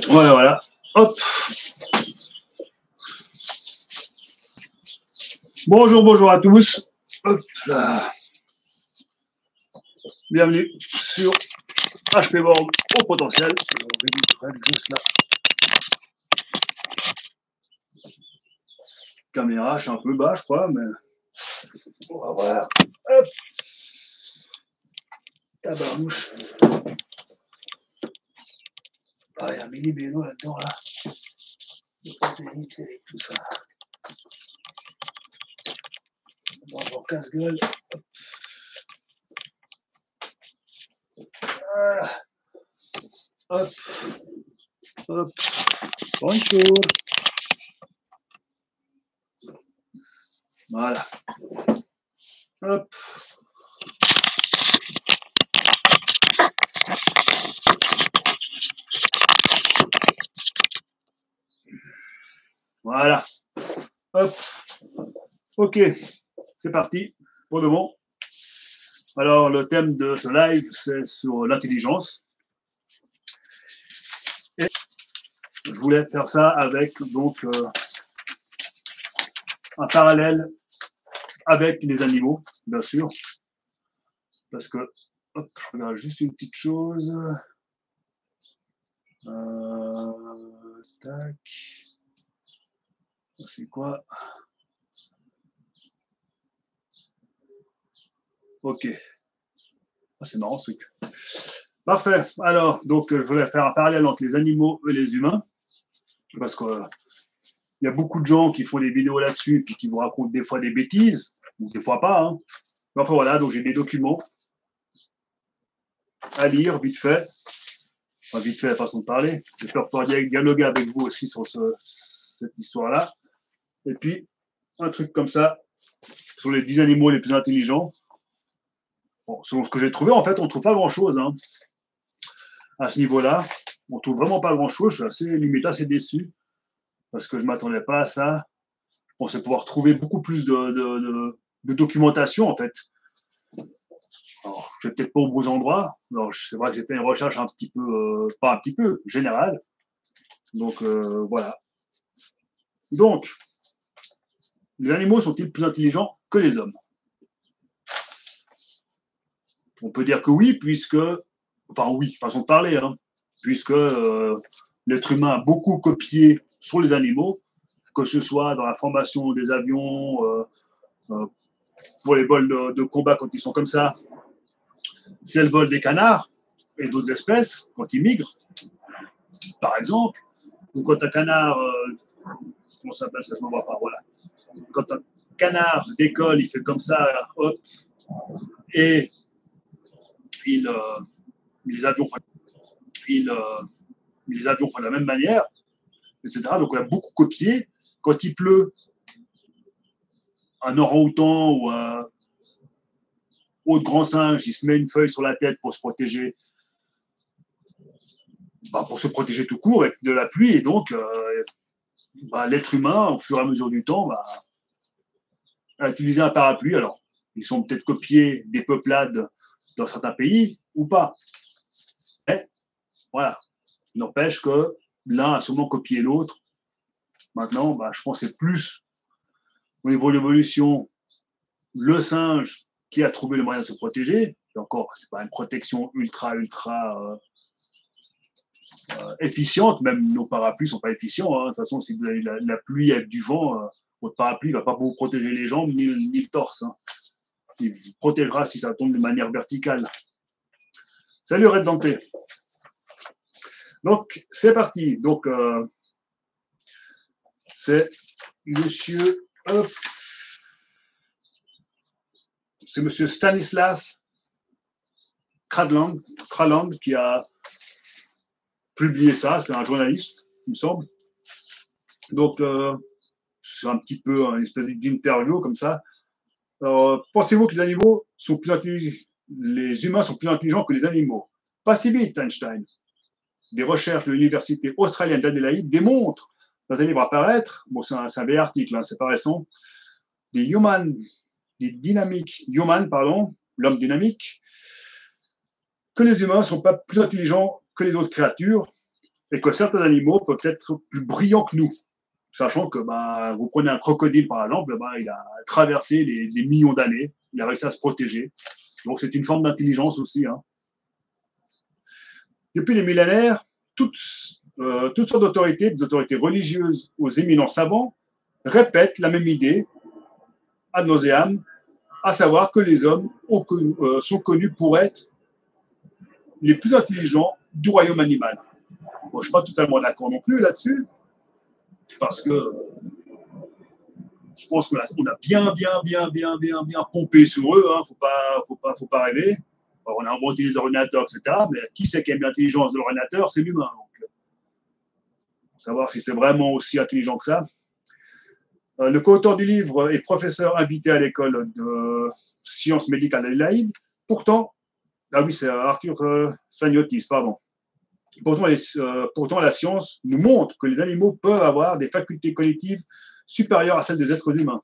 Voilà, voilà. Hop. Bonjour, bonjour à tous. Hop là. Bienvenue sur HP Board au potentiel. Juste là. Caméra, je suis un peu bas, je crois, mais on va voir. Hop. Tabarnouche. Ah, il y a un mini béno là-dedans, là. Tout ça. Bon, casse-gueule. Hop. Hop. Bonjour. Voilà. Hop. Voilà. Hop. Ok. C'est parti pour de bon. Alors, le thème de ce live, c'est sur l'intelligence. Et je voulais faire ça avec donc un parallèle avec les animaux, bien sûr. Parce que, hop, je regarde juste une petite chose. Tac. C'est quoi? Ok. Ah, c'est marrant ce truc. Parfait. Alors, donc, je voulais faire un parallèle entre les animaux et les humains. Parce qu'il y a beaucoup de gens qui font des vidéos là-dessus, puis qui vous racontent des fois des bêtises, ou des fois pas. Hein. Enfin voilà, donc j'ai des documents à lire, vite fait. Enfin, vite fait, la façon de parler. J'espère pouvoir dialoguer avec vous aussi sur cette histoire-là. Et puis, un truc comme ça, sur les 10 animaux les plus intelligents. Bon, selon ce que j'ai trouvé, en fait, on ne trouve pas grand-chose hein, à ce niveau-là. On ne trouve vraiment pas grand-chose. Je suis limite assez déçu parce que je ne m'attendais pas à ça. Je pensais pouvoir trouver beaucoup plus de documentation, en fait. Alors, je ne vais peut-être pas au bon endroit. Alors, c'est vrai que j'ai fait une recherche un petit peu, pas un petit peu, générale. Donc, voilà. Donc, les animaux sont-ils plus intelligents que les hommes? On peut dire que oui, puisque, enfin oui, façon de parler, hein, puisque l'être humain a beaucoup copié sur les animaux, que ce soit dans la formation des avions, pour les vols de combat quand ils sont comme ça, c'est le vol des canards et d'autres espèces quand ils migrent, par exemple, ou quand un canard, comment ça s'appelle, ça se me voit pas, voilà. Quand un canard décolle, il fait comme ça, hop, et il, les avions font de la même manière, etc. Donc on a beaucoup copié. Quand il pleut, un orang-outan ou un autre grand singe, il se met une feuille sur la tête pour se protéger, pour se protéger tout court de la pluie. Et donc, l'être humain, au fur et à mesure du temps, a utilisé un parapluie. Alors, ils sont peut-être copiés des peuplades dans certains pays ou pas. Mais voilà, il n'empêche que l'un a sûrement copié l'autre. Maintenant, je pense que c'est plus au niveau de l'évolution, le singe qui a trouvé le moyen de se protéger. Et encore, c'est pas une protection ultra efficiente. Même nos parapluies sont pas efficients. Hein. De toute façon, si vous avez la pluie avec du vent, votre parapluie ne va pas vous protéger les jambes ni le torse. Hein. Il vous protégera si ça tombe de manière verticale. Salut Red Denté. Donc, c'est parti. Donc, c'est monsieur... c'est monsieur Stanislas Kraland qui a publié ça. C'est un journaliste, il me semble. Donc, c'est un petit peu une espèce d'interview comme ça. Pensez-vous que les animaux sont plus intelligents, les humains sont plus intelligents que les animaux? Pas si vite, Einstein. Des recherches de l'université australienne d'Adélaïde démontrent, dans un livre à paraître, bon, c'est un vieil article, hein, c'est pas récent, l'homme dynamique, que les humains ne sont pas plus intelligents que les autres créatures, et que certains animaux peuvent être plus brillants que nous, sachant que bah, vous prenez un crocodile par exemple, bah, il a traversé des millions d'années, il a réussi à se protéger. Donc c'est une forme d'intelligence aussi. Hein. Depuis les millénaires, toutes sortes d'autorités, des autorités religieuses aux éminents savants, répètent la même idée, ad nauseam, à savoir que les hommes sont connus pour être les plus intelligents du royaume animal. Bon, je ne suis pas totalement d'accord non plus là-dessus, parce que je pense qu'on a bien pompé sur eux, hein, faut pas rêver. Alors, on a inventé les ordinateurs, etc. Mais qui c'est qui aime l'intelligence de l'ordinateur? C'est l'humain. Donc, savoir si c'est vraiment aussi intelligent que ça. Le co-auteur du livre est professeur invité à l'école de sciences médicales d'Adélaïde. Pourtant, ah oui, c'est Arthur Saniotis, pardon. Pourtant, la science nous montre que les animaux peuvent avoir des facultés cognitives supérieures à celles des êtres humains.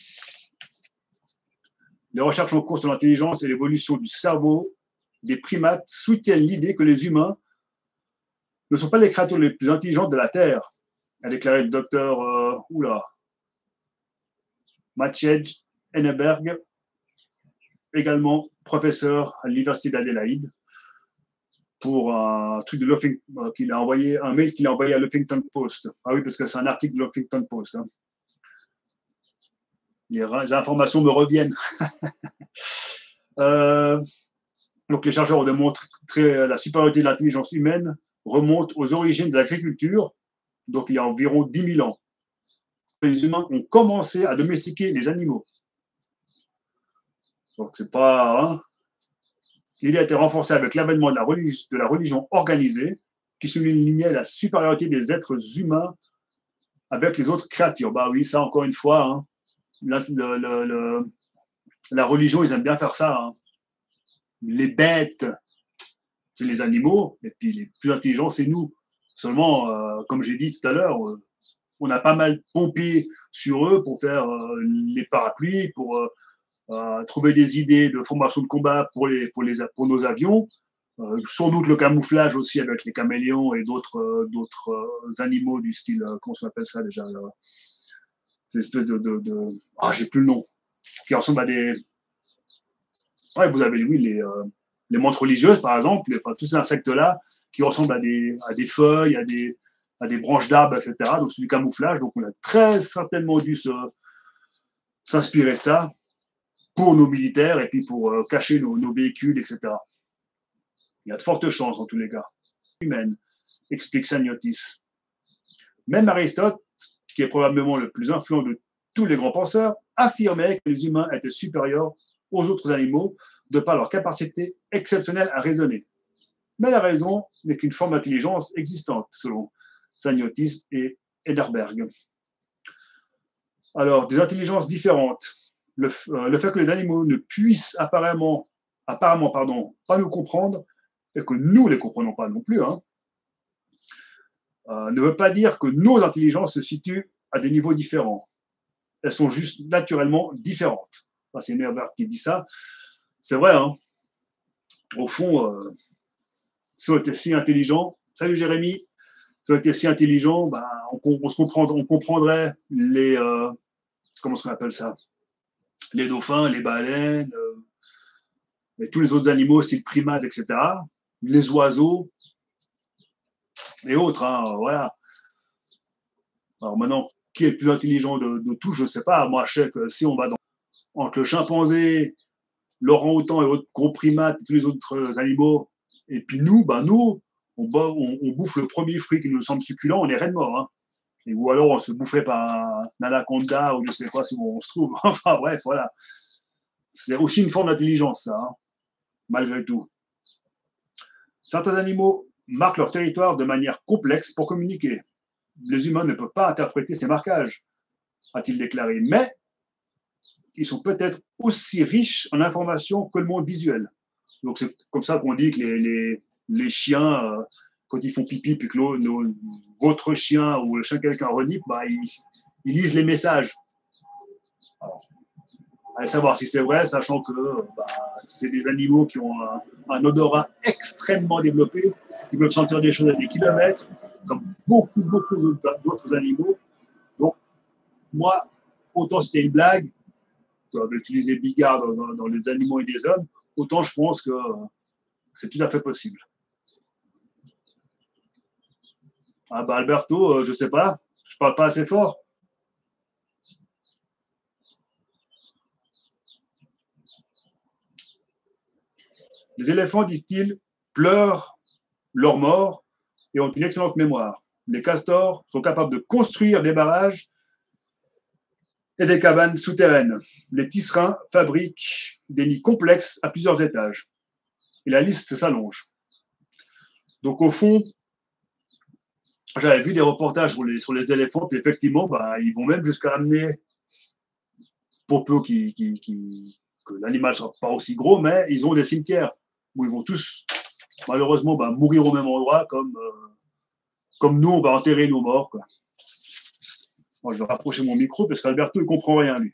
Les recherches en cours sur l'intelligence et l'évolution du cerveau des primates soutiennent l'idée que les humains ne sont pas les créatures les plus intelligentes de la Terre, a déclaré le docteur Maciej Henneberg, également professeur à l'université d'Adélaïde, pour un truc de qu'il a envoyé, un mail qu'il a envoyé à l'Huffington Post. Ah oui, parce que c'est un article de l'Huffington Post. Hein. Les informations me reviennent. Donc les chercheurs ont démontré que la supériorité de l'intelligence humaine remonte aux origines de l'agriculture, donc il y a environ 10 000 ans. Les humains ont commencé à domestiquer les animaux. Donc c'est pas... Hein. L'idée a été renforcée avec l'avènement de la religion organisée, qui soulignait la supériorité des êtres humains avec les autres créatures. Bah oui, ça encore une fois, hein, la religion, ils aiment bien faire ça. Hein. Les bêtes, c'est les animaux, et puis les plus intelligents, c'est nous. Seulement, comme j'ai dit tout à l'heure, on a pas mal pompé sur eux pour faire les parapluies, pour trouver des idées de formation de combat pour nos avions. Sans doute le camouflage aussi avec les caméléons et d'autres animaux du style, comment on appelle ça déjà, ces espèces j'ai plus le nom, qui ressemblent à des... Ouais, vous avez, oui, les menthes religieuses, par exemple, tous ces insectes-là qui ressemblent à des feuilles, à des branches d'arbres, etc. Donc, c'est du camouflage. Donc, on a très certainement dû s'inspirer de ça pour nos militaires et puis pour cacher nos véhicules, etc. Il y a de fortes chances, en tous les cas. Humaine, explique Saniotis. Même Aristote, qui est probablement le plus influent de tous les grands penseurs, affirmait que les humains étaient supérieurs aux autres animaux de par leur capacité exceptionnelle à raisonner. Mais la raison n'est qu'une forme d'intelligence existante, selon Saniotis et Ederberg. Alors, des intelligences différentes. Le fait que les animaux ne puissent apparemment pas nous comprendre, et que nous ne les comprenons pas non plus, hein, ne veut pas dire que nos intelligences se situent à des niveaux différents. Elles sont juste naturellement différentes. Enfin, c'est Ederberg qui dit ça. C'est vrai, hein. Au fond, si on était si intelligent, salut Jérémy, si on était si intelligent, ben, on comprendrait les, comment on appelle ça, les dauphins, les baleines, et tous les autres animaux, style primates, etc., les oiseaux et autres, hein, voilà. Alors maintenant, qui est le plus intelligent de tous, je ne sais pas. Moi, je sais que si on va entre le chimpanzé, l'orang-outan et autres gros primates, et tous les autres animaux, et puis nous, on bouffe le premier fruit qui nous semble succulent, on est raide mort. Hein. Ou alors on se bouffait par un anaconda ou je ne sais pas si on se trouve. Enfin bref, voilà. C'est aussi une forme d'intelligence, ça, hein, malgré tout. Certains animaux marquent leur territoire de manière complexe pour communiquer. Les humains ne peuvent pas interpréter ces marquages, a-t-il déclaré. Mais ils sont peut-être aussi riches en informations que le monde visuel. Donc c'est comme ça qu'on dit que les chiens, quand ils font pipi, puis que votre chien ou le chien de quelqu'un renifle, ils lisent les messages. Alors, allez savoir si c'est vrai, sachant que c'est des animaux qui ont un odorat extrêmement développé, qui peuvent sentir des choses à des kilomètres, comme beaucoup d'autres animaux. Donc, moi, autant c'était une blague, tu vas utiliser Bigard dans les animaux et les hommes, autant je pense que c'est tout à fait possible. Ah bah Alberto, je sais pas, je parle pas assez fort. Les éléphants, disent-ils, pleurent leur mort et ont une excellente mémoire. Les castors sont capables de construire des barrages et des cabanes souterraines. Les tisserins fabriquent des nids complexes à plusieurs étages. Et la liste s'allonge. Donc au fond, j'avais vu des reportages sur les éléphants, puis effectivement, bah, ils vont même jusqu'à amener, pour peu que l'animal ne soit pas aussi gros, mais ils ont des cimetières où ils vont tous, malheureusement, bah, mourir au même endroit, comme nous, on va enterrer nos morts. Quoi. Bon, je vais rapprocher mon micro parce qu'Alberto, il ne comprend rien, lui.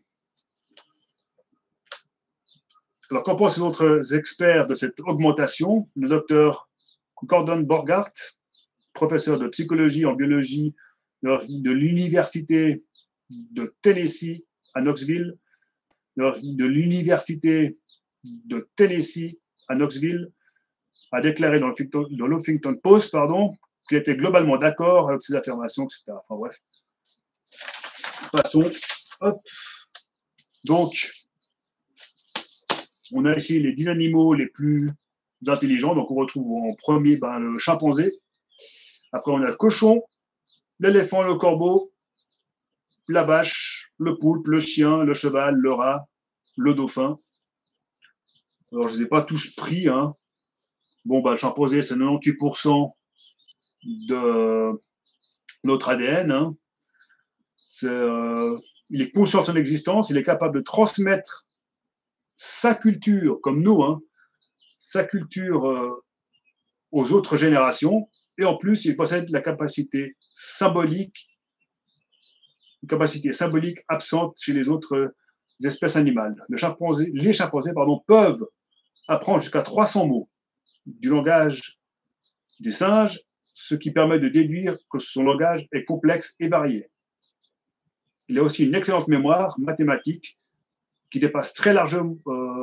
Alors, qu'en pensent les autres experts de cette augmentation? Le docteur Gordon Borgart, professeur de psychologie en biologie de l'Université de Tennessee à Knoxville, de l'Université de Tennessee à Knoxville, a déclaré dans le Huffington Post qu'il était globalement d'accord avec ces affirmations, etc. Enfin bref. Passons. Hop. Donc, on a ici les 10 animaux les plus intelligents. Donc, on retrouve en premier le chimpanzé. Après, on a le cochon, l'éléphant, le corbeau, la vache, le poulpe, le chien, le cheval, le rat, le dauphin. Alors, je ne les ai pas tous pris. Hein. Bon, le chimpanzé, c'est 98% de notre ADN. Hein. Il est conscient de son existence, il est capable de transmettre sa culture, comme nous, hein, sa culture aux autres générations, et en plus, il possède la capacité symbolique, une capacité symbolique absente chez les autres espèces animales. Les chimpanzés peuvent apprendre jusqu'à 300 mots du langage des singes, ce qui permet de déduire que son langage est complexe et varié. Il a aussi une excellente mémoire mathématique qui dépasse très largement,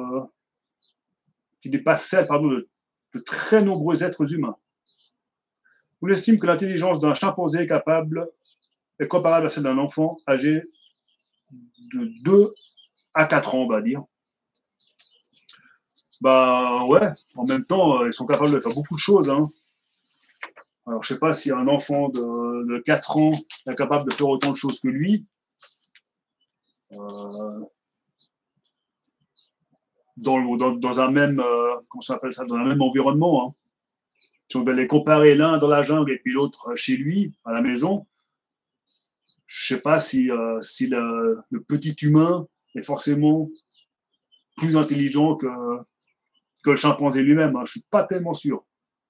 qui dépasse celle de très nombreux êtres humains. On estime que l'intelligence d'un chimpanzé est comparable à celle d'un enfant âgé de 2 à 4 ans, on va dire. Ouais, en même temps, ils sont capables de faire beaucoup de choses. Hein. Alors, je ne sais pas si un enfant de 4 ans est capable de faire autant de choses que lui. Dans un même, comment ça s'appelle ça, dans un même environnement. Hein. Si on veut les comparer l'un dans la jungle et puis l'autre chez lui, à la maison, je ne sais pas si le petit humain est forcément plus intelligent que le chimpanzé lui-même. Hein. Je ne suis pas tellement sûr.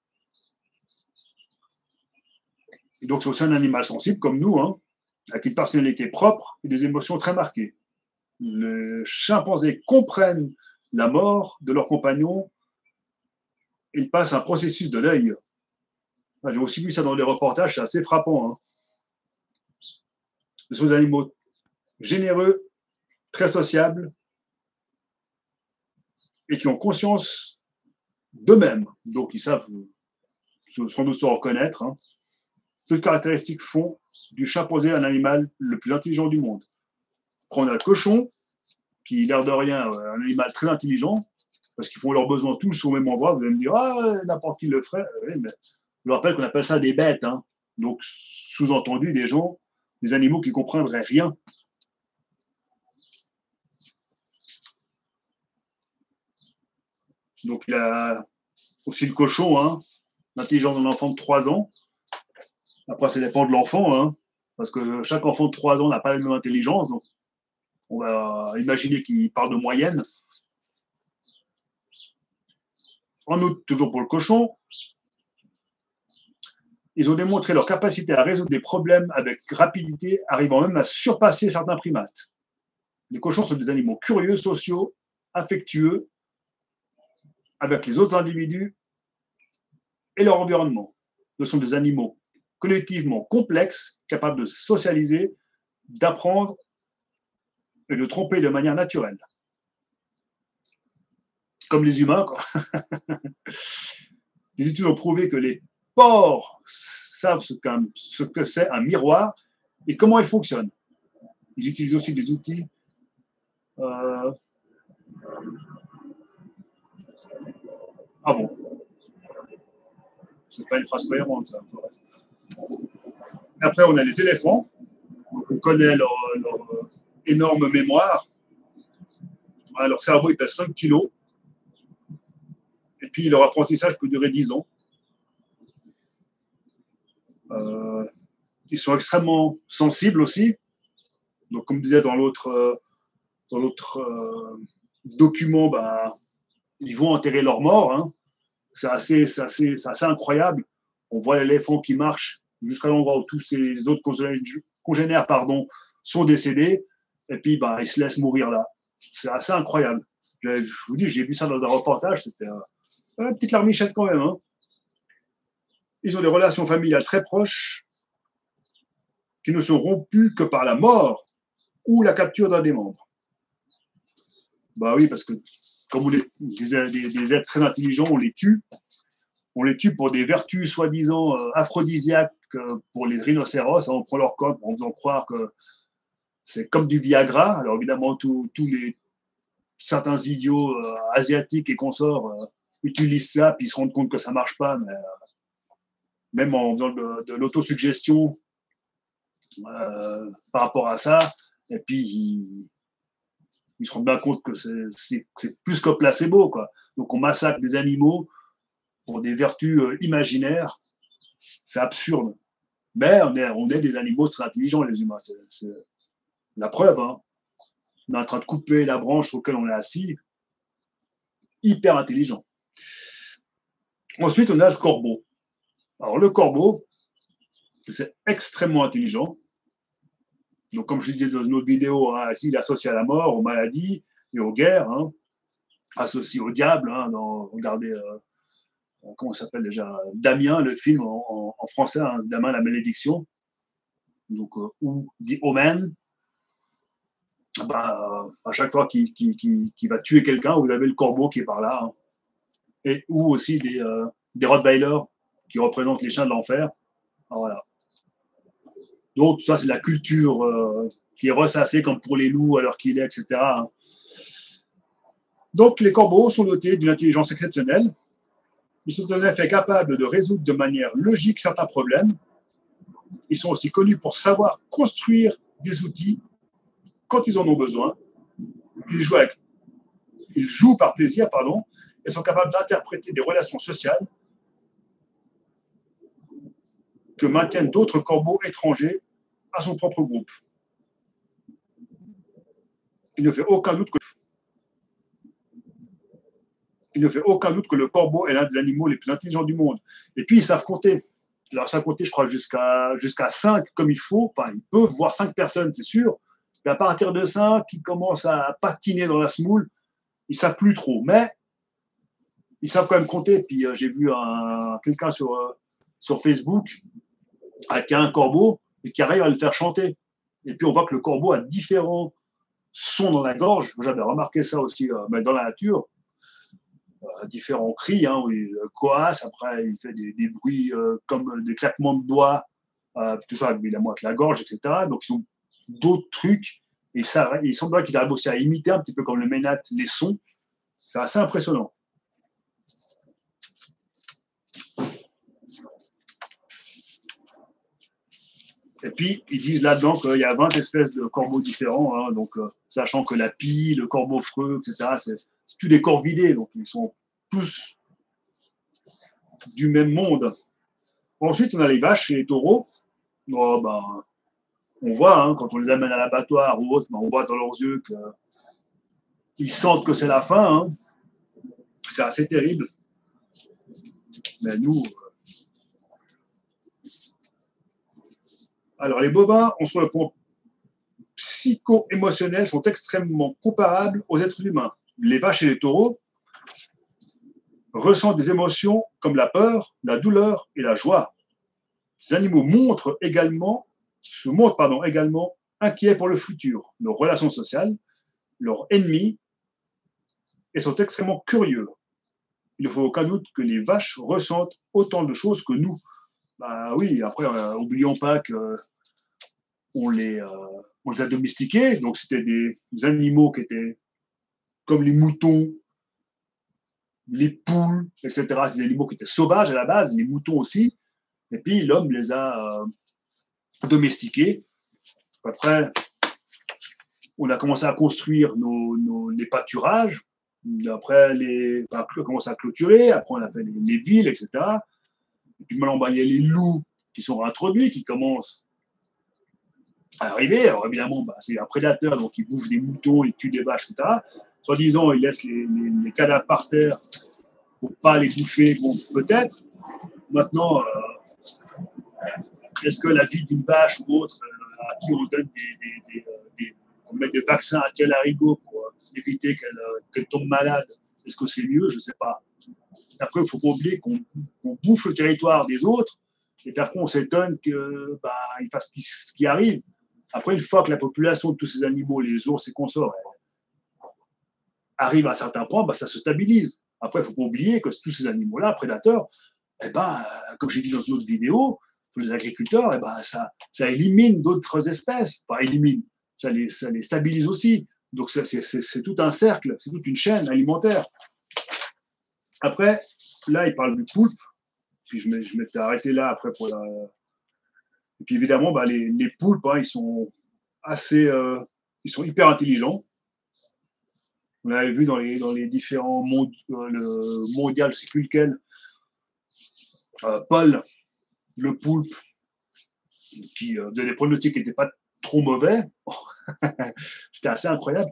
Et donc, c'est aussi un animal sensible comme nous, hein, avec une personnalité propre et des émotions très marquées. Les chimpanzés comprennent la mort de leurs compagnons. Ils passent un processus de deuil. J'ai aussi vu ça dans les reportages, c'est assez frappant. Hein. Ce sont des animaux généreux, très sociables et qui ont conscience d'eux-mêmes. Donc, ils savent sans doute se reconnaître. Hein. Toutes caractéristiques font du chimpanzé un animal le plus intelligent du monde. Après, on a le cochon, qui, l'air de rien, un animal très intelligent, parce qu'ils font leurs besoins tous au même endroit. Vous allez me dire, n'importe qui le ferait. Oui, mais je vous rappelle qu'on appelle ça des bêtes. Hein. Donc, sous-entendu, des animaux qui ne comprendraient rien. Donc, il a aussi le cochon, hein, l'intelligence d'un enfant de 3 ans. Après, ça dépend de l'enfant, hein, parce que chaque enfant de 3 ans n'a pas la même intelligence. Donc, on va imaginer qu'il parle de moyenne. En outre, toujours pour le cochon, ils ont démontré leur capacité à résoudre des problèmes avec rapidité, arrivant même à surpasser certains primates. Les cochons sont des animaux curieux, sociaux, affectueux, avec les autres individus et leur environnement. Ce sont des animaux collectivement complexes, capables de socialiser, d'apprendre et de tromper de manière naturelle. Comme les humains, quoi. Les études ont prouvé que les porcs savent ce que c'est un miroir et comment il fonctionne. Ils utilisent aussi des outils ah bon, c'est pas une phrase cohérente, ça. Après, on a les éléphants. On connaît leur énorme mémoire. Leur cerveau est à 5 kilos. Et puis, leur apprentissage peut durer 10 ans. Ils sont extrêmement sensibles aussi. Donc, comme disait dans l'autre document, bah, ils vont enterrer leurs morts. Hein. C'est assez incroyable. On voit l'éléphant qui marche jusqu'à l'endroit où tous ses autres congénères sont décédés. Et puis, bah, ils se laissent mourir là. C'est assez incroyable. Je vous dis, j'ai vu ça dans un reportage. C'était une petite larmichette quand même. Hein. Ils ont des relations familiales très proches qui ne sont rompues que par la mort ou la capture d'un des membres. Bah oui, parce que comme on est des êtres très intelligents, on les tue. On les tue pour des vertus soi-disant aphrodisiaques pour les rhinocéros. On prend leur corps en faisant croire que c'est comme du Viagra. Alors évidemment, certains idiots asiatiques et consorts utilisent ça, puis ils se rendent compte que ça ne marche pas. Mais, même en faisant de l'autosuggestion par rapport à ça, et puis ils se rendent bien compte que c'est plus que placebo, quoi. Donc on massacre des animaux pour des vertus imaginaires. C'est absurde. Mais on est des animaux très intelligents, les humains. C'est la preuve. Hein. On est en train de couper la branche sur laquelle on est assis. Hyper intelligent. Ensuite, on a le corbeau. Alors, le corbeau, c'est extrêmement intelligent. Donc, comme je disais dans une autre vidéo, hein, il est associé à la mort, aux maladies et aux guerres, hein, associé au diable. Hein, regardez, comment ça s'appelle déjà, Damien, le film en français, hein, Damien, la malédiction. Donc, ou The Omen. Bah, à chaque fois qu'il va tuer quelqu'un, vous avez le corbeau qui est par là. Hein. Et, ou aussi des Rottweilers qui représentent les chiens de l'enfer. Voilà. Donc, ça, c'est la culture qui est ressassée comme pour les loups à l'heure qu'il est, etc. Hein. Donc, les corbeaux sont dotés d'une intelligence exceptionnelle. Ils sont en effet capables de résoudre de manière logique certains problèmes. Ils sont aussi connus pour savoir construire des outils quand ils en ont besoin. Ils jouent par plaisir, et sont capables d'interpréter des relations sociales que maintiennent d'autres corbeaux étrangers à son propre groupe. Il ne fait aucun doute que le corbeau est l'un des animaux les plus intelligents du monde. Et puis, ils savent compter. Alors, ils savent compter, je crois, jusqu'à 5 comme il faut. Enfin, ils peuvent voir 5 personnes, c'est sûr. Et à partir de 5, ils commencent à patiner dans la semoule. Ils ne savent plus trop. Mais ils savent quand même compter. Puis, j'ai vu quelqu'un sur Facebook qui a un corbeau et qui arrive à le faire chanter. Et puis, on voit que le corbeau a différents sons dans la gorge. J'avais remarqué ça aussi dans la nature. Différents cris, hein, où il coasse, après il fait des bruits comme des claquements de doigts, toujours évidemment avec la gorge, etc. Donc ils ont d'autres trucs, et il semble qu'ils arrivent aussi à imiter un petit peu comme le ménat les sons. C'est assez impressionnant. Et puis, ils disent là-dedans qu'il y a 20 espèces de corbeaux différents, hein, donc sachant que la pie, le corbeau freux, etc., c'est tous des corvidés, donc ils sont tous du même monde. Ensuite, on a les vaches et les taureaux. Oh, ben, on voit, hein, quand on les amène à l'abattoir ou autre, ben, on voit dans leurs yeux qu'ils sentent que c'est la fin. Hein. C'est assez terrible. Mais nous... Alors, les bovins, sur le plan psycho-émotionnel, sont extrêmement comparables aux êtres humains. Les vaches et les taureaux ressentent des émotions comme la peur, la douleur et la joie. animaux se montrent également inquiets pour le futur, leurs relations sociales, leurs ennemis, et sont extrêmement curieux. Il ne faut aucun doute que les vaches ressentent autant de choses que nous. Bah oui, après, oublions pas que on les, euh, on les a domestiqués, donc c'était des animaux qui étaient comme les moutons, les poules, etc. C'est des animaux qui étaient sauvages à la base, les moutons aussi. Et puis l'homme les a domestiqués. Après, on a commencé à construire les pâturages. Après, on a commencé à clôturer. Après, on a fait les villes, etc. Et puis maintenant, bah, il y a les loups qui sont introduits, qui commencent à arriver. Alors évidemment, bah, c'est un prédateur, donc il bouffe des moutons, il tue des vaches, etc. Soi-disant, il laisse les cadavres par terre pour ne pas les bouffer. Bon, peut-être. Maintenant, est-ce que la vie d'une vache ou autre, à qui on donne on met des vaccins à tel arigot pour éviter qu'elle tombe malade, est-ce que c'est mieux? Je ne sais pas. Après, il ne faut pas oublier qu'on bouffe le territoire des autres, et puis après, on s'étonne qu'ils fassent ce qui arrive. Après, une fois que la population de tous ces animaux, les ours et consorts, arrive à un certain point, ça se stabilise. Après, il ne faut pas oublier que tous ces animaux-là, prédateurs, comme j'ai dit dans une autre vidéo, pour les agriculteurs, ça élimine d'autres espèces. Pas élimine, ça les stabilise aussi. Donc, c'est tout un cercle, c'est toute une chaîne alimentaire. Après, là, il parle du poulpe. Puis je m'étais arrêté là après pour la. Et puis évidemment, les poulpes, ils sont ils sont hyper intelligents. On l'avait vu dans les différents mondes, le mondial, je ne sais plus lequel. Paul, le poulpe, qui faisait des pronostics qui n'étaient pas trop mauvais. C'était assez incroyable.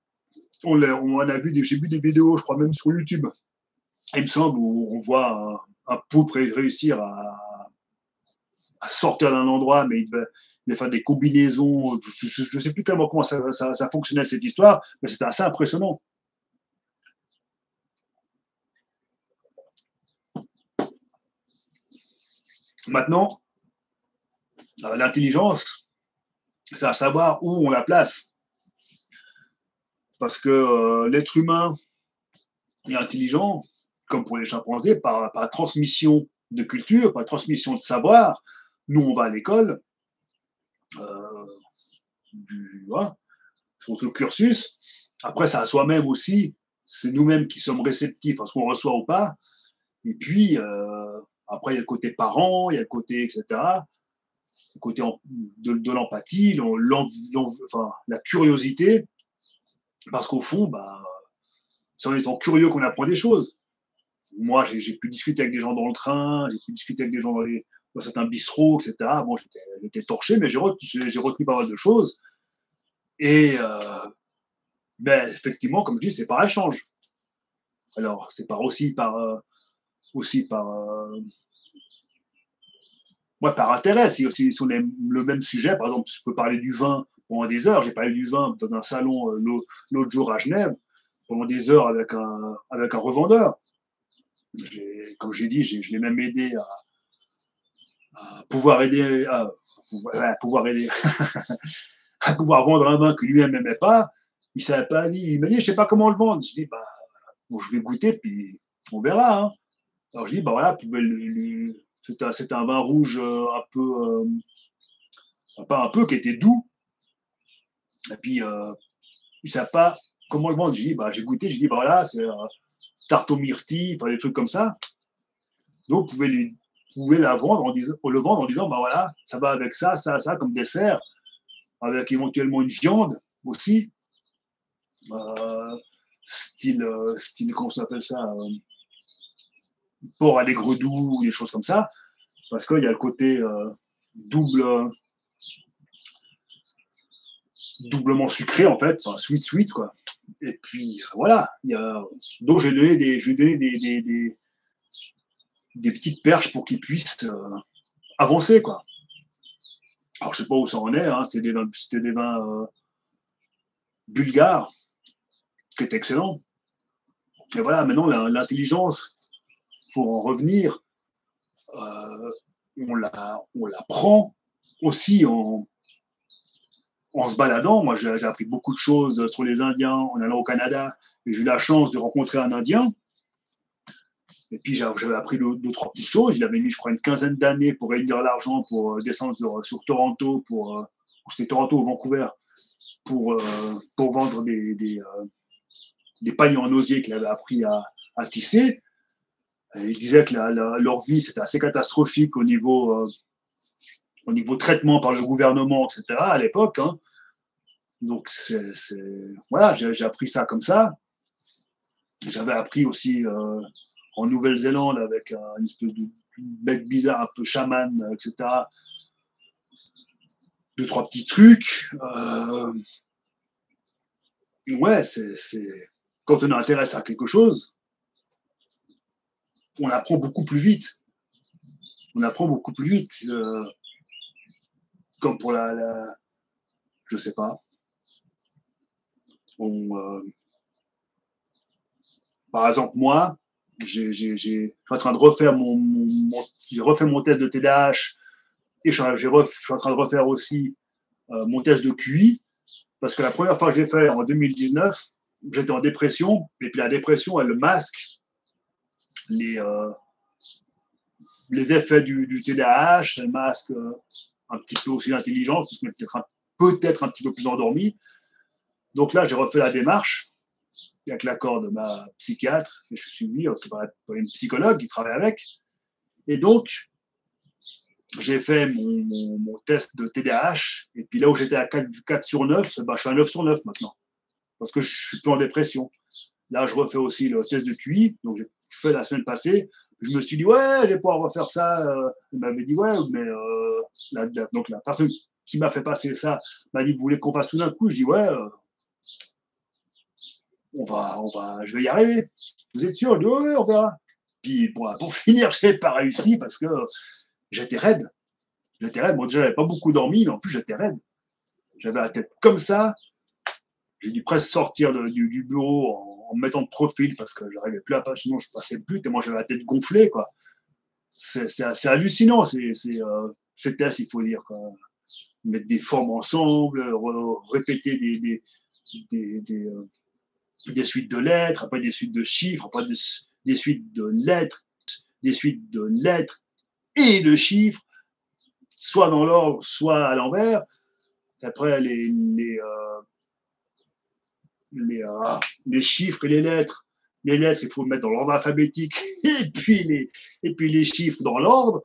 J'ai vu des vidéos, je crois même sur YouTube, il me semble, où on voit un poulpe réussir à sortir d'un endroit, mais il devait faire des combinaisons. Je ne sais plus tellement comment ça fonctionnait cette histoire, mais c'était assez impressionnant. Maintenant, l'intelligence, c'est à savoir où on la place. Parce que l'être humain est intelligent, comme pour les chimpanzés, par transmission de culture, par transmission de savoir. Nous, on va à l'école, sur le cursus. Après, c'est à soi-même aussi. C'est nous-mêmes qui sommes réceptifs à ce qu'on reçoit ou pas. Et puis, après, il y a le côté parent, il y a le côté, etc. Le côté de l'empathie, la curiosité. Parce qu'au fond, c'est en étant curieux qu'on apprend des choses. Moi, j'ai pu discuter avec des gens dans le train, j'ai pu discuter avec des gens dans certains bistrots, etc. Bon, j'étais torché, mais j'ai retenu pas mal de choses. Et effectivement, comme je dis, c'est par échange. Alors, c'est par intérêt. Si on aime le même sujet, par exemple, je peux parler du vin pendant des heures. J'ai parlé du vin dans un salon l'autre jour à Genève, pendant des heures avec un revendeur. Comme j'ai dit, je l'ai même aidé à pouvoir aider, à pouvoir vendre un vin que lui-même n'aimait pas. Il savait pas dit. Il m'a dit, je ne sais pas comment le vendre. Je dis, bon, je vais goûter, puis on verra. Hein. Alors je dis, voilà, c'était un vin rouge un peu qui était doux. Et puis, il ne savait pas comment le vendre. J'ai goûté, j'ai dit, voilà, c'est tarte aux myrtilles, des trucs comme ça. Donc, vous pouvez le vendre en disant, voilà, ça va avec ça, comme dessert, avec éventuellement une viande aussi, style, comment ça s'appelle ça, porc à l'aigre doux, des choses comme ça, parce qu'il y a le côté doublement sucré en fait, enfin sweet quoi. Et puis voilà, donc j'ai donné des petites perches pour qu'ils puissent avancer quoi. Alors je sais pas où ça en est, hein, c'était des vins bulgares, qui étaient excellents. Et voilà, maintenant l'intelligence, pour en revenir, on l'apprend aussi en se baladant. Moi, j'ai appris beaucoup de choses sur les Indiens en allant au Canada. Et j'ai eu la chance de rencontrer un Indien. Et puis, j'avais appris deux, trois petites choses. Il avait mis, je crois, une quinzaine d'années pour réunir l'argent pour descendre sur Toronto, c'était Toronto ou Vancouver, pour vendre des paniers en osier qu'il avait appris à tisser. Et il disait que leur vie, c'était assez catastrophique au niveau traitement par le gouvernement, etc., à l'époque. Hein. Donc, voilà, j'ai appris ça comme ça. J'avais appris aussi en Nouvelle-Zélande avec une espèce de mec bizarre, un peu chaman, etc. Deux, trois petits trucs. Ouais, quand on est intéressé à quelque chose, on apprend beaucoup plus vite. On apprend beaucoup plus vite. Comme pour je sais pas. Par exemple, moi, je suis en train de refaire j'ai refait mon test de TDAH et je suis en train de refaire aussi mon test de QI parce que la première fois que je l'ai fait en 2019, j'étais en dépression et puis la dépression, elle masque les, euh, les effets du TDAH, elle masque un petit peu aussi l'intelligence, peut-être un petit peu plus endormi. Donc là, j'ai refait la démarche avec l'accord de ma psychiatre, et je suis suivi, c'est pas une psychologue qui travaille avec. Et donc, j'ai fait mon test de TDAH, et puis là où j'étais à 4 sur 9, ben, je suis à 9 sur 9 maintenant, parce que je suis plus en dépression. Là, je refais aussi le test de QI, donc j'ai fait la semaine passée. Je me suis dit, ouais, je vais pouvoir refaire ça. Il m'avait dit, ouais, mais donc la personne qui m'a fait passer ça m'a dit, vous voulez qu'on fasse tout d'un coup? Je dis, ouais, je vais y arriver. Vous êtes sûr? Je dis, ouais, on verra. Puis pour finir, je n'ai pas réussi parce que j'étais raide. J'étais raide. Bon, déjà, j'avais pas beaucoup dormi, mais en plus, j'étais raide. J'avais la tête comme ça. J'ai dû presque sortir du bureau en me mettant de profil parce que j'arrivais plus à passer, sinon je passais plus, tellement j'avais la tête gonflée, quoi. C'est assez hallucinant, ces tests, il faut dire, quoi. Mettre des formes ensemble, répéter des suites de lettres, après des suites de chiffres, après des suites de lettres, des suites de lettres et de chiffres, soit dans l'ordre, soit à l'envers. Après, les chiffres et les lettres. Les lettres, il faut mettre dans l'ordre alphabétique, et puis les chiffres dans l'ordre.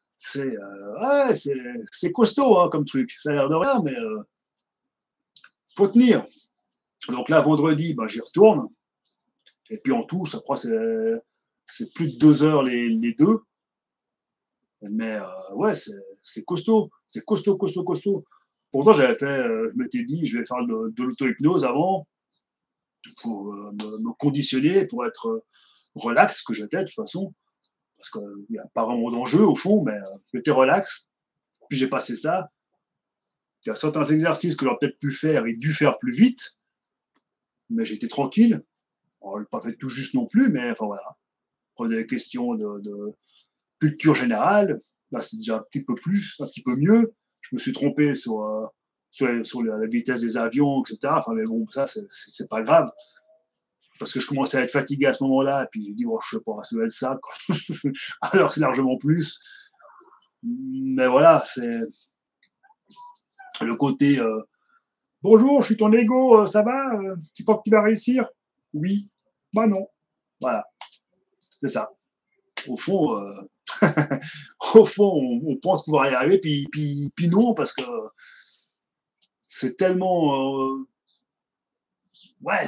C'est costaud hein, comme truc. Ça a l'air de rien, mais faut tenir. Donc là, vendredi, ben, j'y retourne. Et puis en tout, je crois c'est plus de 2 heures les deux. Mais ouais, c'est costaud. C'est costaud, costaud, costaud. Pourtant, je m'étais dit, je vais faire de l'auto-hypnose avant pour me conditionner, pour être relax, que j'étais de toute façon. Parce qu'il n'y a pas vraiment d'enjeu au fond, mais j'étais relax. Puis j'ai passé ça. Il y a certains exercices que j'aurais peut-être pu faire et dû faire plus vite, mais j'étais tranquille. Alors, je n'ai pas fait tout juste non plus, mais enfin voilà. Prenez des questions de culture générale. Là, c'était déjà un petit peu plus, un petit peu mieux. Je me suis trompé sur la vitesse des avions, etc. Enfin, mais bon, ça, c'est pas grave. Parce que je commençais à être fatigué à ce moment-là, et puis j'ai dit, oh, je sais pas, ça doit être ça. Alors, c'est largement plus. Mais voilà, c'est le côté bonjour, je suis ton ego, ça va Tu penses que tu vas réussir Oui. Bah non. Voilà, c'est ça. Au fond, au fond on pense pouvoir y arriver, puis non, parce que c'est tellement. Ouais,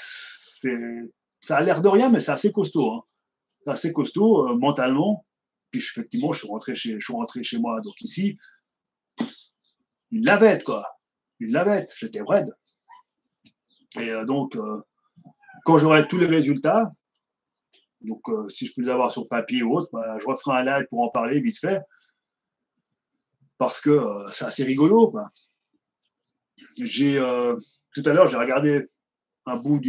ça a l'air de rien, mais c'est assez costaud. Hein. C'est assez costaud mentalement. Puis effectivement, je suis rentré chez moi, donc ici, une lavette, quoi. Une lavette, j'étais raide. Et donc, quand j'aurai tous les résultats, donc si je peux les avoir sur papier ou autre, bah, je referai un live pour en parler vite fait, parce que c'est assez rigolo. Quoi. Tout à l'heure, j'ai regardé un bout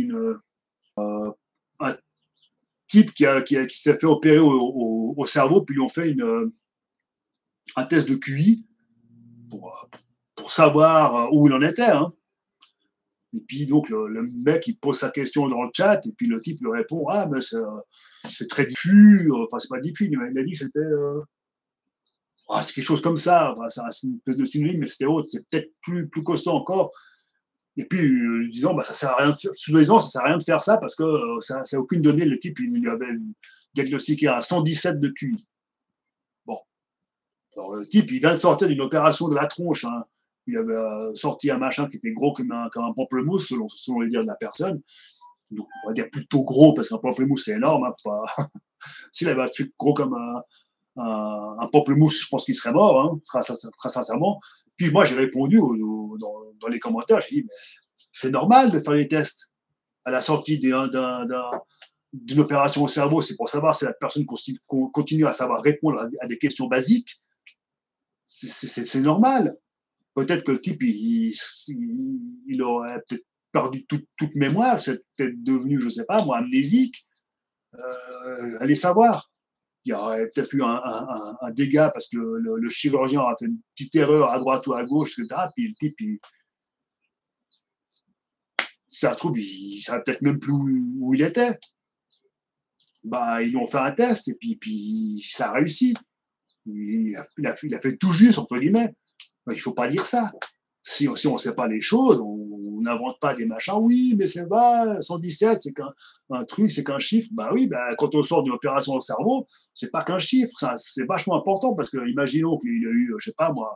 un type qui s'est fait opérer au cerveau, puis ils lui ont fait un test de QI pour savoir où il en était. Hein. Et puis, donc, le mec, il pose sa question dans le chat, et puis le type lui répond, ah, mais c'est très diffus, enfin, c'est pas diffus, mais il a dit que c'était, c'est quelque chose comme ça, enfin, c'est une espèce de synonyme, mais c'était autre, c'est peut-être plus costaud encore. Et puis, disant, bah, ça sert à rien de faire, sous-disant, ça sert à rien de faire ça parce que ça n'a aucune donnée. Le type, il lui avait diagnostiqué un 117 de QI. Bon. Alors, le type, il vient de sortir d'une opération de la tronche. Hein. Il avait sorti un machin qui était gros comme un pamplemousse, selon les dires de la personne. Donc, on va dire plutôt gros parce qu'un pamplemousse, c'est énorme. Hein, pas... S'il avait un truc gros comme un pamplemousse, je pense qu'il serait mort, hein, très sincèrement. Puis moi, j'ai répondu dans les commentaires, j'ai dit, mais c'est normal de faire des tests à la sortie d'une opération au cerveau, c'est pour savoir si la personne continue à savoir répondre à des questions basiques. C'est normal. Peut-être que le type, il aurait peut-être perdu toute mémoire, c'est peut-être devenu, je ne sais pas, moi, amnésique. Allez savoir. Il y aurait peut-être eu un dégât parce que le chirurgien a fait une petite erreur à droite ou à gauche, etc. Puis le type, ça se trouve, il ne savait peut-être même plus où il était. Bah, ils lui ont fait un test et puis ça a réussi. Il a fait tout juste, entre guillemets. Il ne faut pas dire ça. Si on ne sait pas les choses, on n'invente pas des machins. Oui, mais c'est pas 117, c'est qu'un truc, c'est qu'un chiffre. Bah oui, bah, quand on sort d'une opération au cerveau, c'est pas qu'un chiffre. C'est vachement important parce que, imaginons qu'il y a eu, je sais pas moi,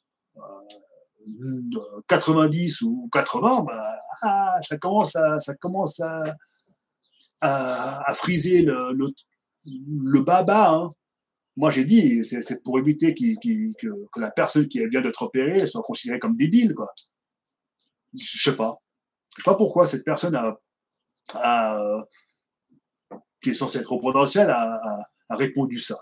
90 ou 80, bah, ça commence à friser le baba. Hein. Moi, j'ai dit, c'est pour éviter que la personne qui vient d'être opérée soit considérée comme débile. Quoi. Je sais pas. Je sais pas pourquoi cette personne qui est censée être au potentiel a répondu ça.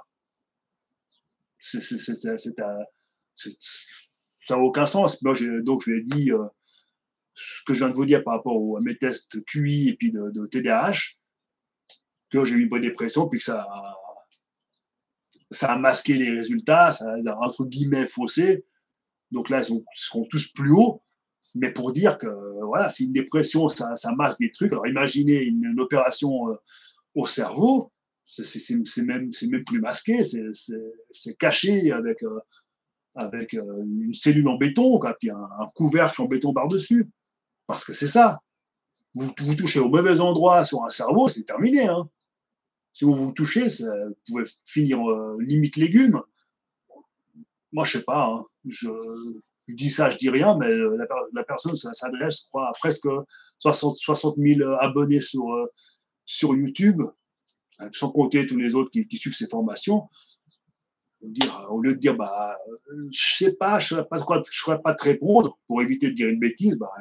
Ça n'a aucun sens. Moi, donc, je lui ai dit ce que je viens de vous dire par rapport à mes tests QI et puis de TDAH, que j'ai eu une bonne dépression, puis que ça a masqué les résultats, ça a entre guillemets faussé. Donc là, ils seront tous plus hauts. Mais pour dire que voilà, si une dépression, ça masque des trucs, alors imaginez une opération au cerveau, c'est même plus masqué, c'est caché avec une cellule en béton, quoi, puis un couvercle en béton par-dessus. Parce que c'est ça. Vous touchez au mauvais endroit sur un cerveau, c'est terminé. Hein. Si vous touchez, vous pouvez finir limite légumes. Moi, je sais pas. Hein. Je dis ça, je dis rien, mais la personne s'adresse, je crois, à presque 60 000 abonnés sur YouTube, sans compter tous les autres qui suivent ces formations. Au lieu de dire, bah, je sais pas, je ne saurais pas te répondre pour éviter de dire une bêtise, bah,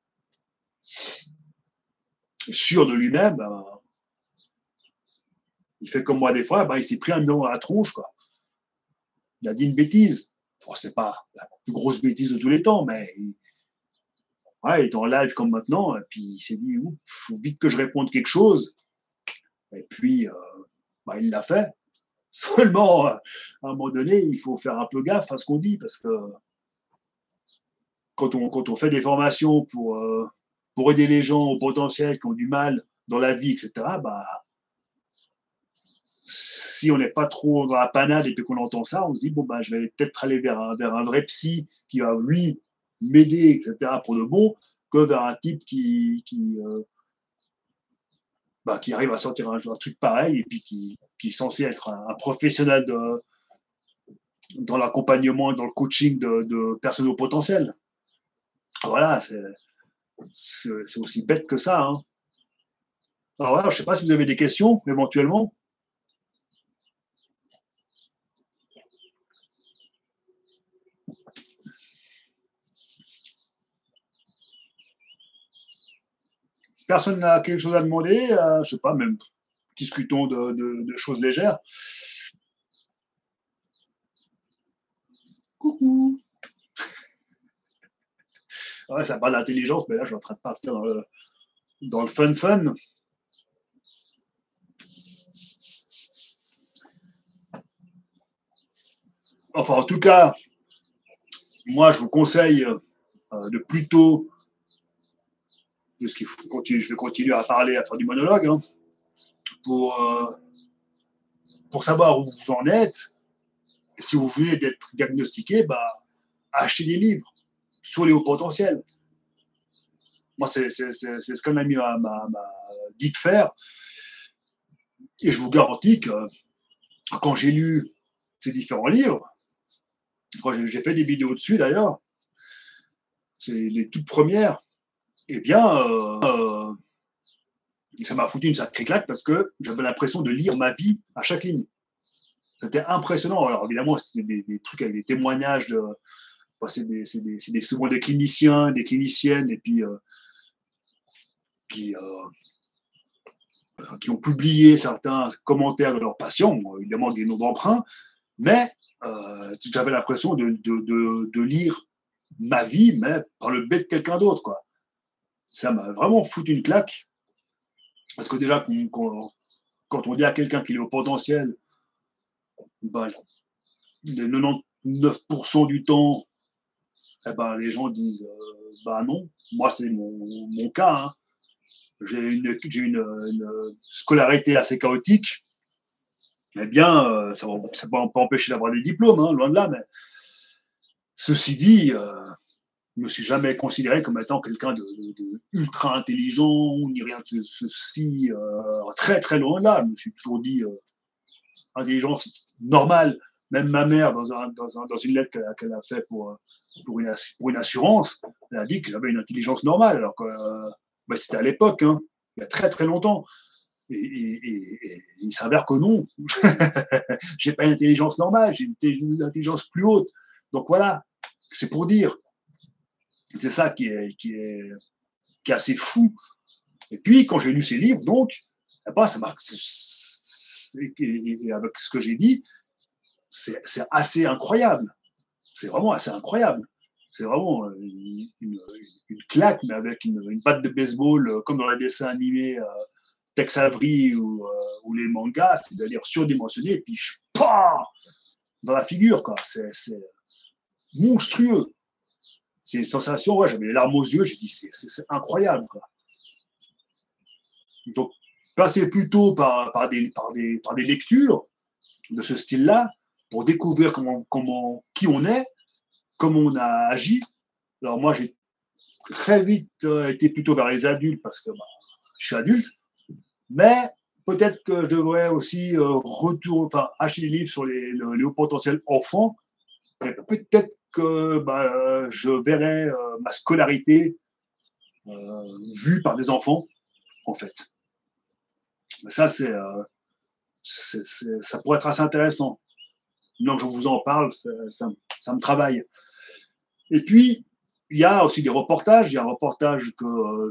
sûr de lui-même, bah, il fait comme moi des fois, bah, il s'est pris un million dans la tronche, quoi. Il a dit une bêtise. Bon, c'est pas la plus grosse bêtise de tous les temps, mais ouais, il est en live comme maintenant, et puis il s'est dit, il faut vite que je réponde quelque chose. Et puis, bah, il l'a fait. Seulement, à un moment donné, il faut faire un peu gaffe à ce qu'on dit, parce que quand on fait des formations pour aider les gens au potentiel qui ont du mal dans la vie, etc., bah, si on n'est pas trop dans la panade et puis qu'on entend ça, on se dit, bon, bah, je vais peut-être aller vers un vrai psy qui va, lui, m'aider, etc., pour le bon, que vers un type qui arrive à sortir un truc pareil et puis qui est censé être un professionnel dans l'accompagnement et dans le coaching de personnes au potentiel. Voilà, c'est aussi bête que ça. Hein. Alors voilà, je ne sais pas si vous avez des questions, éventuellement. Personne n'a quelque chose à demander, je ne sais pas, même discutons de choses légères. Coucou. Ouais, ça parle d'intelligence, mais là, je suis en train de partir dans le fun. enfin, en tout cas, moi, je vous conseille de plutôt, puisqu'il faut continuer, je vais continuer à parler, à faire du monologue, hein, pour, euh, pour savoir où vous en êtes. Et si vous venez d'être diagnostiqué, bah, achetez des livres sur les hauts potentiels. Moi, c'est ce qu'un ami m'a dit de faire. Et je vous garantis que quand j'ai lu ces différents livres, quand j'ai fait des vidéos dessus d'ailleurs, c'est les toutes premières, eh bien, ça m'a foutu une sacrée claque parce que j'avais l'impression de lire ma vie à chaque ligne. C'était impressionnant. Alors évidemment, c'était des trucs avec des témoignages de. Enfin, c'est souvent des cliniciens, des cliniciennes, et puis qui, qui ont publié certains commentaires de leurs patients, bon, évidemment des noms d'emprunt, mais j'avais l'impression de lire ma vie, mais par le biais de quelqu'un d'autre, quoi. Ça m'a vraiment foutu une claque, parce que déjà, quand on dit à quelqu'un qu'il est au potentiel, ben, les 99% du temps, eh ben, les gens disent bah non, moi c'est mon cas. Hein. J'ai une scolarité assez chaotique. Eh bien, ça ne peut pas empêcher d'avoir des diplômes, hein, loin de là, mais ceci dit, je ne me suis jamais considéré comme étant quelqu'un de ultra intelligent, ni rien de ceci, très très loin de là. Je me suis toujours dit intelligence normale. Même ma mère, dans une lettre qu'elle a fait pour une assurance, elle a dit que j'avais une intelligence normale, alors que bah, c'était à l'époque, hein, il y a très très longtemps. Et il s'avère que non. J'ai pas une intelligence normale, j'ai une intelligence plus haute. Donc voilà, c'est pour dire. C'est ça qui est assez fou. Et puis, quand j'ai lu ces livres, donc, eh ben, ça m'a. Et avec ce que j'ai dit, c'est assez incroyable. C'est vraiment assez incroyable. C'est vraiment une claque, mais avec une batte de baseball, comme dans les dessins animés Tex Avery ou les mangas, c'est-à-dire surdimensionné, et puis je pars dans la figure, quoi. C'est monstrueux. C'est une sensation, ouais, j'avais les larmes aux yeux, j'ai dit, c'est incroyable, quoi. Donc, passer plutôt par des lectures de ce style-là, pour découvrir qui on est, comment on a agi. Alors moi, j'ai très vite été plutôt vers les adultes, parce que bah, je suis adulte, mais peut-être que je devrais aussi acheter des livres sur les hauts potentiels enfants, et peut-être que bah, je verrai ma scolarité vue par des enfants, en fait. Ça, ça pourrait être assez intéressant. Donc, je vous en parle, ça me travaille. Et puis, il y a aussi des reportages. Il y a un reportage que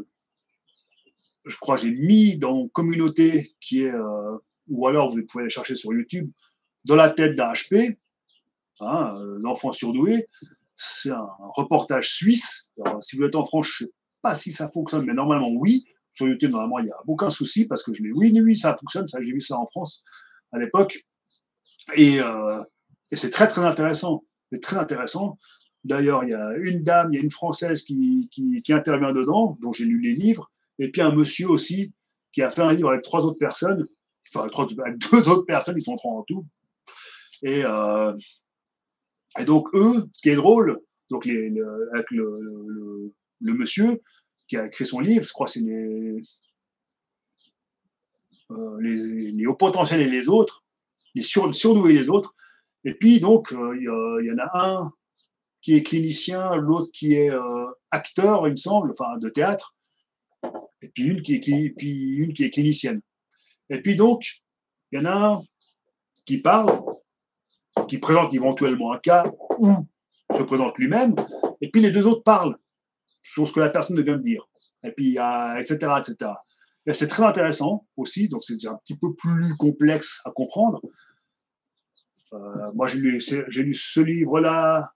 je crois que j'ai mis dans mon communauté qui est, ou alors vous pouvez aller chercher sur YouTube, Dans la tête d'un HP, hein, l'enfant surdoué. C'est un reportage suisse. Alors, si vous êtes en France, je ne sais pas si ça fonctionne, mais normalement oui. Sur YouTube, normalement, il n'y a aucun souci parce que je l'ai. Oui, ça fonctionne. Ça, j'ai vu ça en France à l'époque. Et c'est très, très intéressant. C'est très intéressant. D'ailleurs, il y a une dame, il y a une Française qui intervient dedans, dont j'ai lu les livres, et puis un monsieur aussi qui a fait un livre avec 3 autres personnes, enfin, avec 2 autres personnes, ils sont 3 en tout. Et donc, eux, ce qui est drôle, donc avec le monsieur qui a écrit son livre, je crois que c'est les hauts potentiels et les autres, les surdoués et les autres. Et puis, donc, il y en a un qui est clinicien, l'autre qui est acteur, il me semble, enfin, de théâtre, et puis une qui est clinicienne. Et puis, donc, il y en a un qui parle, qui présente éventuellement un cas, ou se présente lui-même, et puis les 2 autres parlent sur ce que la personne vient de dire, et puis, etc., etc. Et c'est très intéressant aussi, donc c'est un petit peu plus complexe à comprendre. Moi, j'ai lu ce livre-là,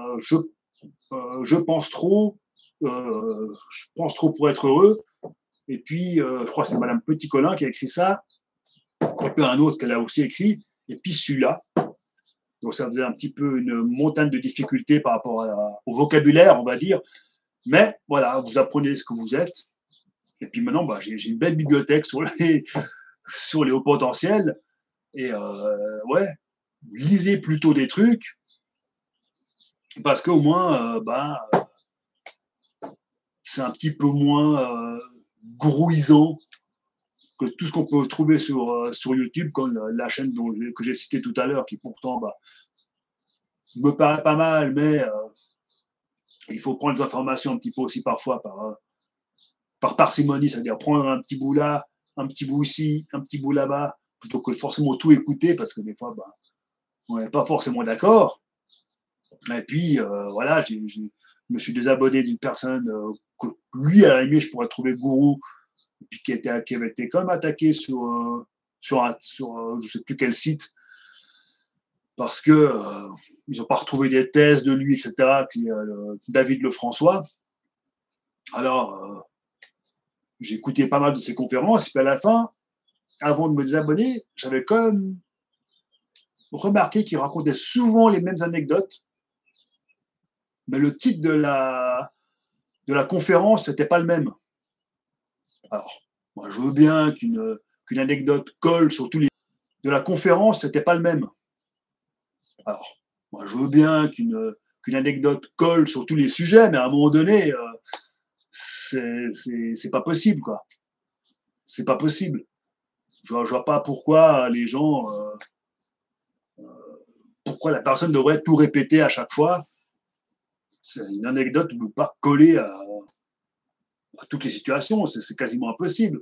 je pense trop, je pense trop pour être heureux. Et puis, je crois que c'est Madame Petit-Colin qui a écrit ça, et puis un autre qu'elle a aussi écrit, et puis celui-là. Donc ça faisait un petit peu une montagne de difficultés par rapport au vocabulaire, on va dire. Mais voilà, vous apprenez ce que vous êtes. Et puis maintenant, bah, j'ai une belle bibliothèque sur les hauts potentiels. Et ouais, lisez plutôt des trucs, parce qu'au moins, bah, c'est un petit peu moins grouillisant que tout ce qu'on peut trouver sur YouTube, comme la chaîne que j'ai citée tout à l'heure, qui pourtant bah, me paraît pas mal, mais il faut prendre les informations un petit peu aussi parfois par parcimonie, c'est-à-dire prendre un petit bout là, un petit bout ici, un petit bout là-bas, plutôt que forcément tout écouter, parce que des fois, bah, on n'est pas forcément d'accord. Et puis, voilà, je me suis désabonné d'une personne que lui, à la limite, je pourrais trouver gourou, et puis qui avait été quand même attaqué sur je ne sais plus quel site, parce que ils n'ont pas retrouvé des thèses de lui, etc., David Lefrançois. Alors, j'ai écouté pas mal de ses conférences, et puis à la fin, avant de me désabonner, j'avais quand même remarqué qu'il racontait souvent les mêmes anecdotes, mais le titre de la conférence n'était pas le même. Alors, moi, je veux bien qu'une anecdote colle sur tous les... De la conférence, c'était pas le même. Alors, moi, je veux bien qu'une anecdote colle sur tous les sujets, mais à un moment donné, c'est pas possible, quoi. C'est pas possible. Je vois pas pourquoi les gens... pourquoi la personne devrait tout répéter à chaque fois. C'est une anecdote ne peut pas coller à toutes les situations. C'est quasiment impossible.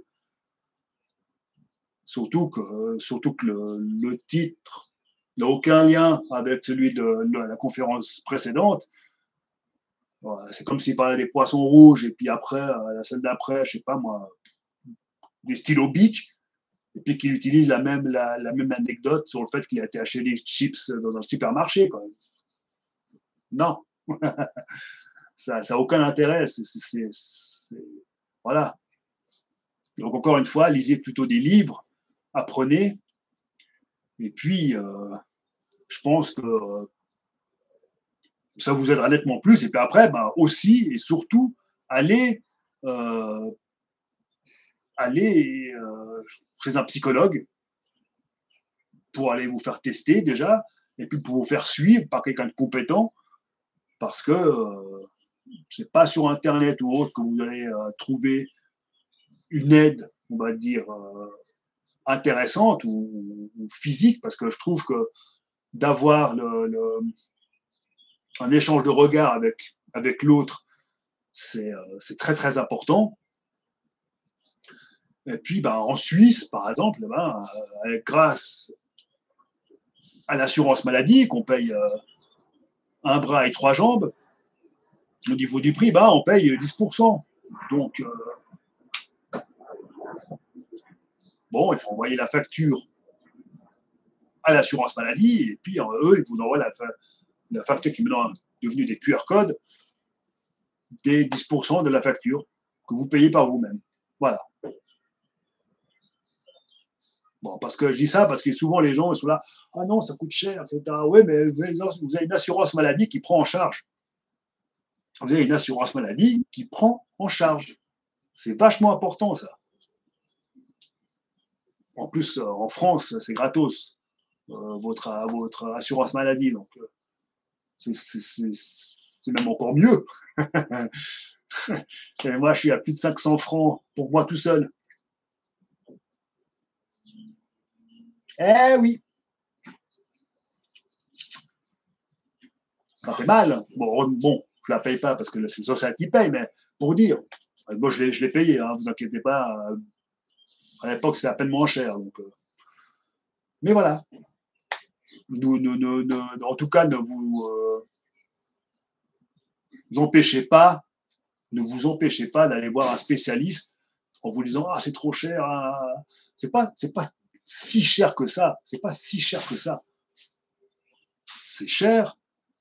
Surtout que le titre n'a aucun lien avec celui de la conférence précédente. C'est comme s'il parlait des poissons rouges et puis après, la celle d'après, je sais pas moi, des stylos Bic, et puis qu'il utilise la même anecdote sur le fait qu'il a été acheter des chips dans un supermarché. Quoi. Non, ça n'a aucun intérêt. Voilà. Donc encore une fois, lisez plutôt des livres, apprenez, et puis je pense que ça vous aidera nettement plus. Et puis après, ben, aussi et surtout, allez, euh, allez chez un psychologue pour aller vous faire tester déjà, et puis pour vous faire suivre par quelqu'un de compétent, parce que c'est pas sur Internet ou autre que vous allez trouver une aide, on va dire, intéressante ou physique, parce que je trouve que d'avoir un échange de regard avec l'autre, c'est très très important. Et puis, ben, en Suisse, par exemple, ben, grâce à l'assurance maladie, qu'on paye un bras et trois jambes, au niveau du prix, ben, on paye 10%. Donc, bon, il faut envoyer la facture à l'assurance maladie, et puis eux, ils vous envoient la facture qui est maintenant devenue des QR codes, des 10% de la facture que vous payez par vous-même. Voilà. Bon, parce que je dis ça parce que souvent les gens ils sont là, ah non, ça coûte cher, etc. Oui, mais vous avez une assurance maladie qui prend en charge. Vous avez une assurance maladie qui prend en charge. C'est vachement important, ça. En plus, en France, c'est gratos, votre assurance maladie. Donc, c'est même encore mieux. Et moi, je suis à plus de 500 francs pour moi tout seul. Eh oui, ça fait mal. Bon, je la paye pas parce que c'est le social qui paye, mais pour dire, moi je l'ai payé, hein, vous inquiétez pas. À l'époque, c'est à peine moins cher. Donc, mais voilà. En tout cas, empêchez pas, ne vous empêchez pas d'aller voir un spécialiste en vous disant ah c'est trop cher. Ah. C'est pas si cher que ça. C'est pas si cher que ça. C'est cher,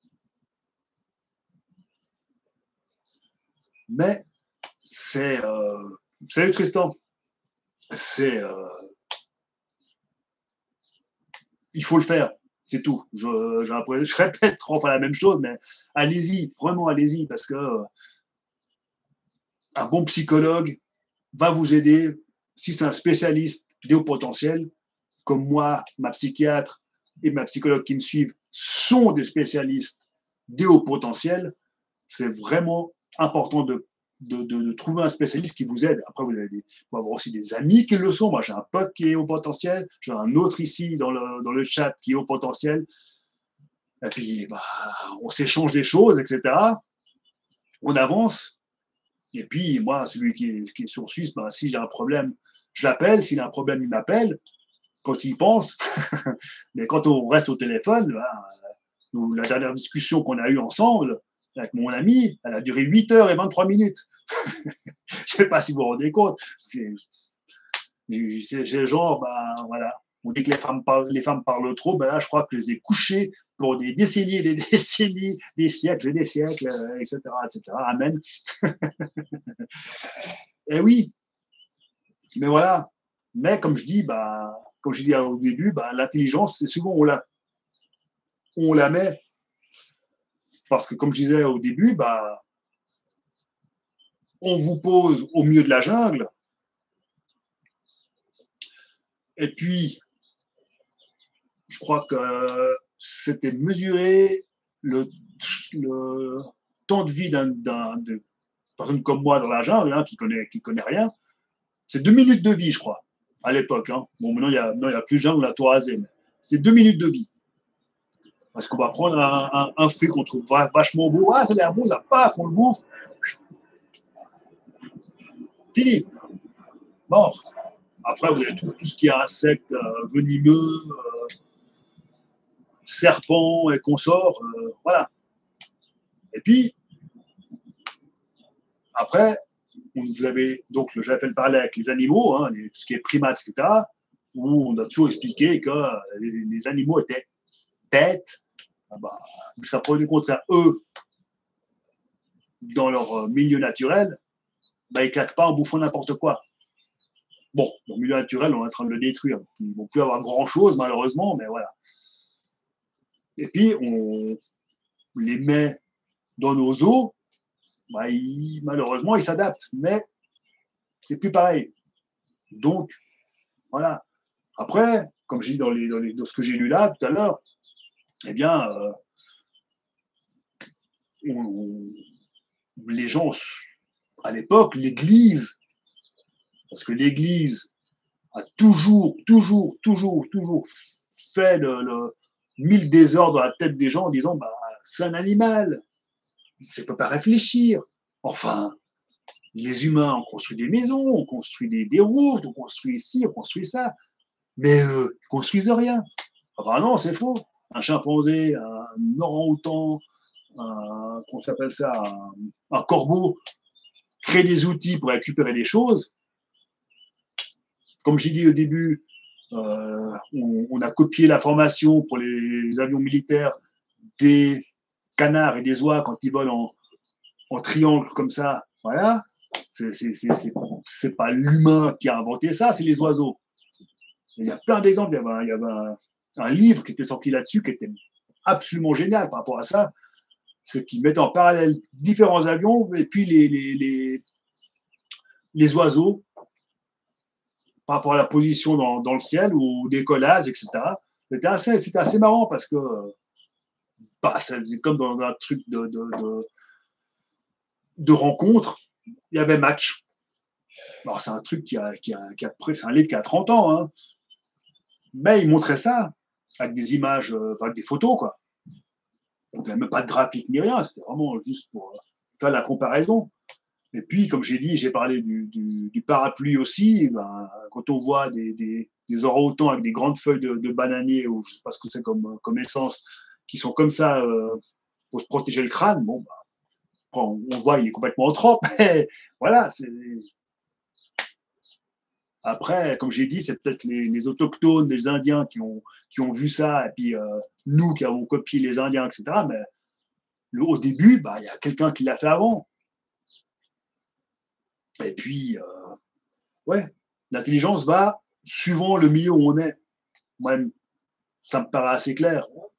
mais c'est salut Tristan. C'est il faut le faire. C'est tout. Je répète trois fois la même chose, mais allez-y, vraiment allez-y, parce que un bon psychologue va vous aider. Si c'est un spécialiste des hauts potentiels, comme moi, ma psychiatre et ma psychologue qui me suivent sont des spécialistes des hauts potentiels, c'est vraiment important de trouver un spécialiste qui vous aide. Après, vous avoir aussi des amis qui le sont. Moi, j'ai un pote qui est haut potentiel, j'ai un autre ici dans le chat qui est haut potentiel. Et puis, bah, on s'échange des choses, etc. On avance. Et puis, moi, celui qui est sur Suisse, bah, si j'ai un problème, je l'appelle. S'il a un problème, il m'appelle quand il pense. Mais quand on reste au téléphone, bah, la dernière discussion qu'on a eue ensemble avec mon ami, elle a duré 8h23. Je ne sais pas si vous vous rendez compte. C'est genre, ben voilà. On dit que les femmes parlent trop, ben là, je crois que je les ai couchées pour des décennies et des décennies, des siècles et des siècles, etc., etc. Amen. Et oui, mais voilà. Mais comme je dis, bah, comme je dis au début, bah, l'intelligence, c'est souvent on la met parce que, comme je disais au début, bah, on vous pose au milieu de la jungle. Et puis, je crois que c'était mesuré le temps de vie d'une personne comme moi dans la jungle, hein, qui connaît rien. C'est 2 minutes de vie, je crois, à l'époque. Hein. Bon, maintenant, il y a plus de jungle à tout raser, mais c'est 2 minutes de vie. Parce qu'on va prendre un fruit qu'on trouve vachement beau. Ah, ça a l'air beau, ça paf, on le bouffe. Fini. Mort. Après, vous avez tout ce qui est insectes venimeux, serpents et consorts. Voilà. Et puis, après, vous avez donc, j'avais fait le parallèle avec les animaux, hein, tout ce qui est primates, etc., où on a toujours expliqué que les animaux étaient bêtes. Ah bah, jusqu'à preuve du contraire, eux, dans leur milieu naturel, bah, ils ne claquent pas en bouffant n'importe quoi. Bon, le milieu naturel, on est en train de le détruire. Ils ne vont plus avoir grand-chose, malheureusement, mais voilà. Et puis, on les met dans nos eaux, bah, malheureusement, ils s'adaptent. Mais c'est plus pareil. Donc, voilà. Après, comme j'ai dit dans ce que j'ai lu là tout à l'heure, eh bien, les gens, à l'époque, l'Église, parce que l'Église a toujours fait mis le désordre dans la tête des gens en disant, bah, c'est un animal, ça ne peut pas réfléchir. Enfin, les humains ont construit des maisons, on construit des routes, on construit ici, on construit ça, mais ils ne construisent rien. Ah bah non, c'est faux. Un chimpanzé, un orang-outan, qu'on s'appelle ça, un corbeau, crée des outils pour récupérer les choses. Comme j'ai dit au début, on a copié la formation pour les avions militaires des canards et des oies quand ils volent en triangle comme ça. Voilà. C'est pas l'humain qui a inventé ça, c'est les oiseaux. Il y a plein d'exemples. Il y avait un livre qui était sorti là-dessus qui était absolument génial par rapport à ça. C'est qu'ils mettent en parallèle différents avions et puis les oiseaux par rapport à la position dans le ciel ou au décollage, etc. C'était assez marrant parce que bah, c'est comme dans un truc de rencontre, il y avait match. Alors, c'est un truc c'est un livre qui a 30 ans, hein. Mais il montrait ça avec des images, avec des photos, quoi. Donc, il n'y avait même pas de graphique ni rien, c'était vraiment juste pour faire la comparaison. Et puis, comme j'ai dit, j'ai parlé du parapluie aussi. Ben, quand on voit des orang-outans avec des grandes feuilles de bananier, ou je ne sais pas ce que c'est comme essence, qui sont comme ça pour se protéger le crâne, bon, ben, on voit, il est complètement en trempe. Voilà. Après, comme j'ai dit, c'est peut-être les autochtones, les Indiens qui ont vu ça, et puis nous qui avons copié les Indiens, etc. Mais au début, ben, y a quelqu'un qui l'a fait avant. Et puis, ouais, l'intelligence va suivant le milieu où on est. Moi, ça me paraît assez clair.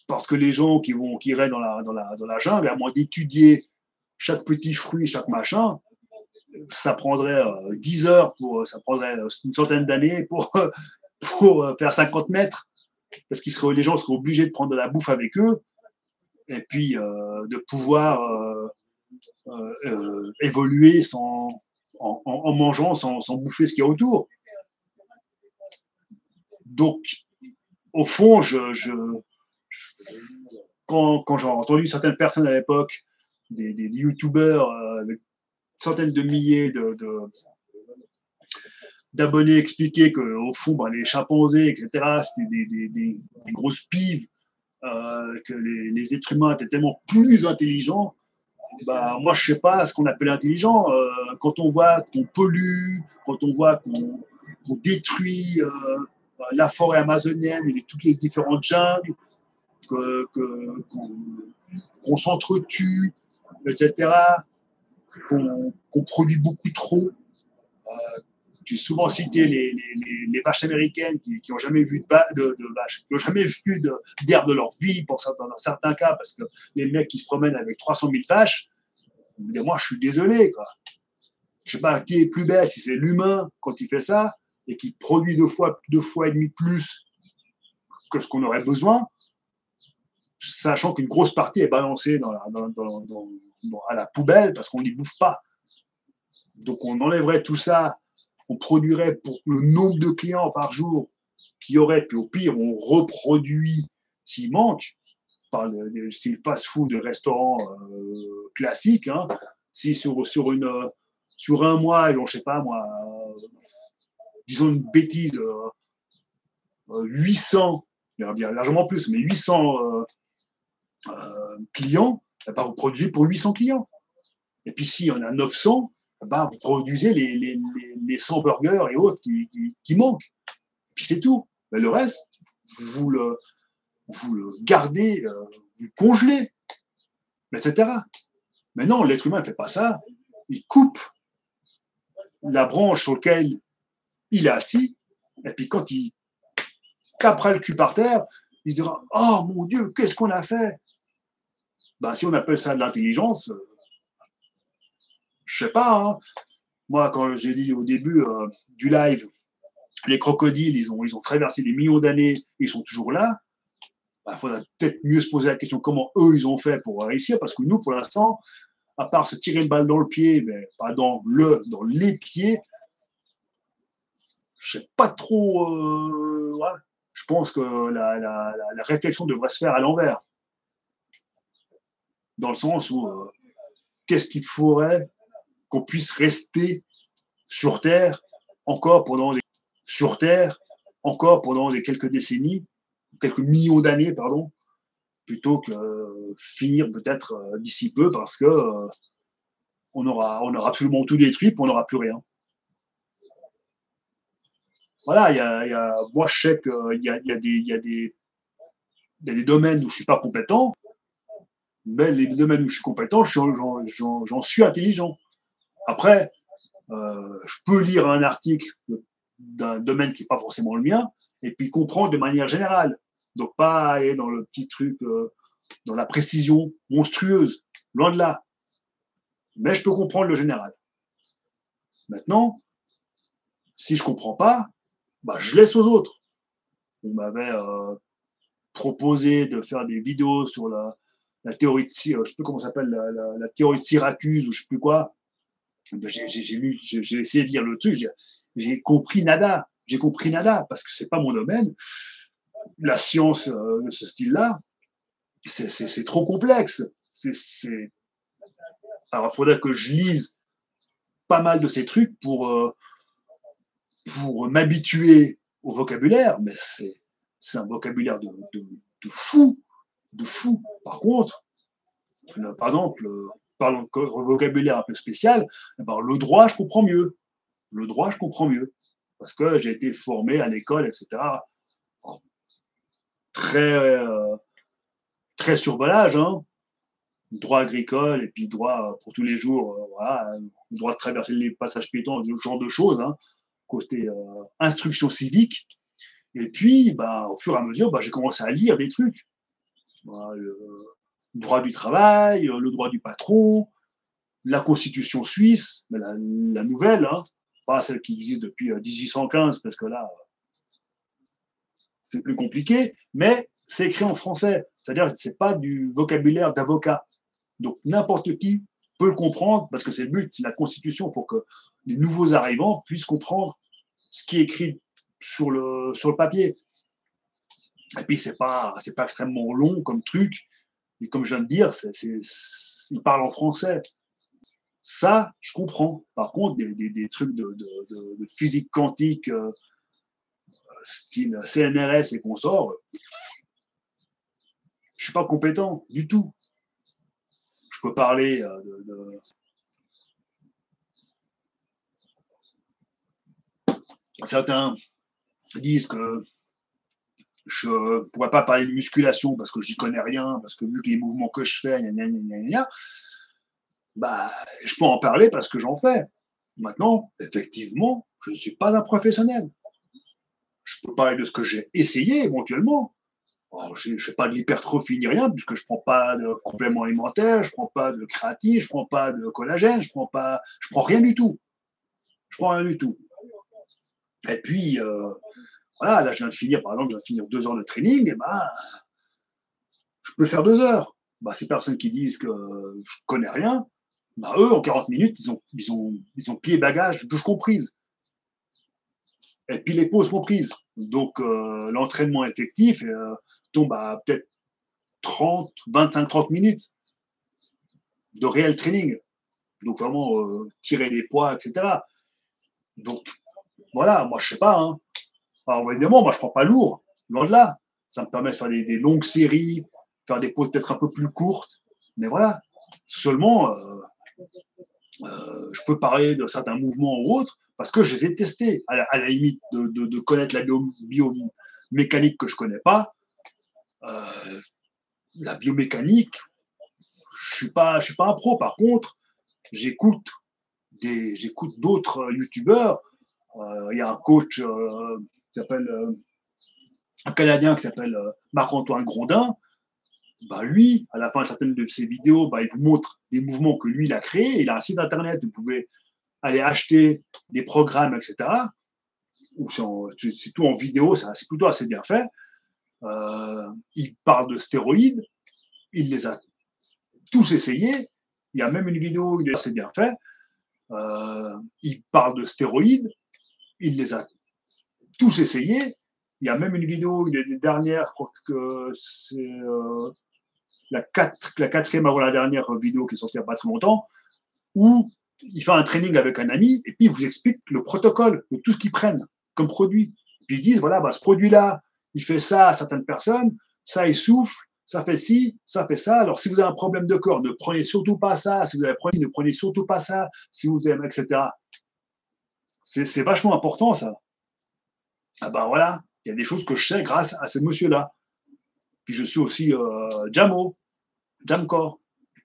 parce que les gens qui iraient dans la jungle, à moins d'étudier chaque petit fruit, chaque machin, ça prendrait 10 heures, ça prendrait une centaine d'années pour faire 50 mètres, parce que les gens seraient obligés de prendre de la bouffe avec eux, et puis de pouvoir évoluer en mangeant, sans bouffer ce qu'il y a autour. Donc, au fond, quand j'ai entendu certaines personnes à l'époque, des youtubeurs avec centaines de milliers d'abonnés expliquer qu'au fond, bah, les chimpanzés, etc., c'était des grosses pives, que les êtres humains étaient tellement plus intelligents. Bah, moi, je ne sais pas ce qu'on appelle intelligent. Quand on voit qu'on pollue, quand on voit qu'on détruit la forêt amazonienne et toutes les différentes jungles, qu'on s'entretue, etc., qu'on produit beaucoup trop. J'ai souvent cité les vaches américaines qui n'ont jamais vu de vaches, qui n'ont jamais vu d'herbe de leur vie, dans certains cas, parce que les mecs qui se promènent avec 300 000 vaches, moi je suis désolé, quoi. Je ne sais pas qui est plus bête, si c'est l'humain quand il fait ça, et qui produit deux fois et demi plus que ce qu'on aurait besoin, sachant qu'une grosse partie est balancée à la poubelle parce qu'on n'y bouffe pas. Donc on enlèverait tout ça, on produirait pour le nombre de clients par jour qu'il y aurait, puis au pire, on reproduit s'il manque, par le style fast-food, restaurant classique. Hein. Si sur un mois, je ne sais pas moi, disons une bêtise, 800, bien largement plus, mais 800 clients, bah, vous produisez pour 800 clients. Et puis s'il y en a 900, bah, vous produisez les 100 burgers et autres qui manquent. Et puis c'est tout. Mais le reste, vous le gardez, vous le congelez, etc. Mais non, l'être humain ne fait pas ça. Il coupe la branche sur laquelle il est assis, et puis quand il capera le cul par terre, il dira « Oh mon Dieu, qu'est-ce qu'on a fait ?» Ben, si on appelle ça de l'intelligence, je sais pas. Hein. Moi, quand j'ai dit au début du live, les crocodiles, ils ont traversé des millions d'années, ils sont toujours là. Il faudrait peut-être mieux se poser la question comment eux, ils ont fait pour réussir, parce que nous, pour l'instant, à part se tirer une balle dans le pied, mais pas dans les pieds, je sais pas trop. Ouais. Je pense que la réflexion devrait se faire à l'envers. Dans le sens où, qu'est-ce qu'il faudrait qu'on puisse rester sur Terre encore pendant des quelques décennies, quelques millions d'années, pardon, plutôt que finir peut-être d'ici peu parce que on aura absolument tout détruit, puis on n'aura plus rien. Voilà, moi je sais qu'il y a des domaines où je ne suis pas compétent, mais les domaines où je suis compétent, j'en suis intelligent. Après, je peux lire un article d'un domaine qui n'est pas forcément le mien, et puis comprendre de manière générale. Donc pas aller dans le petit truc, dans la précision monstrueuse, loin de là. Mais je peux comprendre le général. Maintenant, si je ne comprends pas, bah, je laisse aux autres. On m'avait proposé de faire des vidéos sur la théorie de je ne sais plus comment ça s'appelle, la théorie de Syracuse ou je ne sais plus quoi. J'ai essayé de lire le truc, j'ai compris nada. J'ai compris nada parce que c'est pas mon domaine. La science de ce style-là, c'est trop complexe. Alors, il faudrait que je lise pas mal de ces trucs pour m'habituer au vocabulaire, mais c'est un vocabulaire de fou, de fou. Par contre, par exemple, parlons de vocabulaire un peu spécial, le droit, je comprends mieux. Le droit, je comprends mieux. Parce que j'ai été formé à l'école, etc. Très survolage, hein. Droit agricole et puis droit pour tous les jours, voilà, droit de traverser les passages piétons, ce genre de choses, hein, côté instruction civique. Et puis, au fur et à mesure, j'ai commencé à lire des trucs. Voilà, le droit du travail, le droit du patron, la constitution suisse, mais la nouvelle, hein, pas celle qui existe depuis 1815, parce que là, c'est plus compliqué, mais c'est écrit en français. C'est-à-dire que ce n'est pas du vocabulaire d'avocat. Donc n'importe qui peut le comprendre, parce que c'est le but, c'est la constitution, pour que les nouveaux arrivants puissent comprendre ce qui est écrit sur le papier. Et puis, c'est pas extrêmement long comme truc. Et comme je viens de dire, il parle en français. Ça, je comprends. Par contre, des trucs de physique quantique, style CNRS et consorts, je suis pas compétent du tout. Je peux parler certains disent que je ne pourrais pas parler de musculation parce que j'y connais rien, parce que vu que les mouvements que je fais, bah, je peux en parler parce que j'en fais. Maintenant, effectivement, je ne suis pas un professionnel. Je peux parler de ce que j'ai essayé éventuellement. Alors, je ne fais pas de l'hypertrophie ni rien, puisque je ne prends pas de compléments alimentaires, je ne prends pas de créatine, je ne prends pas de collagène, je prends rien du tout. Je prends rien du tout. Et puis, voilà, là, je viens de finir, par exemple, je viens de finir 2 heures de training, et ben, je peux faire 2 heures. Bah, ces personnes qui disent que je connais rien, bah, eux, en 40 minutes, ils ont pied bagage, douche comprise. Et puis les pauses comprises. Donc, l'entraînement effectif tombe à peut-être 30, 25, 30 minutes de réel training. Donc, vraiment, tirer des poids, etc. Donc, voilà, moi, je sais pas. Hein. Alors, évidemment, moi, je prends pas lourd, loin de là. Ça me permet de faire des longues séries, faire des pauses peut-être un peu plus courtes. Mais voilà. Seulement, je peux parler de certains mouvements ou autres parce que je les ai testés. À la limite de connaître la biomécanique que je ne connais pas, la biomécanique, je suis pas un pro. Par contre, j'écoute d'autres youtubeurs. Il y a un coach qui s'appelle un Canadien qui s'appelle Marc-Antoine Grondin. Bah, lui, à la fin de certaines de ses vidéos, bah, il vous montre des mouvements que lui, il a créés. Il a un site internet, vous pouvez aller acheter des programmes, etc. Ou c'est tout en vidéo, c'est plutôt assez bien fait. Il parle de stéroïdes, il les a tous essayés. Il y a même une vidéo où il est assez bien fait. Il parle de stéroïdes, il les a tous essayés. Il y a même une vidéo, une des dernières, je crois que c'est la quatrième avant la dernière vidéo qui est sortie il n'y a pas très longtemps, où il fait un training avec un ami et puis il vous explique le protocole de tout ce qu'ils prennent comme produit. Puis ils disent, voilà, bah, ce produit-là, il fait ça à certaines personnes, ça il souffle, ça fait ci, ça fait ça. Alors si vous avez un problème de corps, ne prenez surtout pas ça. Si vous avez un problème, ne prenez surtout pas ça. Si vous aimez, etc. C'est vachement important ça. Ah ben voilà, il y a des choses que je sais grâce à ce monsieur-là. Puis je suis aussi Jamcore.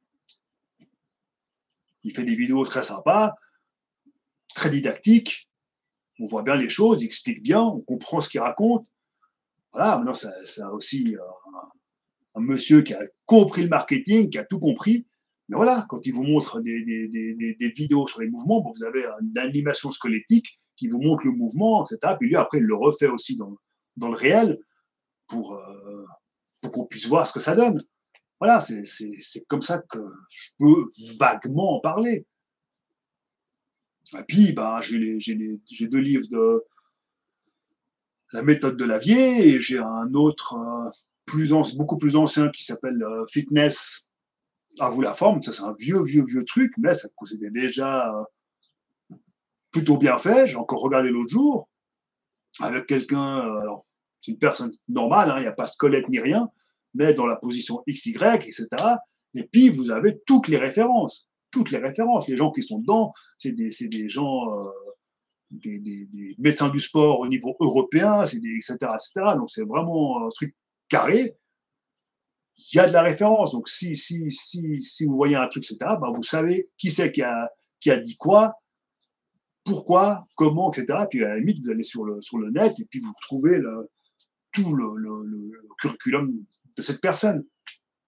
Il fait des vidéos très sympas, très didactiques. On voit bien les choses, il explique bien, on comprend ce qu'il raconte. Voilà, maintenant, c'est aussi un monsieur qui a compris le marketing, qui a tout compris. Mais voilà, quand il vous montre des vidéos sur les mouvements, bon, vous avez une animation squelettique qui vous montre le mouvement, etc. Puis lui, après, il le refait aussi dans le réel pour, pour qu'on puisse voir ce que ça donne. Voilà, c'est comme ça que je peux vaguement en parler. Et puis, ben, j'ai 2 livres de la méthode de Lavier et j'ai un autre beaucoup plus ancien qui s'appelle Fitness à vous la forme. Ça, c'est un vieux truc, mais ça c'était déjà plutôt bien fait. J'ai encore regardé l'autre jour avec quelqu'un, alors c'est une personne normale, hein, il n'y a pas squelette ni rien, mais dans la position XY, etc. Et puis, vous avez toutes les références. Toutes les références. Les gens qui sont dedans, c'est des gens, des médecins du sport au niveau européen, etc., etc. Donc, c'est vraiment un truc carré. Il y a de la référence. Donc, si vous voyez un truc, etc., ben, vous savez qui c'est qui a dit quoi, pourquoi, comment, etc. Puis, à la limite, vous allez sur le net et puis vous retrouvez tout le curriculum de cette personne.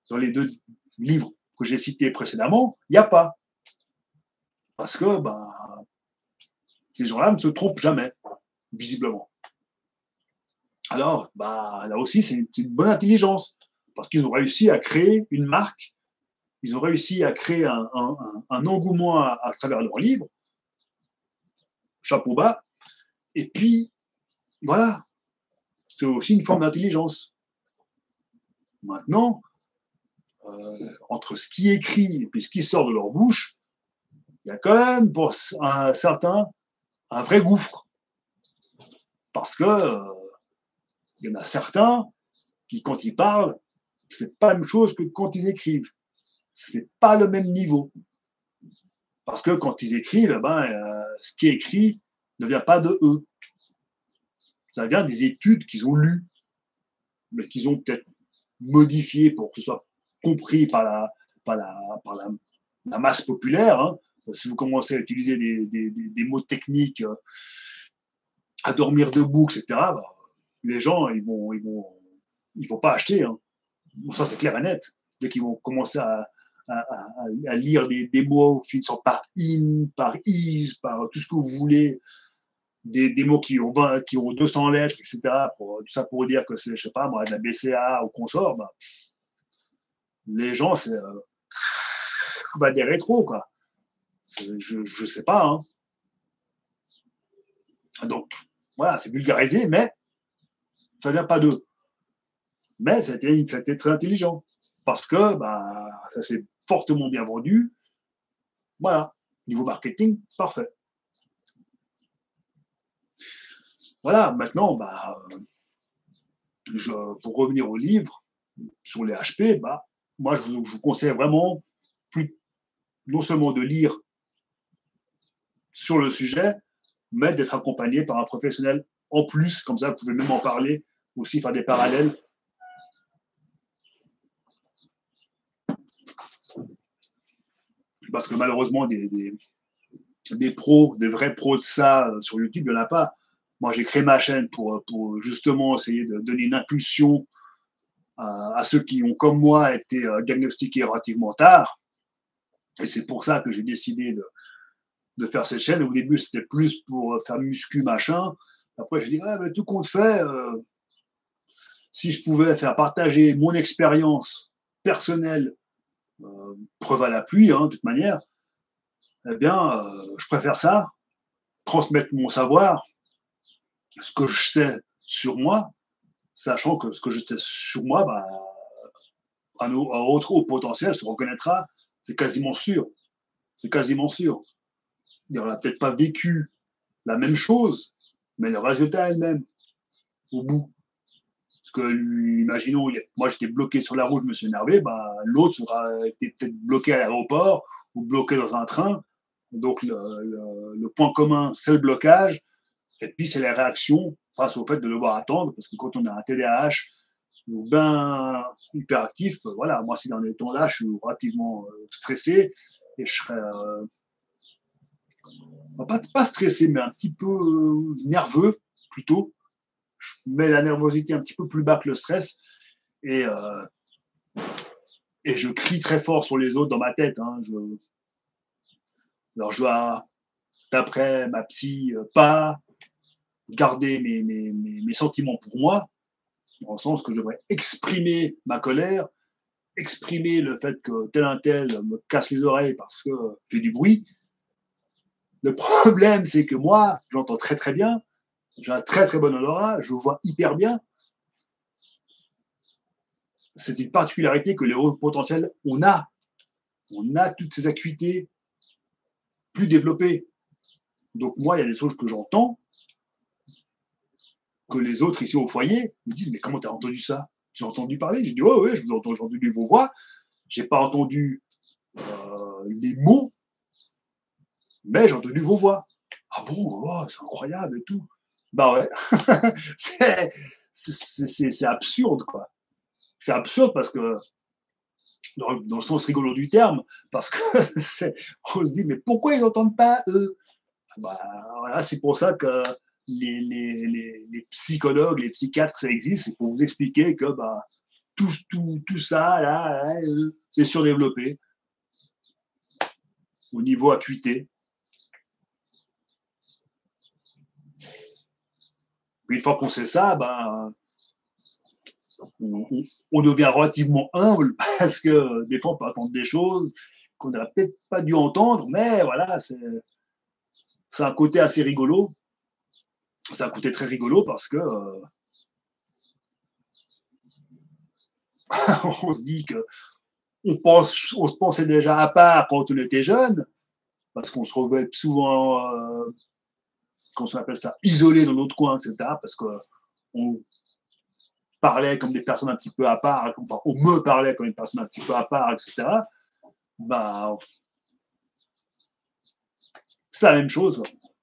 Dans les 2 livres que j'ai cités précédemment, il n'y a pas. Parce que ces gens-là ne se trompent jamais, visiblement. Alors, là aussi, c'est une bonne intelligence. Parce qu'ils ont réussi à créer une marque, ils ont réussi à créer un engouement à travers leurs livres. Chapeau bas. Et puis, voilà, c'est aussi une forme d'intelligence. Maintenant, entre ce qui est écrit et puis ce qui sort de leur bouche, il y a quand même pour certains un vrai gouffre. Parce que il y en a certains qui, quand ils parlent, c'est pas la même chose que quand ils écrivent. C'est pas le même niveau. Parce que quand ils écrivent, ce qui est écrit ne vient pas de eux. Ça vient des études qu'ils ont lues, mais qu'ils ont peut-être modifiées pour que ce soit compris par la masse populaire. Hein. Si vous commencez à utiliser des mots techniques, à dormir debout, etc., les gens, ils vont pas acheter. Hein. Bon, ça, c'est clair et net. Dès qu'ils vont commencer à lire des mots finissant par in, par is, par tout ce que vous voulez, des mots qui ont 200 lettres, etc., tout ça pour dire que c'est, je sais pas moi, de la BCA ou consort, les gens, c'est des rétros, quoi. Je sais pas. Hein. Donc, voilà, c'est vulgarisé, mais ça vient pas d'eux. Mais ça a été très intelligent. Parce que ça s'est fortement bien vendu. Voilà. Niveau marketing, parfait. Voilà, maintenant, pour revenir au livre, sur les HP, moi, je vous conseille vraiment non seulement de lire sur le sujet, mais d'être accompagné par un professionnel en plus. Comme ça, vous pouvez même en parler, aussi faire des parallèles. Parce que malheureusement, des pros, des vrais pros de ça sur YouTube, il n'y en a pas. Moi, j'ai créé ma chaîne pour justement essayer de donner une impulsion à ceux qui ont, comme moi, été diagnostiqués relativement tard. Et c'est pour ça que j'ai décidé de faire cette chaîne. Au début, c'était plus pour faire muscu, machin. Après, j'ai dit, mais tout compte fait, si je pouvais faire partager mon expérience personnelle, preuve à l'appui, hein, de toute manière, eh bien, je préfère ça, transmettre mon savoir, ce que je sais sur moi, sachant que ce que je sais sur moi, un autre haut potentiel se reconnaîtra, c'est quasiment sûr. C'est quasiment sûr. Il n'aura peut-être pas vécu la même chose, mais le résultat est le même, au bout. Parce que, imaginons, moi j'étais bloqué sur la route, je me suis énervé, l'autre aura été peut-être bloqué à l'aéroport ou bloqué dans un train. Donc le point commun, c'est le blocage, et puis c'est les réactions face au fait de devoir attendre, parce que quand on a un TDAH bien hyperactif, voilà, moi c'est dans les temps-là, je suis relativement stressé, et je serais pas stressé, mais un petit peu nerveux plutôt. Je mets la nervosité un petit peu plus bas que le stress, et je crie très fort sur les autres dans ma tête. Hein. Alors je dois, d'après ma psy, pas garder mes sentiments pour moi, dans le sens que je devrais exprimer ma colère, exprimer le fait que tel un tel me casse les oreilles parce que fait du bruit. Le problème, c'est que moi, j'entends très très bien, j'ai un très très bon odorat, je vois hyper bien. C'est une particularité que les hauts potentiels, on a. On a toutes ces acuités plus développées. Donc moi, il y a des choses que j'entends, que les autres ici au foyer me disent, mais comment tu as entendu ça? Tu as entendu parler? Je dis, ouais, je vous entends, j'ai entendu vos voix, j'ai pas entendu les mots, mais j'ai entendu vos voix. Ah bon, oh, c'est incroyable et tout. Bah ouais, c'est absurde, quoi. C'est absurde parce que, dans le sens rigolo du terme, parce que on se dit, mais pourquoi ils n'entendent pas eux? Voilà, c'est pour ça que les psychologues, les psychiatres, ça existe, c'est pour vous expliquer que tout ça, là, c'est surdéveloppé au niveau acuité. Puis une fois qu'on sait ça, ben, on devient relativement humble parce que des fois, on peut attendre des choses qu'on n'aurait peut-être pas dû entendre, mais voilà, c'est un côté assez rigolo. C'est un côté très rigolo parce que on se dit que on se pensait déjà à part quand on était jeune, parce qu'on se retrouvait souvent, qu'on s'appelle ça, isolé dans notre coin, etc. Parce qu'on parlait comme des personnes un petit peu à part, enfin, on me parlait comme une personne un petit peu à part, etc. Bah, c'est la même chose.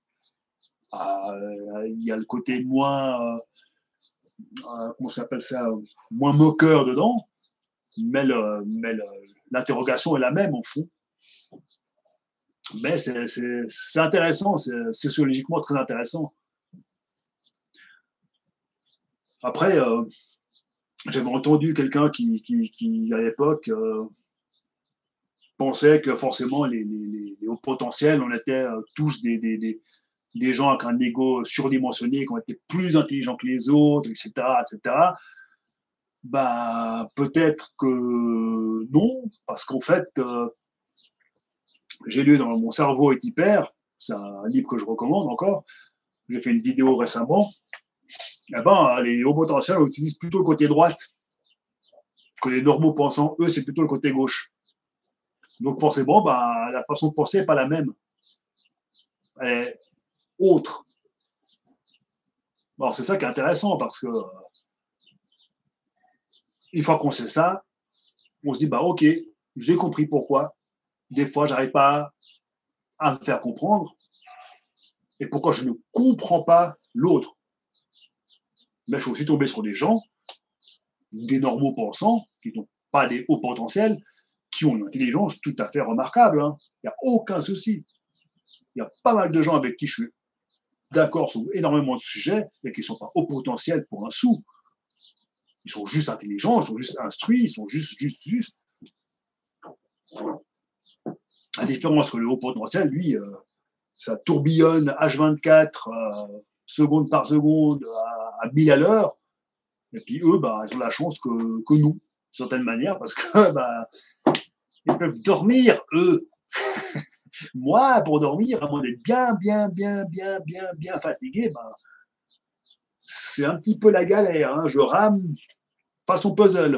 Il y a le côté moins, comment ça s'appelle ça, moins moqueur dedans, mais l'interrogation est la même au fond. Mais c'est intéressant, c'est sociologiquement très intéressant. Après, j'avais entendu quelqu'un qui à l'époque, pensait que forcément les hauts potentiels, on était tous des gens avec un ego surdimensionné, qui ont été plus intelligents que les autres, etc., etc. Bah, peut-être que non, parce qu'en fait, j'ai lu dans Mon cerveau est hyper, c'est un livre que je recommande encore, j'ai fait une vidéo récemment, eh ben, les hauts potentiels utilisent plutôt le côté droite, que les normaux pensants, eux, c'est plutôt le côté gauche. Donc forcément, bah, la façon de penser n'est pas la même. Elle est autre. Alors c'est ça qui est intéressant, parce que une fois qu'on sait ça, on se dit, bah ok, j'ai compris pourquoi. Des fois, j'arrive pas à me faire comprendre, et pourquoi je ne comprends pas l'autre. Mais je suis aussi tombé sur des gens, des normaux pensants, qui n'ont pas des hauts potentiels, qui ont une intelligence tout à fait remarquable. Hein. Il n'y a aucun souci. Il y a pas mal de gens avec qui je suis d'accord sur énormément de sujets, mais qui ne sont pas hauts potentiels pour un sou. Ils sont juste intelligents, ils sont juste instruits, ils sont juste. La différence que le haut potentiel, lui, ça tourbillonne H24, seconde par seconde, à 1000 à l'heure. Et puis eux, bah, ils ont la chance que nous, d'une certaine manière, parce que bah, ils peuvent dormir, eux. Moi, pour dormir, à moins d'être bien fatigué, bah, c'est un petit peu la galère. Hein. Je rame façon puzzle.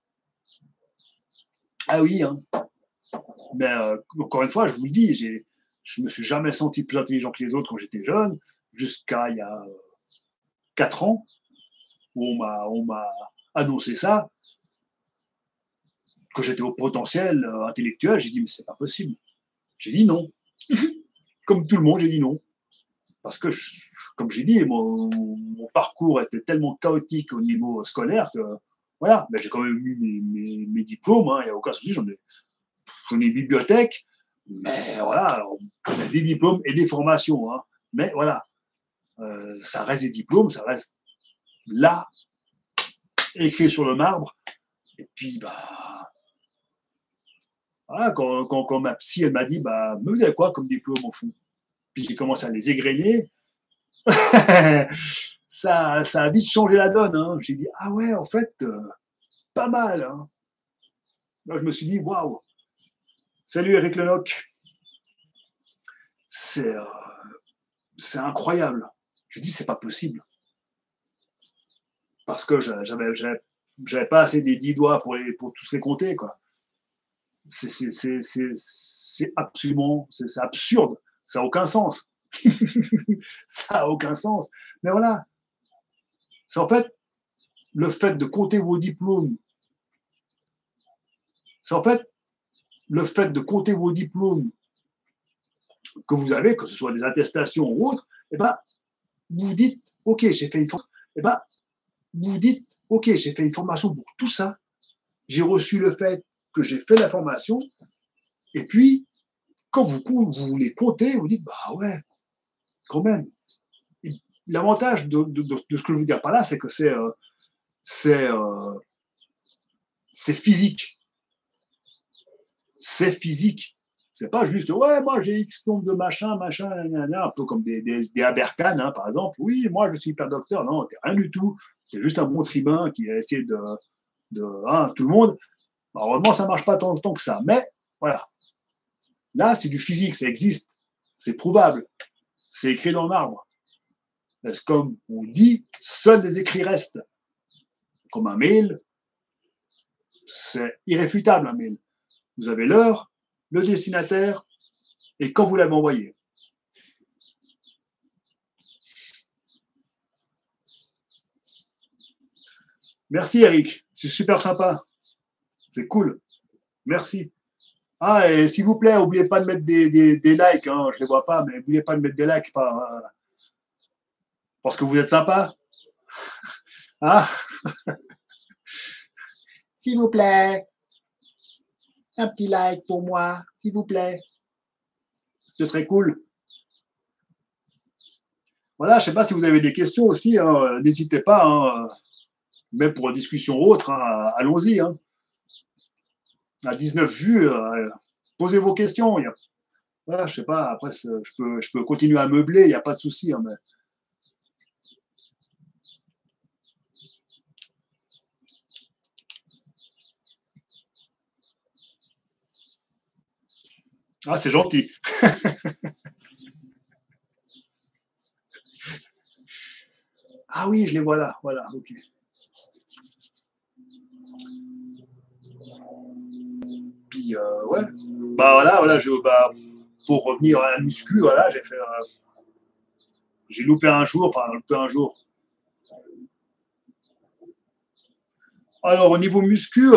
Ah oui, hein. Mais encore une fois, je vous le dis, je me suis jamais senti plus intelligent que les autres quand j'étais jeune, jusqu'à il y a 4 ans, où on m'a annoncé ça, que j'étais au potentiel intellectuel. J'ai dit, mais c'est pas possible. J'ai dit non. Comme tout le monde, j'ai dit non. Parce que, comme j'ai dit, mon parcours était tellement chaotique au niveau scolaire que, voilà, mais j'ai quand même eu mes diplômes, il n'y a aucun souci, j'en ai bibliothèque, mais voilà, on a des diplômes et des formations, hein. Mais voilà, ça reste des diplômes, ça reste là, écrit sur le marbre. Et puis, bah, voilà, quand ma psy, elle m'a dit, bah, mais vous avez quoi comme diplôme au fond? Puis j'ai commencé à les égrener. Ça a vite changé la donne. Hein. J'ai dit, ah ouais, en fait, pas mal. Hein. Là, je me suis dit, waouh, salut Eric Lenoc. C'est incroyable. Je dis, c'est pas possible. Parce que j'avais pas assez des 10 doigts pour tous les compter, quoi. C'est absolument, c'est absurde. Ça n'a aucun sens. Ça n'a aucun sens. Mais voilà. C'est en fait le fait de compter vos diplômes. C'est en fait le fait de compter vos diplômes que vous avez, que ce soit des attestations ou autres, eh ben, vous dites, OK, j'ai fait une formation. Eh ben, vous dites, OK, j'ai fait une formation pour tout ça. J'ai reçu le fait que j'ai fait la formation. Et puis, quand vous les comptez, vous dites, bah ouais, quand même. L'avantage de ce que je veux dire par là, c'est que c'est c'est physique. C'est physique. C'est pas juste, ouais, moi j'ai X nombre de machin, un peu comme des Aberkan, hein, par exemple. Oui, moi je suis hyper docteur. Non, t'es rien du tout. T'es juste un bon tribun qui a essayé de tout le monde. Normalement, ça marche pas tant que ça. Mais voilà. Là, c'est du physique, ça existe. C'est prouvable. C'est écrit dans le marbre. Parce que comme on dit, seuls des écrits restent. Comme un mail, c'est irréfutable un mail. Vous avez l'heure, le destinataire et quand vous l'avez envoyé. Merci Eric, c'est super sympa. C'est cool. Merci. Ah, et s'il vous plaît, n'oubliez pas de mettre des likes. Hein. Je ne les vois pas, mais n'oubliez pas de mettre des likes parce que vous êtes sympa. Ah, s'il vous plaît, un petit like pour moi, s'il vous plaît. Ce serait cool. Voilà, je ne sais pas si vous avez des questions aussi. Hein. N'hésitez pas, hein. Même pour une discussion autre, hein. Allons-y. Hein. À 19 vues, posez vos questions. Voilà, je sais pas, après, je peux continuer à meubler, il n'y a pas de souci. Hein, mais... Ah, c'est gentil. Ah oui, je les vois là. Voilà, ok. Puis, ouais. Bah voilà, pour revenir à la muscu, voilà, j'ai loupé un jour, enfin, loupé un jour. Alors, au niveau muscu,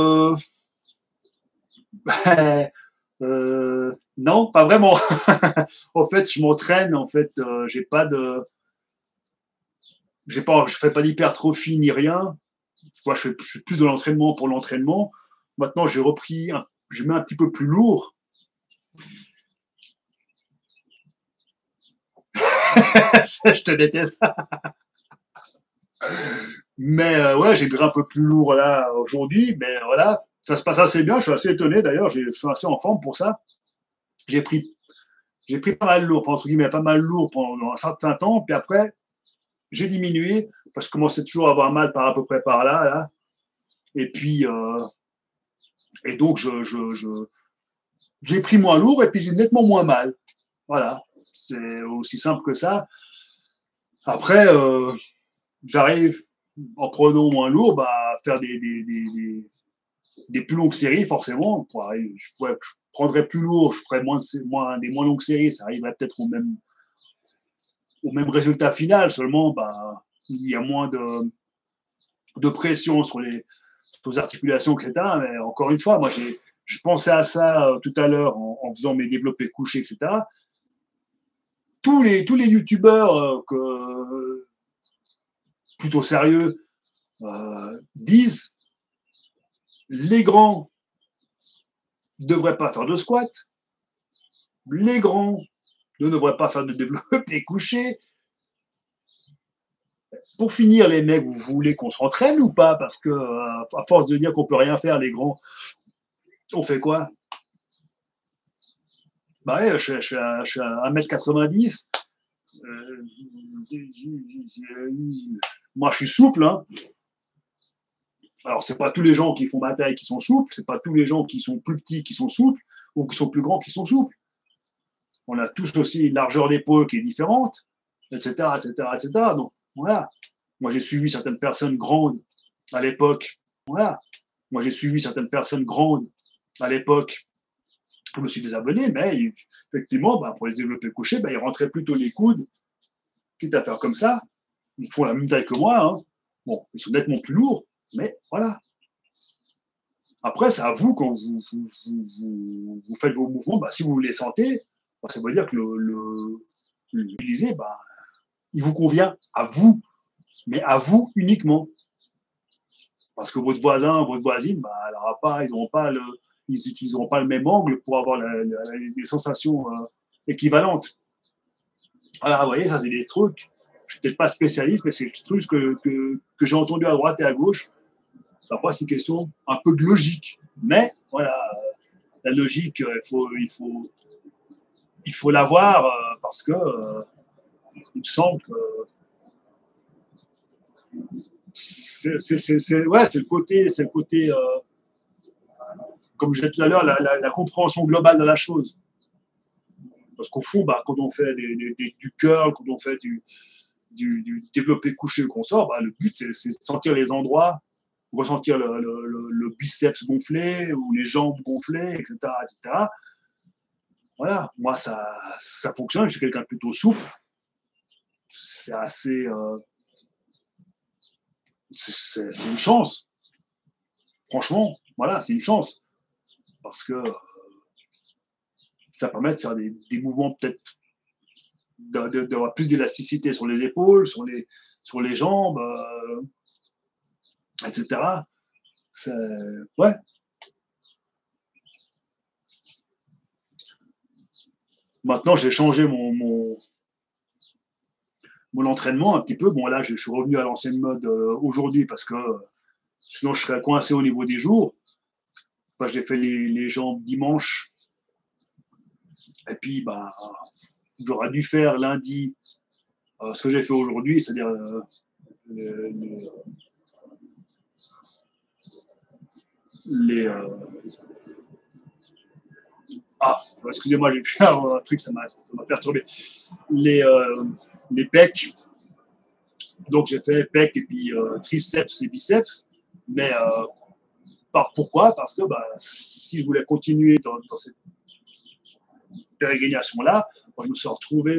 non, pas vraiment. En fait, je m'entraîne. En fait, j'ai pas de, je fais pas d'hypertrophie ni rien. Moi, je fais plus de l'entraînement pour l'entraînement. Maintenant, j'ai repris, je mets un petit peu plus lourd. Je te déteste. Mais ouais, j'ai pris un peu plus lourd là aujourd'hui. Mais voilà, ça se passe assez bien. Je suis assez étonné d'ailleurs. Je suis assez en forme pour ça. J'ai pris, j'ai pris pas mal lourd, entre guillemets, pas mal lourd pendant un certain temps. Puis après, j'ai diminué parce que je commençais toujours à avoir mal par à peu près par là. Là. Et puis, et donc, j'ai pris moins lourd et puis j'ai nettement moins mal. Voilà, c'est aussi simple que ça. Après, j'arrive en prenant moins lourd bah, à faire des plus longues séries, forcément. Je prendrais plus lourd, je ferais des moins longues séries, ça arriverait peut-être au même résultat final, seulement bah, il y a moins de pression sur les articulations, etc. Mais encore une fois, moi, je pensais à ça tout à l'heure en faisant mes développés couchés, etc. Tous les youtubeurs plutôt sérieux disent les grands ne devraient pas faire de squat, les grands ne devraient pas faire de développé couché. Pour finir, les mecs, vous voulez qu'on se entraîne ou pas? Parce que à force de dire qu'on peut rien faire, les grands, on fait quoi? Bah ouais, je suis à 1m90. Euh, moi, je suis souple. Hein. Alors, c'est pas tous les gens qui font ma taille qui sont souples. C'est pas tous les gens qui sont plus petits qui sont souples ou qui sont plus grands qui sont souples. On a tous aussi une largeur d'épaule qui est différente, etc., etc., etc. Donc, voilà. Moi, j'ai suivi certaines personnes grandes à l'époque. Voilà. Moi, j'ai suivi certaines personnes grandes à l'époque. Je me suis désabonné, mais effectivement, bah, pour les développer couchés, bah, ils rentraient plutôt les coudes, quitte à faire comme ça. Ils font la même taille que moi. Hein. Bon, ils sont nettement plus lourds, mais voilà. Après, c'est à vous, quand vous faites vos mouvements, bah, si vous les sentez, bah, ça veut dire que l'utiliser, bah, il vous convient à vous, mais à vous uniquement. Parce que votre voisin, votre voisine, bah, ils n'utiliseront pas le même angle pour avoir les sensations équivalentes. Voilà, vous voyez, ça, c'est des trucs. Je ne suis peut-être pas spécialiste, mais c'est des trucs que j'ai entendus à droite et à gauche. Après, c'est une question un peu de logique. Mais voilà, la logique, il faut l'avoir parce que il me semble que ouais, c'est le côté comme je disais tout à l'heure, la compréhension globale de la chose. Parce qu'au fond, bah, quand on fait du curl, quand on fait du développé couché qu'on sort, bah, le but, c'est de sentir les endroits, ressentir le biceps gonflé ou les jambes gonflées, etc. etc. Voilà, moi, ça fonctionne. Je suis quelqu'un de plutôt souple. C'est assez. C'est une chance. Franchement, voilà, c'est une chance. Parce que ça permet de faire des mouvements peut-être d'avoir plus d'élasticité sur les épaules, sur les jambes, etc. Ouais. Maintenant, j'ai changé mon entraînement un petit peu. Bon, là, je suis revenu à l'ancienne mode aujourd'hui parce que sinon, je serais coincé au niveau des jours. Enfin, j'ai fait les jambes dimanche. Et puis, bah, j'aurais dû faire lundi ce que j'ai fait aujourd'hui, c'est-à-dire les. Ah, excusez-moi, j'ai fait un truc, ça m'a perturbé. Les, euh, les pecs. Donc, j'ai fait pecs et puis triceps et biceps. Mais pourquoi? Parce que bah, si je voulais continuer dans cette pérégrination-là, je me suis retrouvé,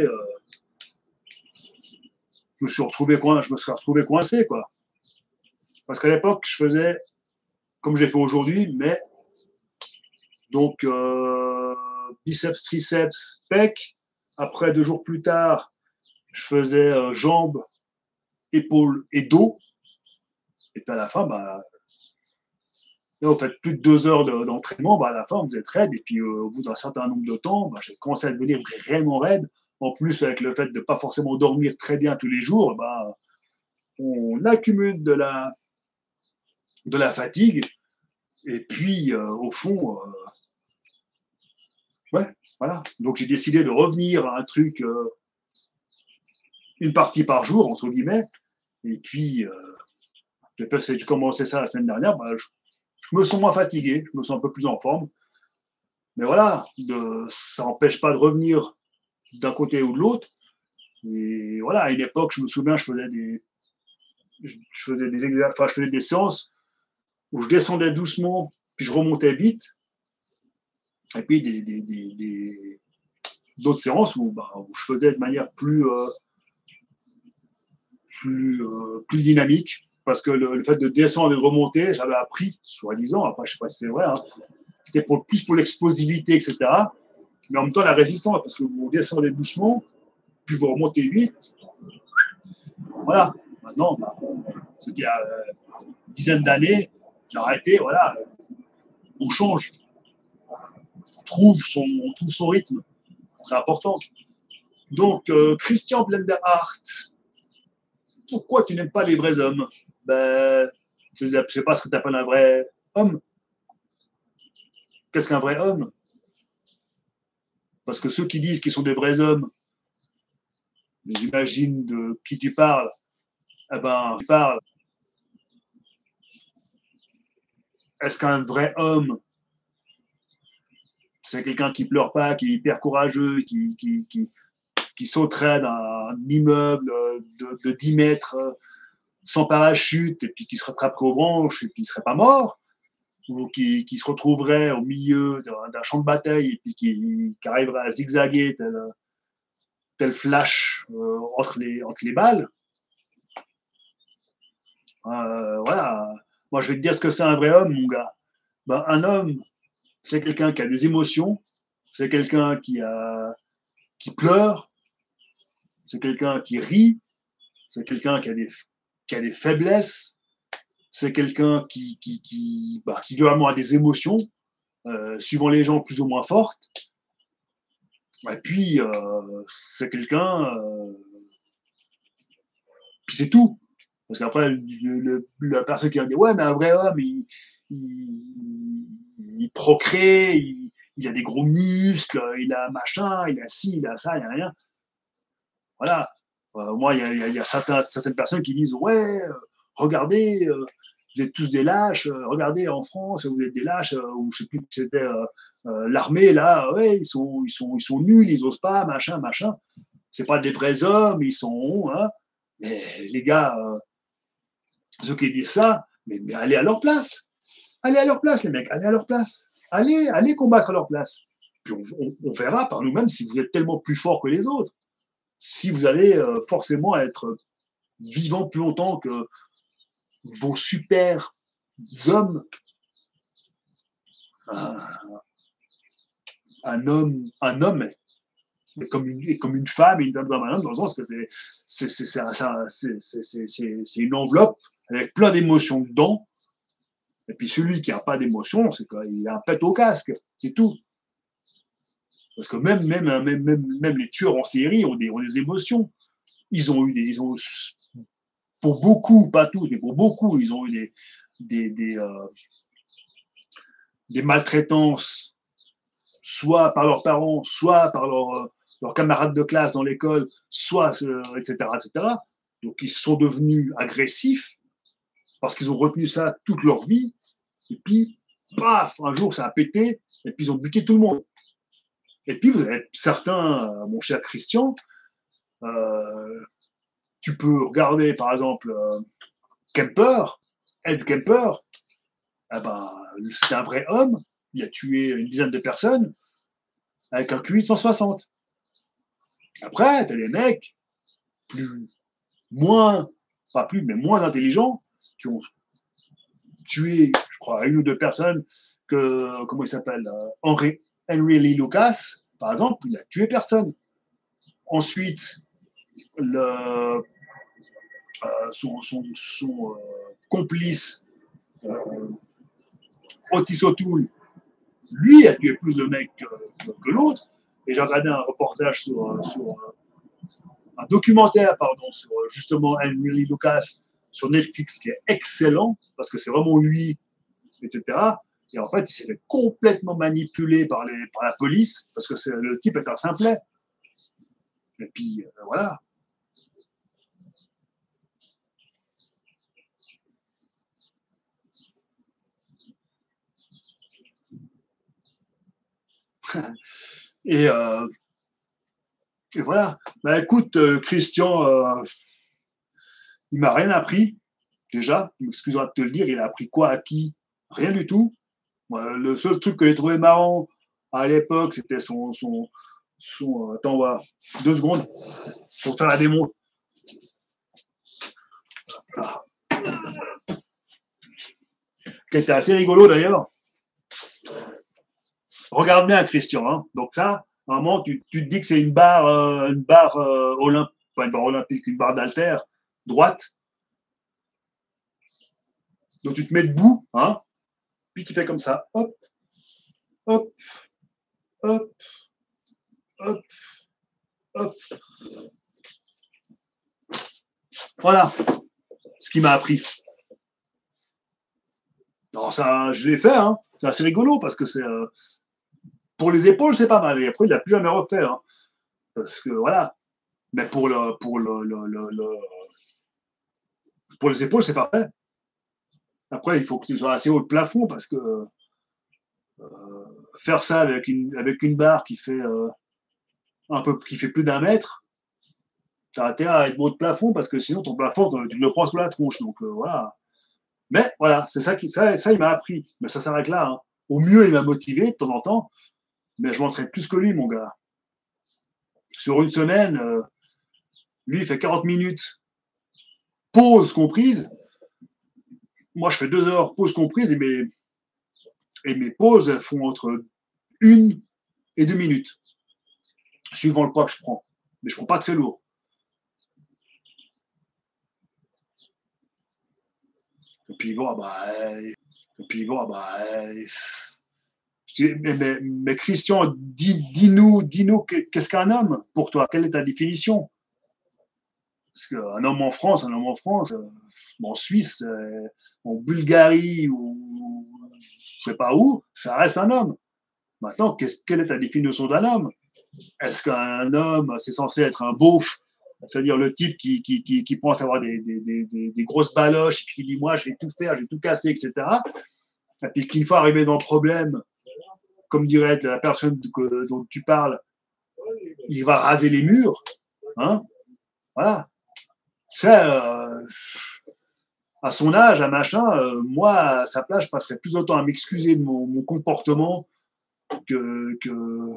je me serais retrouvé coincé, quoi. Parce qu'à l'époque, je faisais comme j'ai fait aujourd'hui, mais donc biceps, triceps, pec. Après, 2 jours plus tard, je faisais jambes, épaules et dos. Et puis à la fin, bah, là, vous faites plus de 2 heures d'entraînement, bah, à la fin, vous êtes raide. Et puis au bout d'un certain nombre de temps, bah, j'ai commencé à devenir vraiment raide. En plus, avec le fait de ne pas forcément dormir très bien tous les jours, bah, on accumule de la fatigue. Et puis, au fond, ouais, voilà. Donc, j'ai décidé de revenir à un truc, une partie par jour, entre guillemets. Et puis, j'ai commencé ça la semaine dernière. Bah, je me sens moins fatigué, je me sens un peu plus en forme. Mais voilà, ça n'empêche pas de revenir d'un côté ou de l'autre. Et voilà, à une époque, je me souviens, je faisais des séances où je descendais doucement, puis je remontais vite. Et puis d'autres séances où je faisais de manière plus dynamique. Parce que le fait de descendre et de remonter, j'avais appris, soi-disant, après je ne sais pas si c'est vrai, hein, c'était plus pour l'explosivité, etc. Mais en même temps, la résistance, parce que vous descendez doucement, puis vous remontez vite. Voilà. Maintenant, c'était il y a une dizaine d'années, j'ai arrêté, voilà. On change. On trouve son rythme. C'est important. Donc, Christian Blenderhart, pourquoi tu n'aimes pas les vrais hommes? Ben, je ne sais pas ce que tu appelles un vrai homme. Qu'est-ce qu'un vrai homme? Parce que ceux qui disent qu'ils sont des vrais hommes, j'imagine de qui tu parles, eh ben, tu parles. Est-ce qu'un vrai homme, c'est quelqu'un qui pleure pas, qui est hyper courageux, qui sauterait d'un immeuble de 10 mètres sans parachute et puis qui se rattraperait aux branches et puis qui ne serait pas mort? Ou qui se retrouverait au milieu d'un champ de bataille et puis qui arriverait à zigzaguer tel flash entre les balles? Voilà. Moi, je vais te dire ce que c'est un vrai homme, mon gars. Ben, un homme, c'est quelqu'un qui a des émotions, c'est quelqu'un qui pleure, c'est quelqu'un qui rit, c'est quelqu'un qui a des faiblesses, c'est quelqu'un qui vraiment a des émotions, suivant les gens plus ou moins fortes. Et puis, c'est quelqu'un. Puis c'est tout. Parce qu'après, la personne qui va dire, ouais, mais un vrai homme, il procrée, il a des gros muscles, il a machin, il a ci, il a ça, il n'y a rien. Voilà. Moi, il y a certaines personnes qui disent, ouais, regardez, vous êtes tous des lâches, regardez en France, vous êtes des lâches, ou je sais plus si c'était l'armée, là, ouais, ils sont nuls, ils osent pas, machin, machin. C'est pas des vrais hommes, ils sont, hein. Mais les gars, ceux qui disent ça, mais allez à leur place. Allez à leur place, les mecs, allez à leur place. Allez combattre à leur place. Puis on verra par nous-mêmes si vous êtes tellement plus fort que les autres. Si vous allez forcément être vivant plus longtemps que vos super hommes. Un homme est comme une femme et une femme comme un homme, dans le sens que c'est une enveloppe avec plein d'émotions dedans. Et puis celui qui n'a pas d'émotion, c'est qu'il a un pet au casque, c'est tout. Parce que même les tueurs en série ont des émotions. Ils ont eu pour beaucoup, pas tous, mais pour beaucoup, ils ont eu des maltraitances, soit par leurs parents, soit par leurs camarades de classe dans l'école, soit, etc., etc. Donc ils sont devenus agressifs parce qu'ils ont retenu ça toute leur vie. Et puis, paf, un jour, ça a pété, et puis ils ont buté tout le monde. Et puis, vous avez certains, mon cher Christian, tu peux regarder, par exemple, Kemper, Ed Kemper, eh ben, c'est un vrai homme, il a tué une dizaine de personnes avec un QI de 160. Après, tu as des mecs pas plus, mais moins intelligents, qui ont tué, je crois, une ou deux personnes, comment il s'appelle, Henry Lee Lucas, par exemple, il n'a tué personne. Ensuite, son complice, Otis O'Toole, lui a tué plus de mecs que l'autre. Et j'ai regardé un reportage sur un documentaire, pardon, sur justement Henry Lee Lucas sur Netflix qui est excellent parce que c'est vraiment lui, etc. Et en fait, il s'est fait complètement manipuler par la police parce que le type est un simplet. Et puis, voilà. et, et voilà. Bah, écoute, Christian, il m'a rien appris, déjà. Il m'excusera de te le dire, il a appris quoi à qui? Rien du tout. Le seul truc que j'ai trouvé marrant à l'époque, c'était attends, voir, 2 secondes, pour faire la démo. Ah. Qui était assez rigolo d'ailleurs. Regarde bien, Christian. Hein. Donc ça, à un moment, tu te dis que c'est une barre olympique, pas une barre olympique, une barre d'haltère droite. Donc tu te mets debout, hein, puis tu fais comme ça, hop, hop, hop, hop, hop. Voilà ce qu'il m'a appris. Non, ça, je l'ai fait, hein. C'est assez rigolo parce que c'est pour les épaules, c'est pas mal. Et après, il l'a plus jamais refait, hein. Parce que voilà. Mais pour les épaules, c'est pas fait. Après, il faut que tu sois assez haut de plafond parce que faire ça avec une barre qui fait qui fait plus d'1 mètre, t'as intérêt à être haut de plafond parce que sinon ton plafond, tu le prends sous la tronche. Donc voilà. Mais voilà, c'est ça il m'a appris. Mais ça s'arrête là. Hein. Au mieux, il m'a motivé de temps en temps, mais je m'entraîne plus que lui, mon gars. Sur une semaine, lui, il fait 40 minutes, pause comprise. Moi, je fais 2 heures, pause comprise, et mes pauses, elles font entre 1 et 2 minutes, suivant le poids que je prends. Mais je ne prends pas très lourd. Et puis bon, mais Christian, dis-nous, qu'est-ce qu'un homme pour toi? Quelle est ta définition? Parce qu'un homme en France, en Suisse, en Bulgarie ou je sais pas où, ça reste un homme. Maintenant, quelle est ta définition d'un homme? Est-ce qu'un homme, c'est censé être un beauf, c'est-à-dire le type qui pense avoir des grosses baloches et qui dit moi je vais tout faire, je vais tout casser, etc. Et puis qu'une fois arrivé dans le problème, comme dirait la personne dont tu parles, il va raser les murs. Hein, voilà. À son âge, à machin, moi, à sa place, je passerais plus de temps à m'excuser de mon comportement que, que,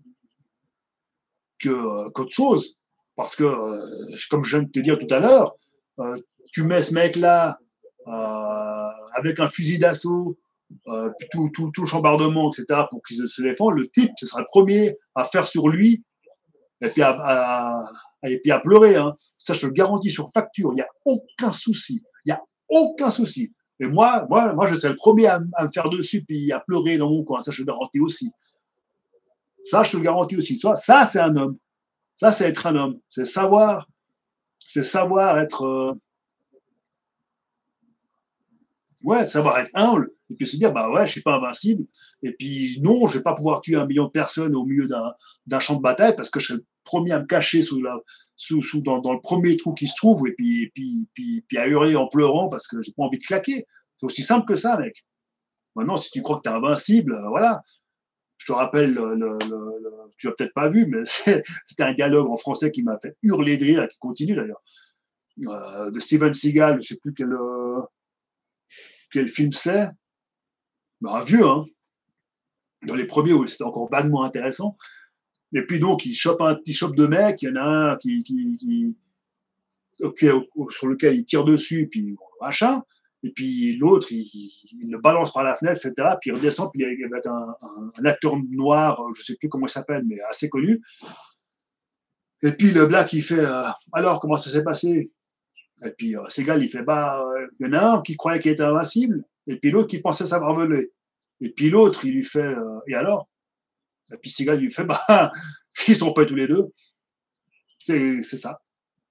qu'autre chose. Parce que, comme je viens de te dire tout à l'heure, tu mets ce mec-là avec un fusil d'assaut, tout le chambardement, etc., pour qu'il se défende, le type, ce sera le premier à faire sur lui et puis à pleurer. Hein. Ça, je te le garantis sur facture, il n'y a aucun souci. Il n'y a aucun souci. Et moi, je serais le premier à me faire dessus puis à pleurer dans mon coin. Ça, je te le garantis aussi. Ça, je te le garantis aussi. Ça, c'est un homme. Ça, c'est être un homme. C'est savoir être, savoir être humble. Et puis se dire, bah ouais, je suis pas invincible. Et puis non, je vais pas pouvoir tuer 1 million de personnes au milieu d'un champ de bataille parce que je serai le premier à me cacher dans le premier trou qui se trouve et puis à hurler en pleurant parce que j'ai pas envie de claquer. C'est aussi simple que ça, mec. Maintenant, si tu crois que tu es invincible, voilà. Je te rappelle, tu l'as peut-être pas vu, mais c'était un dialogue en français qui m'a fait hurler de rire, et qui continue d'ailleurs, de Steven Seagal, je ne sais plus quel film c'est, mais un vieux, hein, dans les premiers où c'était encore vaguement intéressant. Et puis donc, il chope deux mecs, il y en a un sur lequel il tire dessus, puis machin. Et puis l'autre, il le balance par la fenêtre, etc. Puis il redescend, puis avec un acteur noir, je ne sais plus comment il s'appelle, mais assez connu. Et puis le black, il fait alors, comment ça s'est passé? Et puis Seagal, il fait il y en a un qui croyait qu'il était invincible, et puis l'autre qui pensait savoir voler. Et puis l'autre, il lui fait et alors? Et puis Seagal lui fait ils sont pas tous les deux. C'est ça.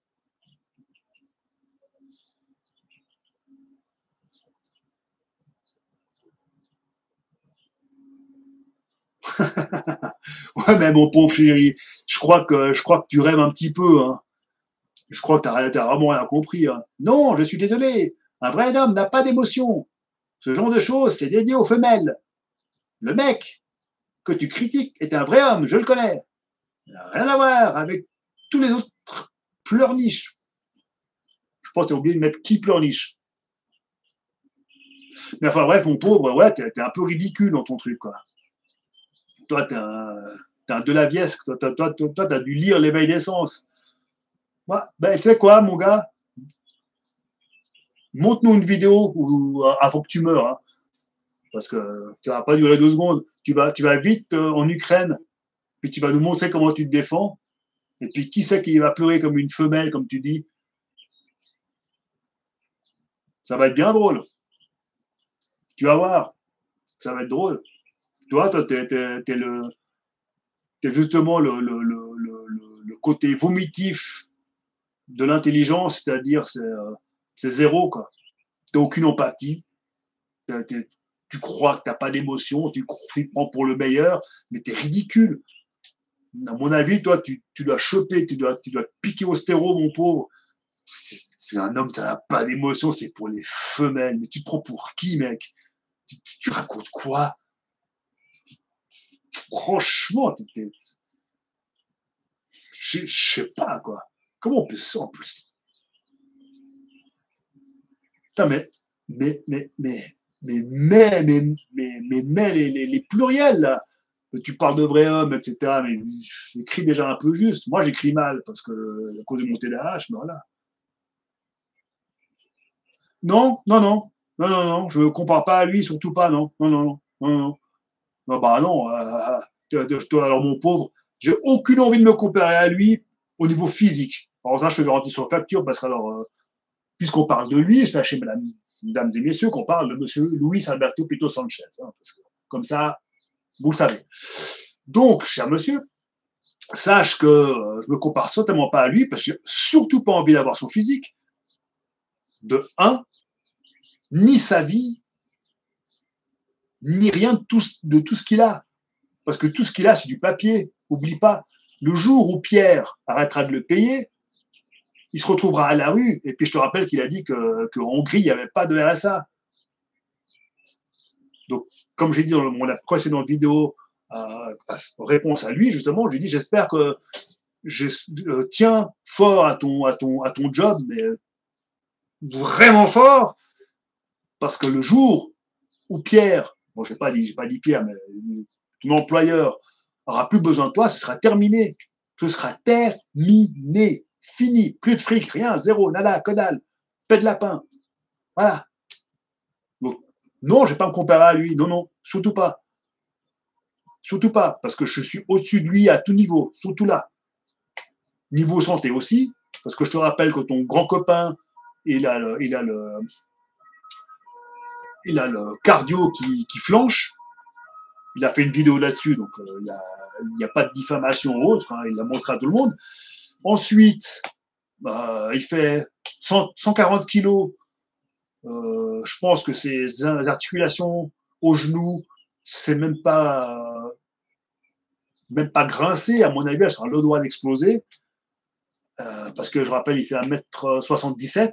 Ouais, mais mon pauvre chéri, je crois que tu rêves un petit peu. Hein. Je crois que t'as vraiment rien compris. Hein. Non, je suis désolé. Un vrai homme n'a pas d'émotion. Ce genre de choses, c'est dédié aux femelles. Le mec que tu critiques est un vrai homme, je le connais. Il n'a rien à voir avec tous les autres pleurniches. Je pense que tu as oublié de mettre qui pleurniche. Mais enfin bref, mon pauvre, ouais, t'es un peu ridicule dans ton truc, quoi. Toi, t'es un Delaviesque. Toi, t'as dû lire L'éveil des sens. Ouais, ben, tu sais quoi, mon gars? Montre-nous une vidéo avant que tu meurs. Hein, parce que ça va pas durer 2 secondes. Tu vas vite en Ukraine, puis tu vas nous montrer comment tu te défends. Et puis, qui c'est qui va pleurer comme une femelle, comme tu dis? Ça va être bien drôle. Tu vas voir. Ça va être drôle. Toi, t'es justement le côté vomitif de l'intelligence, c'est-à-dire c'est zéro, quoi. T'as aucune empathie. Tu crois que t'as pas d'émotion, tu te prends pour le meilleur, mais t'es ridicule. À mon avis, toi, tu dois choper, tu dois te piquer au stéro, mon pauvre. C'est un homme, ça n'a pas d'émotion, c'est pour les femelles. Mais tu te prends pour qui, mec? Tu racontes quoi? Franchement, je sais pas, quoi. Comment on peut ça, en plus? Putain, mais les pluriels, là. Tu parles de vrai homme, etc. Mais j'écris déjà un peu juste. Moi, j'écris mal parce que à cause de mon TDAH, mais voilà. Non, non, non, non, non, non, je ne compare pas à lui, surtout pas, non, non, non, non, non, non. Non, bah non, alors mon pauvre, j'ai aucune envie de me comparer à lui au niveau physique. Alors ça, je te garantis sur facture, parce que alors, puisqu'on parle de lui, sachez, mesdames et messieurs, qu'on parle de monsieur Luis Alberto Pito Sanchez. Hein, parce que, comme ça, vous le savez. Donc, cher monsieur, sache que je me compare certainement pas à lui, parce que j'ai surtout pas envie d'avoir son physique. De un, ni sa vie, ni rien de tout ce qu'il a. Parce que tout ce qu'il a, c'est du papier. Oublie pas, le jour où Pierre arrêtera de le payer, il se retrouvera à la rue. Et puis je te rappelle qu'il a dit qu'en Hongrie, il n'y avait pas de RSA. Donc, comme j'ai dit dans la précédente vidéo, réponse à lui, justement, je lui dis j'espère que je tiens fort à ton job, mais vraiment fort, parce que le jour où Pierre, bon, j'ai pas dit Pierre, mais ton employeur aura plus besoin de toi, ce sera terminé. Ce sera terminé. Fini. Plus de fric, rien, zéro, nada, que dalle. Paix de lapin. Voilà. Donc, non, je ne vais pas me comparer à lui. Non, non, surtout pas. Surtout pas, parce que je suis au-dessus de lui à tout niveau, surtout là. Niveau santé aussi, parce que je te rappelle que ton grand copain, il a le cardio qui flanche. Il a fait une vidéo là-dessus, donc il n'y a pas de diffamation ou autre, hein, il l'a montré à tout le monde. Ensuite, il fait 140 kilos. Je pense que ses articulations au genou, c'est même pas grincé. À mon avis, elles sont à le droit d'exploser. Parce que je rappelle, il fait 1m77.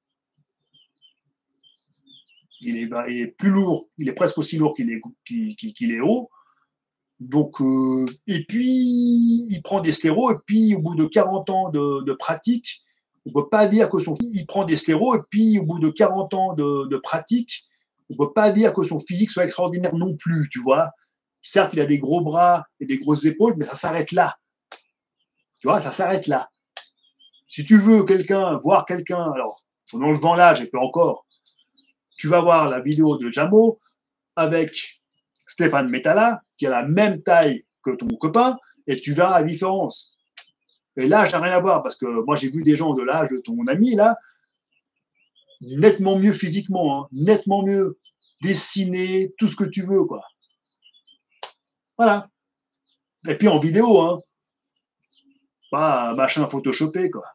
Il est plus lourd, il est presque aussi lourd qu'il est haut. Donc, et puis, il prend des stéros, et puis, au bout de 40 ans de pratique, on ne peut pas dire que il prend des stéros, et puis, au bout de 40 ans de pratique, on ne peut pas dire que son physique soit extraordinaire non plus, tu vois. Certes, il a des gros bras et des grosses épaules, mais ça s'arrête là. Tu vois, ça s'arrête là. Si tu veux voir quelqu'un, alors, en enlevant l'âge, et puis encore, tu vas voir la vidéo de Jamo avec Stéphane Metala, qui a la même taille que ton copain, et tu verras la différence. Et l'âge n'a rien à voir, parce que moi, j'ai vu des gens de l'âge de ton ami, là, nettement mieux physiquement, hein, nettement mieux dessinés, tout ce que tu veux, quoi. Voilà. Et puis en vidéo, hein, pas un machin photoshopé, quoi.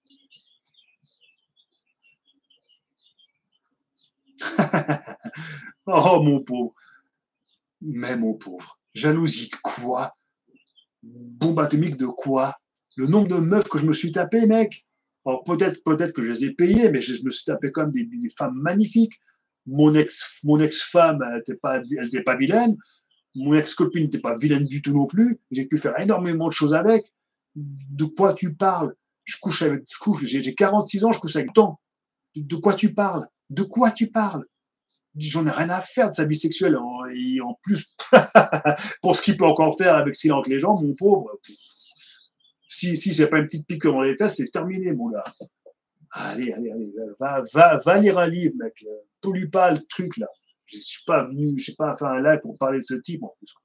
Oh, mon pauvre. Mais mon pauvre. Jalousie de quoi? Bombe atomique de quoi? Le nombre de meufs que je me suis tapé, mec. Alors peut-être que je les ai payées, mais je me suis tapé comme des femmes magnifiques. Mon ex-femme, elle était pas vilaine. Mon ex-copine n'était pas vilaine du tout non plus. J'ai pu faire énormément de choses avec. De quoi tu parles? J'ai 46 ans, je couche avec tant. De quoi tu parles? De quoi tu parles? J'en ai rien à faire de sa vie sexuelle. Et en plus, pour ce qu'il peut encore faire avec ce qu'il a entre les jambes, mon pauvre. Si c'est pas une petite piqûre dans les fesses, c'est terminé, mon gars. Allez, va lire un livre, mec. Pollue pas le truc, là. Je suis pas venu, je sais pas, faire un live pour parler de ce type, en plus.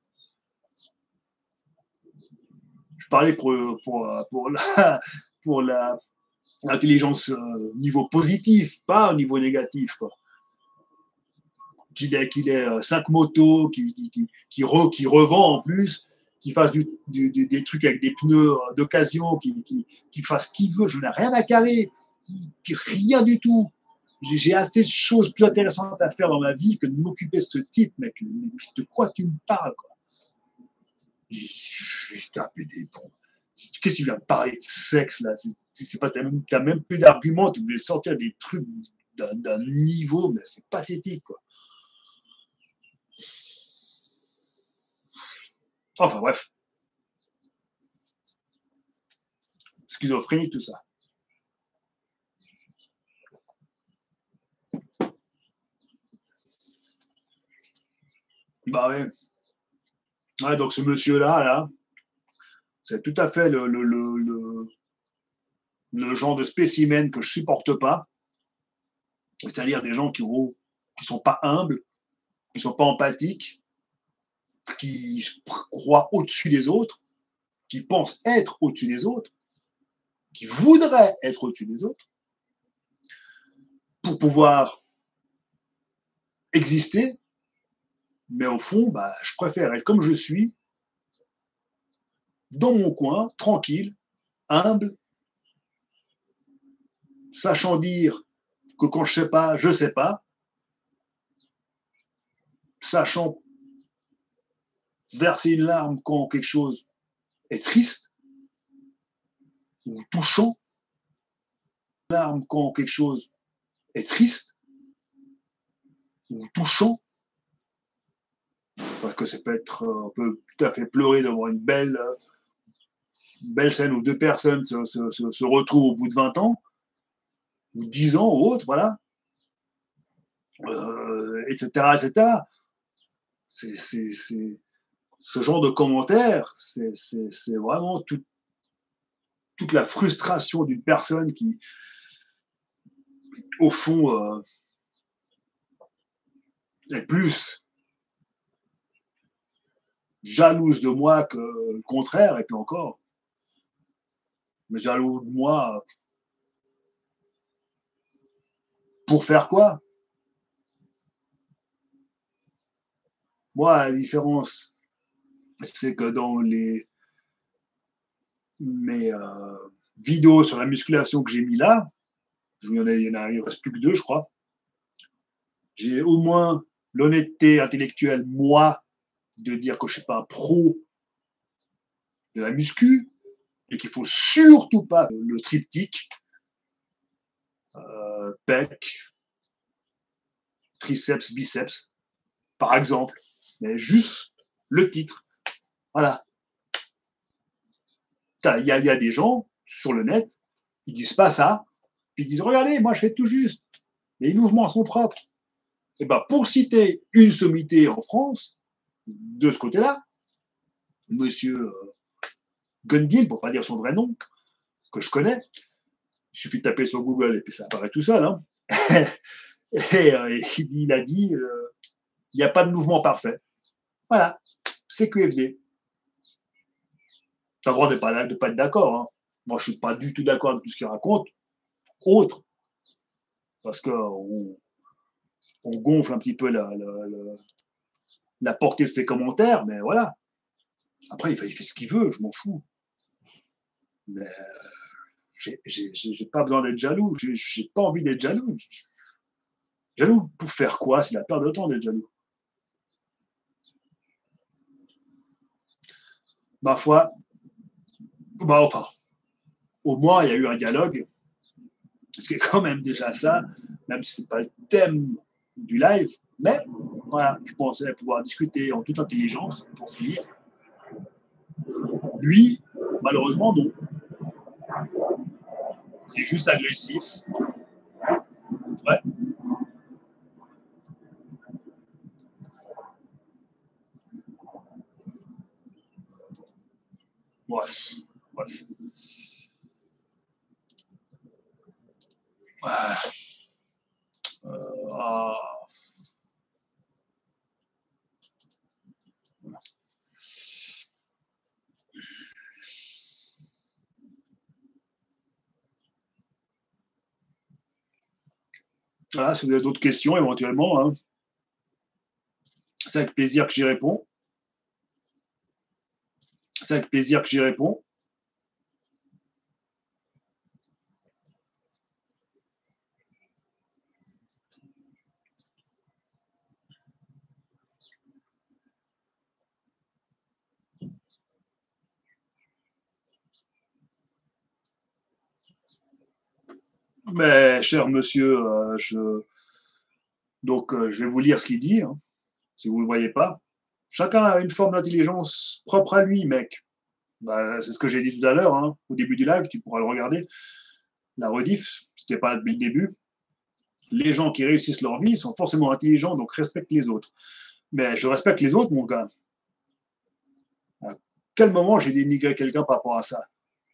Je parlais pour l'intelligence niveau positif, pas au niveau négatif, quoi. Qu'il ait 5 motos, qui revend en plus, qu'il fasse des trucs avec des pneus d'occasion, qu'il fasse ce qu'il veut, je n'ai rien à carrer, rien du tout. J'ai assez de choses plus intéressantes à faire dans ma vie que de m'occuper de ce type, mec. Mais de quoi tu me parles, quoi? Je vais taper des bombes. Qu'est-ce que tu viens de parler de sexe, là? T'as même plus d'arguments, tu voulais sortir des trucs d'un niveau, mais c'est pathétique, quoi. Enfin bref, schizophrénie, tout ça. Bah ouais. Ouais, donc ce monsieur-là, là, c'est tout à fait le genre de spécimen que je supporte pas. C'est-à-dire des gens qui sont pas humbles, qui sont pas empathiques, qui croient au-dessus des autres, qui pensent être au-dessus des autres, qui voudraient être au-dessus des autres, pour pouvoir exister, mais au fond, bah, je préfère être comme je suis, dans mon coin, tranquille, humble, sachant dire que quand je sais pas, sachant verser une larme quand quelque chose est triste ou touchant, larme quand quelque chose est triste ou touchant, parce que ça peut être, on peut tout à fait pleurer devant une belle scène où deux personnes se retrouvent au bout de 20 ans, ou 10 ans, ou autre, voilà, etc., etc. C'est ce genre de commentaires, c'est vraiment toute la frustration d'une personne qui, au fond, est plus jalouse de moi que le contraire, et puis encore, mais jaloux de moi pour faire quoi? Moi, la différence, c'est que dans mes vidéos sur la musculation que j'ai mis là, il reste plus que 2, je crois. J'ai au moins l'honnêteté intellectuelle, moi, de dire que je ne suis pas un pro de la muscu et qu'il ne faut surtout pas le triptyque, pec, triceps, biceps, par exemple, mais juste le titre. Voilà. Il y a des gens sur le net, ils disent pas ça, puis ils disent regardez, moi je fais tout juste, les mouvements sont propres. Et ben pour citer une sommité en France, de ce côté-là, monsieur Gundil, pour pas dire son vrai nom, que je connais, il suffit de taper sur Google et puis ça apparaît tout seul. Hein. et il a dit il n'y a pas de mouvement parfait. Voilà, c'est QFD. Tu as le droit de pas être d'accord. Hein. Moi, je ne suis pas du tout d'accord avec tout ce qu'il raconte. Autre, parce qu'on gonfle un petit peu la portée de ses commentaires, mais voilà. Après, il fait ce qu'il veut, je m'en fous. Mais j'ai pas besoin d'être jaloux. J'ai pas envie d'être jaloux. Jaloux pour faire quoi? C'est la perte de temps d'être jaloux. Ma foi, bah enfin, au moins il y a eu un dialogue, ce qui est quand même déjà ça, même si c'est pas le thème du live, mais voilà, je pensais pouvoir discuter en toute intelligence pour finir. Lui, malheureusement, non. Il est juste agressif. Ouais. Bref. Bref. Ah. Voilà, si vous avez d'autres questions éventuellement, hein, c'est avec plaisir que j'y réponds. C'est avec plaisir que j'y réponds. Mais, cher monsieur, je vais vous lire ce qu'il dit, hein, si vous ne le voyez pas. Chacun a une forme d'intelligence propre à lui, mec. Bah, c'est ce que j'ai dit tout à l'heure, hein, au début du live, tu pourras le regarder. La rediff, c'était pas là depuis le début. Les gens qui réussissent leur vie sont forcément intelligents, donc respectent les autres. Mais je respecte les autres, mon gars. À quel moment j'ai dénigré quelqu'un par rapport à ça?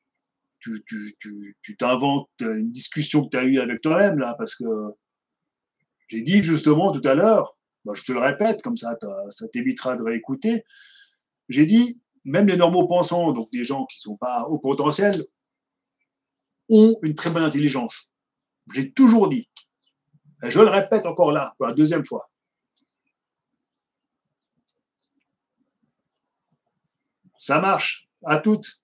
Tu t'inventes une discussion que tu as eue avec toi-même, là, parce que j'ai dit justement tout à l'heure, bah, je te le répète, comme ça t'évitera de réécouter. J'ai dit, même les normaux pensants, donc des gens qui ne sont pas au potentiel, ont une très bonne intelligence. J'ai toujours dit. Et je le répète encore là, pour la deuxième fois. Ça marche. À toutes.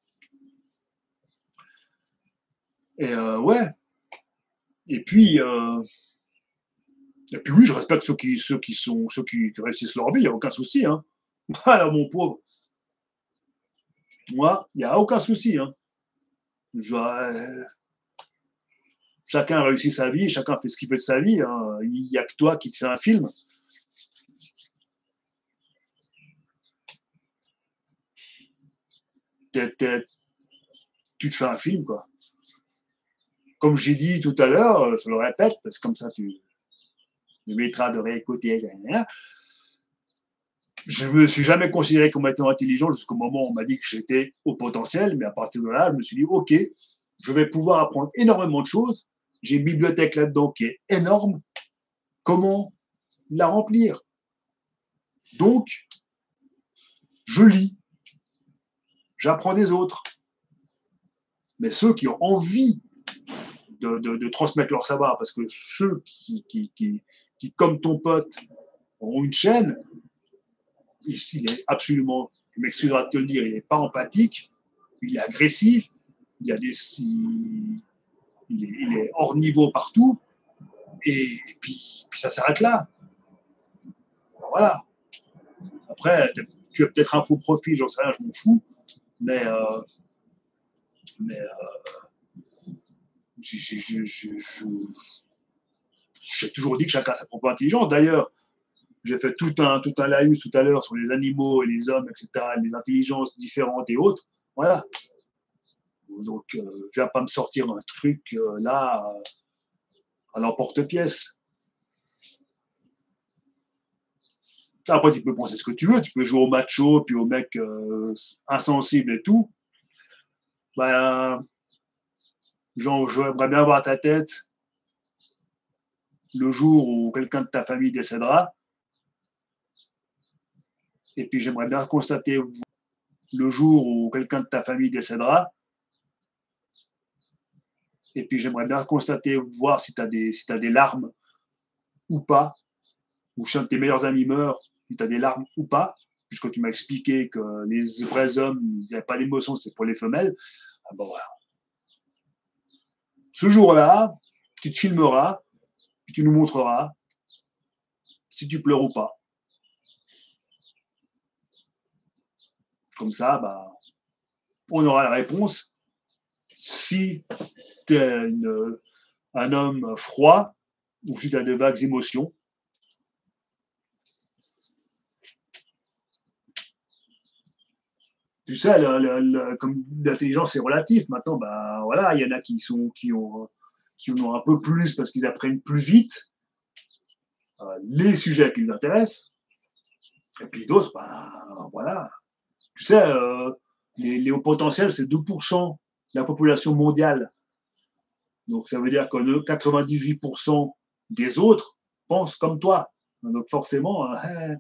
Et ouais. Et puis, oui, je respecte ceux qui réussissent leur vie, il n'y a aucun souci. Hein. Alors, mon pauvre, moi, il n'y a aucun souci. Hein. Je, chacun réussit sa vie, chacun fait ce qu'il veut de sa vie. Hein. Il n'y a que toi qui te fais un film. Tu te fais un film, quoi. Comme j'ai dit tout à l'heure, je le répète, parce que comme ça tu me mettras de réécouter. Je ne me suis jamais considéré comme étant intelligent jusqu'au moment où on m'a dit que j'étais au potentiel, mais à partir de là, je me suis dit, OK, je vais pouvoir apprendre énormément de choses. J'ai une bibliothèque là-dedans qui est énorme. Comment la remplir? Donc, je lis, j'apprends des autres. Mais ceux qui ont envie de transmettre leur savoir, parce que ceux qui, comme ton pote, ont une chaîne, il est absolument, je m'excuseras de te le dire, il n'est pas empathique, il est agressif, il, a des, il est hors niveau partout, puis ça s'arrête là. Voilà. Après, tu as peut-être un faux profil, j'en sais rien, je m'en fous, mais, j'ai toujours dit que chacun a sa propre intelligence. D'ailleurs, j'ai fait tout un laïus tout à l'heure sur les animaux et les hommes, etc., les intelligences différentes et autres. Voilà. Donc, viens pas me sortir un truc là à l'emporte-pièce. Après, tu peux penser ce que tu veux, tu peux jouer au macho, puis au mec insensible et tout. Ben, j'aimerais bien voir ta tête le jour où quelqu'un de ta famille décédera. Et puis, j'aimerais bien constater le jour où quelqu'un de ta famille décédera. Et puis, j'aimerais bien constater, voir si tu as, si des larmes ou pas, ou si un de tes meilleurs amis meurt, si tu as des larmes ou pas, puisque tu m'as expliqué que les vrais hommes, ils n'avaient pas d'émotion, c'est pour les femelles. Ah ben voilà. Ce jour-là, tu te filmeras, puis tu nous montreras si tu pleures ou pas. Comme ça, bah, on aura la réponse. Si tu es un homme froid ou si tu as de vagues émotions. Tu sais, comme l'intelligence est relative. Maintenant, bah, voilà, il y en a qui ont un peu plus parce qu'ils apprennent plus vite les sujets qui les intéressent. Et puis d'autres, bah, voilà. Tu sais, les hauts potentiels, c'est 2% de la population mondiale. Donc, ça veut dire que 98% des autres pensent comme toi. Donc, forcément,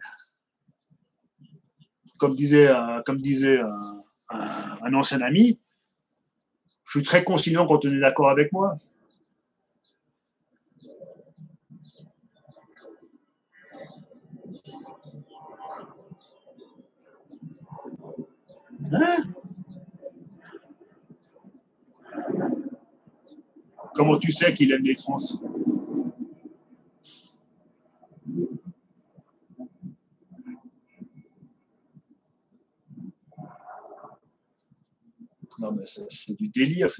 comme disait un ancien ami, je suis très conciliant quand on est d'accord avec moi. Hein? Comment tu sais qu'il aime les trans? Non, mais c'est du délire.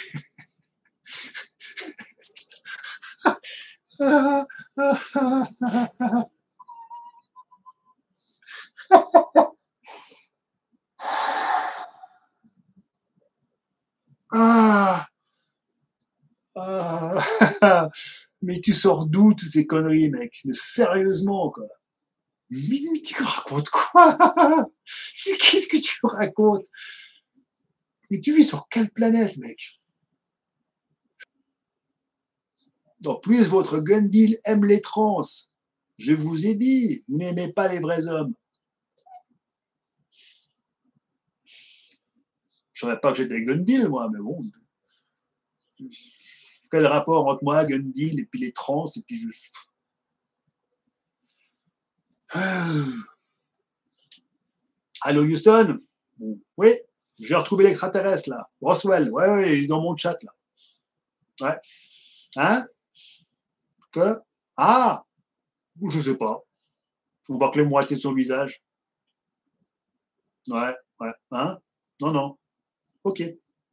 Ah, ah, mais tu sors d'où toutes ces conneries, mec? Mais sérieusement, quoi. Mais tu racontes quoi? Qu'est-ce que tu racontes? Mais tu vis sur quelle planète, mec? En plus, votre gun deal aime les trans. Je vous ai dit, vous n'aimez pas les vrais hommes. Je ne savais pas que j'étais gun deal, moi, mais bon. Quel rapport entre moi, gun deal, et puis les trans, et puis je... Allô, Houston? Oui? J'ai retrouvé l'extraterrestre, là. Roswell, ouais, il est dans mon chat, là. Ouais. Hein? Que? Ah! Je sais pas. On voit que les moitiés de son visage. Ouais. Hein? Non. Ok.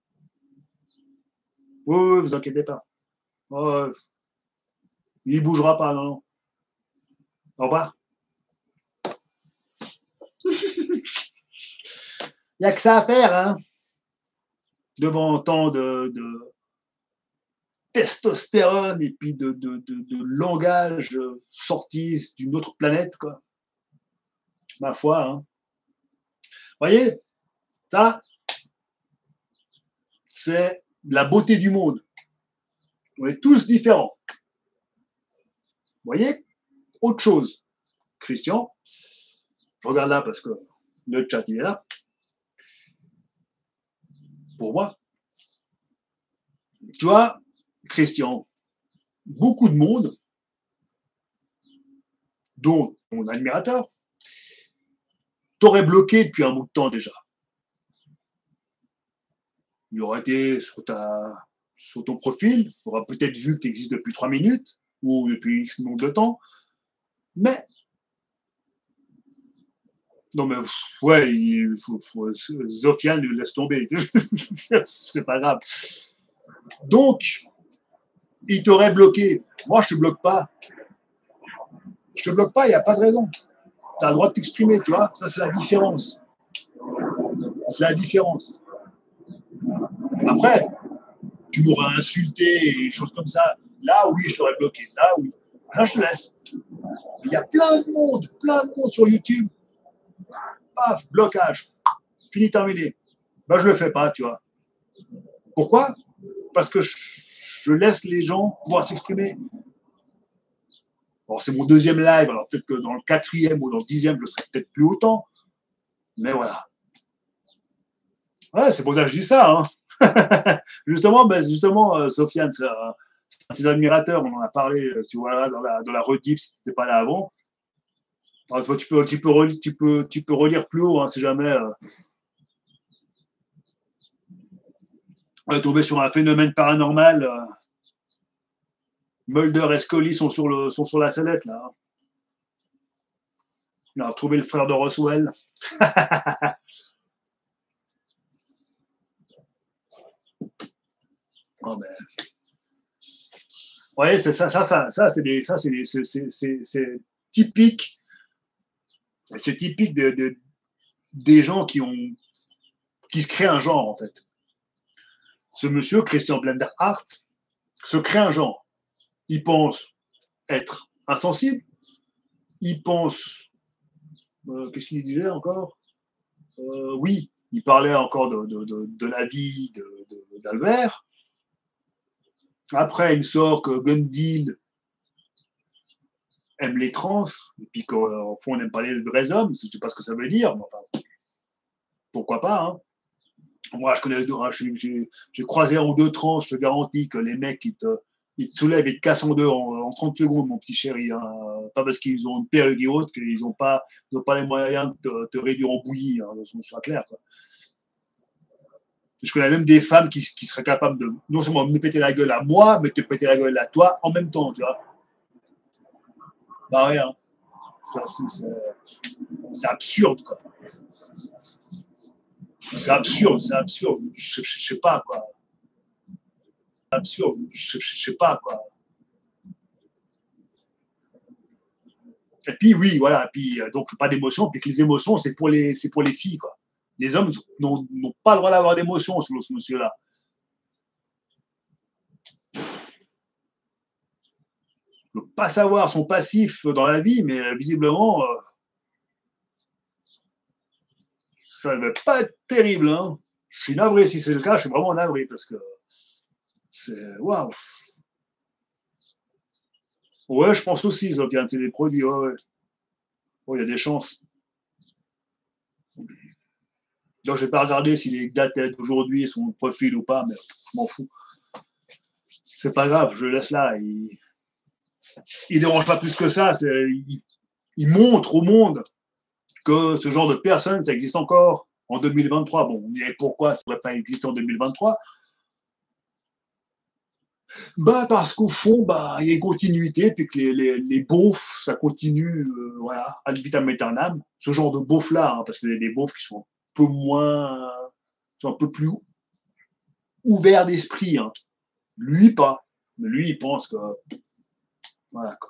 Oui, vous inquiétez pas. Oh, il bougera pas, non. Au revoir. Il n'y a que ça à faire, hein? Devant tant de testostérone et puis de langage sorti d'une autre planète, quoi. Ma foi, hein. Voyez, ça, c'est la beauté du monde. On est tous différents. Voyez, autre chose. Christian, je regarde là parce que le chat, il est là. Pour moi, tu vois, Christian, beaucoup de monde, dont mon admirateur, t'aurait bloqué depuis un bout de temps déjà. Il aurait été sur ton profil, il aura peut-être vu que tu existes depuis 3 minutes ou depuis X nombre de temps, mais non mais ouais, Zofiane lui laisse tomber, c'est pas grave. Donc, il t'aurait bloqué. Moi, je te bloque pas. Je te bloque pas, il n'y a pas de raison. Tu as le droit de t'exprimer, tu vois. Ça, c'est la différence. C'est la différence. Après, tu m'aurais insulté et des choses comme ça. Là, oui, je t'aurais bloqué. Là, oui. Là, je te laisse. Il y a plein de monde sur YouTube. Paf, blocage. Fini, terminé. Ben, je le fais pas, tu vois. Pourquoi? Parce que je laisse les gens pouvoir s'exprimer. Bon, c'est mon deuxième live, alors peut-être que dans le 4e ou dans le 10e, je serai peut-être plus autant. Mais voilà. Ouais, c'est pour ça que je dis ça. Hein. justement, Sofiane, c'est un de ses admirateurs, on en a parlé, tu vois, là, dans la rediff, si tu n'étais pas là avant. Alors, toi, tu peux relire plus haut, hein, si jamais on est tombé sur un phénomène paranormal. Mulder et Scully sont sur la sellette, là. Hein. On a retrouvé le frère de Roswell. Oh, ben. Ouais, c'est ça, c'est typique. C'est typique des gens qui se créent un genre, en fait. Ce monsieur, Christian Blenderhart, se crée un genre. Il pense être insensible. Il pense. Qu'est-ce qu'il disait encore? Oui, il parlait encore de la vie d'Albert. Après, il sort que Gundil aime les trans, et puis qu'au fond, on n'aime pas les vrais hommes. Je ne sais pas ce que ça veut dire, mais enfin, pourquoi pas, hein. Moi, je connais, j'ai croisé un ou deux trans, je te garantis que les mecs, ils te soulèvent et te cassent en deux en 30 secondes, mon petit chéri. Hein. Pas parce qu'ils ont une perruque et autre qu'ils n'ont pas les moyens de te réduire en bouillie, hein, on soit clair. Quoi. Je connais même des femmes qui seraient capables de non seulement me péter la gueule à moi, mais te péter la gueule à toi en même temps, tu vois. Bah rien. C'est absurde, quoi. C'est absurde. Je sais pas, quoi. Absurde. Je sais pas, quoi. Et puis, oui, voilà. Et puis, donc, pas d'émotion. Puis que les émotions, c'est pour les filles, quoi. Les hommes n'ont pas le droit d'avoir d'émotions, selon ce monsieur-là. Ne pas savoir son passif dans la vie, mais visiblement, ça ne va pas être terrible. Hein. Je suis navré si c'est le cas, je suis vraiment navré parce que c'est. Waouh! Ouais, je pense aussi, Sofiane, c'est des produits. Ouais. Oh, il y a des chances. Donc, je vais pas regarder s'il est daté d'aujourd'hui, son profil ou pas, mais je m'en fous. C'est pas grave, je le laisse là. Il dérange pas plus que ça. Il montre au monde que ce genre de personnes, ça existe encore. en 2023. Bon, vous me direz pourquoi ça ne pourrait pas exister en 2023? Bah, parce qu'au fond, bah, il y a une continuité, puis que les beaufs, ça continue, voilà, ad vitam aeternam. Ce genre de beaufs-là, hein, parce qu'il y a des beaufs qui sont un peu moins, sont un peu plus ouverts d'esprit, hein. Lui, pas. Mais lui, il pense que, voilà, quoi.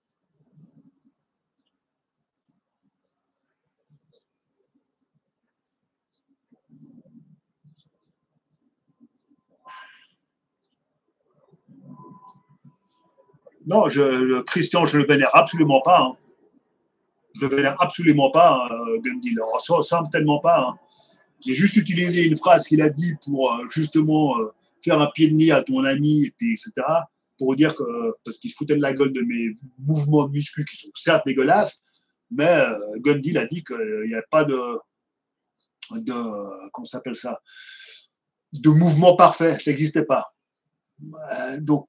Non, Christian, je le vénère absolument pas, hein. Je le vénère absolument pas, hein, Gundil. Ça, tellement pas, hein. J'ai juste utilisé une phrase qu'il a dit pour justement faire un pied de nez à ton ami, et puis, etc. Pour dire que, parce qu'il se foutait de la gueule de mes mouvements de muscu qui sont certes dégueulasses, mais Gundil a dit qu'il n'y a pas comment ça s'appelle ça, de mouvement parfait, ça n'existait pas. Donc,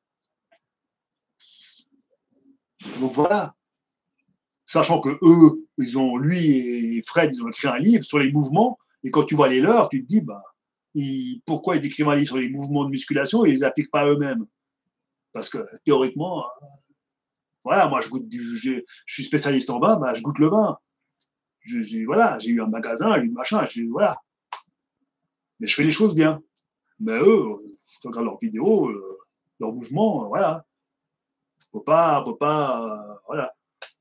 voilà. Sachant que eux, lui et Fred, ils ont écrit un livre sur les mouvements, et quand tu vois les leurs, tu te dis, bah, pourquoi ils écrivent un livre sur les mouvements de musculation et ils les appliquent pas eux-mêmes? Parce que théoriquement, voilà, moi je suis spécialiste en vin, bah, je goûte le vin. Voilà, j'ai eu un magasin, j'ai eu machin, voilà. Mais je fais les choses bien. Mais eux, tu regardes leurs vidéos, leurs mouvements, voilà. Faut pas, voilà.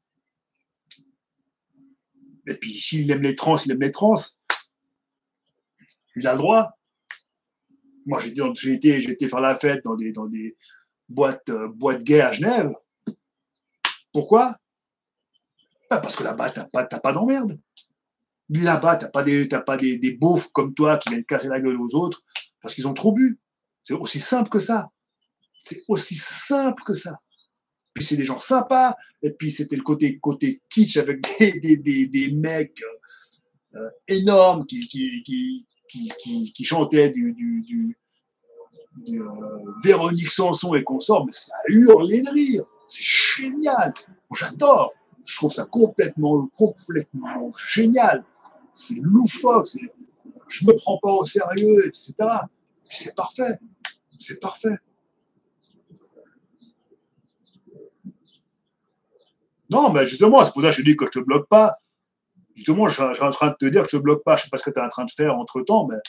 Et puis s'il aime les trans, il aime les trans. Il a le droit. Moi, j'ai été faire la fête dans des boîtes gays à Genève. Pourquoi? Bah, parce que là-bas, t'as pas d'emmerde. Là-bas, t'as pas des beaufs comme toi qui viennent casser la gueule aux autres parce qu'ils ont trop bu. C'est aussi simple que ça. C'est aussi simple que ça. Puis c'est des gens sympas. Et puis c'était le côté kitsch avec des mecs énormes qui chantaient du Véronique Sanson et consorts, mais ça a hurlé de rire. C'est génial. J'adore. Je trouve ça complètement génial. C'est loufoque. Je me prends pas au sérieux, etc. Puis c'est parfait. C'est parfait. Non, mais justement, c'est pour ça que je te dis que je te bloque pas. Justement, je suis en train de te dire que je te bloque pas. Je sais pas ce que tu es en train de faire entre temps, mais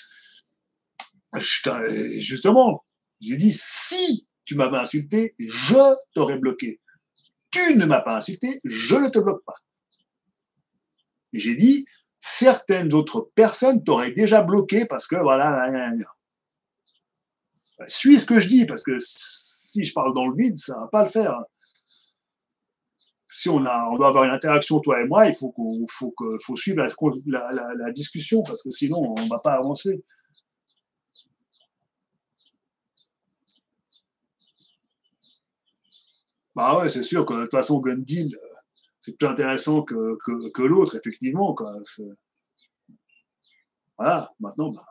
justement, j'ai dit si tu m'avais insulté, je t'aurais bloqué. Tu ne m'as pas insulté, je ne te bloque pas. Et j'ai dit, certaines autres personnes t'auraient déjà bloqué parce que voilà, suis ce que je dis, parce que si je parle dans le vide, ça ne va pas le faire. Si on doit avoir une interaction, toi et moi, il faut suivre la discussion, parce que sinon, on ne va pas avancer. Bah ouais, c'est sûr que de toute façon, Gun Deal, c'est plus intéressant que l'autre, effectivement. Quoi. Voilà, maintenant, bah,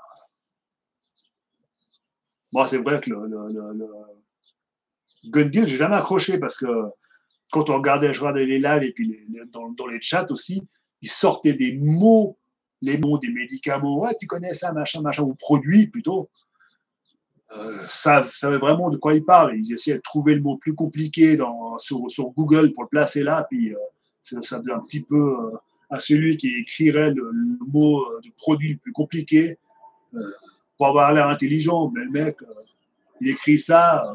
moi, c'est vrai que le Gun Deal, j'ai jamais accroché parce que quand je regardais les lives et puis dans les chats aussi, ils sortaient des mots, les mots des médicaments. Ouais, tu connais ça, machin, machin, ou produits plutôt. Savaient vraiment de quoi ils parlent. Ils essayaient de trouver le mot plus compliqué sur Google pour le placer là, puis ça faisait un petit peu à celui qui écrirait le mot de produit le plus compliqué euh, pour avoir l'air intelligent. Mais le mec, il écrit ça,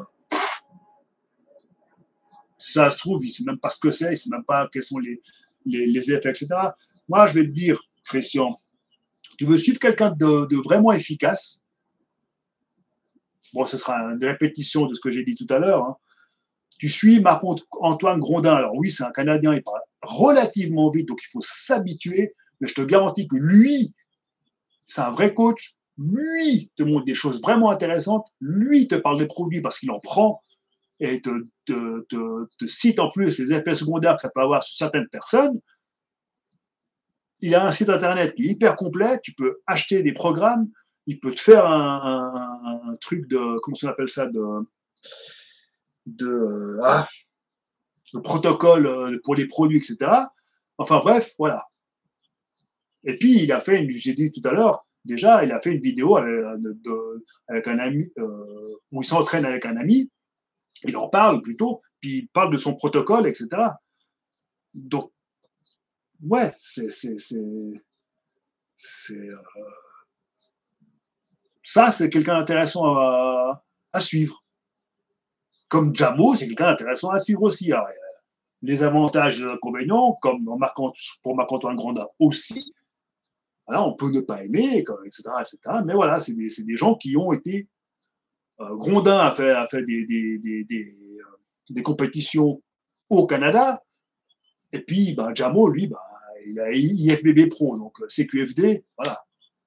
ça se trouve, il ne sait même pas ce que c'est, il ne sait même pas quels sont les effets, etc. Moi, je vais te dire, Christian, tu veux suivre quelqu'un de vraiment efficace. Bon, ce sera une répétition de ce que j'ai dit tout à l'heure. Hein. Tu suis Marc-Antoine Grondin. Alors oui, c'est un Canadien, il parle relativement vite, donc il faut s'habituer. Mais je te garantis que lui, c'est un vrai coach. Lui te montre des choses vraiment intéressantes. Lui te parle des produits parce qu'il en prend et te cite en plus les effets secondaires que ça peut avoir sur certaines personnes. Il a un site internet qui est hyper complet. Tu peux acheter des programmes. Il peut te faire un truc de, comment on appelle ça, de le protocole pour les produits, etc. Enfin bref, voilà. Et puis, il a fait, j'ai dit tout à l'heure, déjà, il a fait une vidéo avec un ami, où il s'entraîne avec un ami, il en parle plutôt, puis il parle de son protocole, etc. Donc, ouais, ça, c'est quelqu'un d'intéressant à suivre. Comme Jamo, c'est quelqu'un d'intéressant à suivre aussi. Alors, les avantages et les inconvénients, comme pour Marc-Antoine Grandin aussi. Voilà, on peut ne pas aimer, etc., etc. Mais voilà, c'est des gens qui ont été. Grondin a fait des compétitions au Canada. Et puis, ben, Jamo, lui, ben, il a IFBB Pro, donc CQFD, voilà.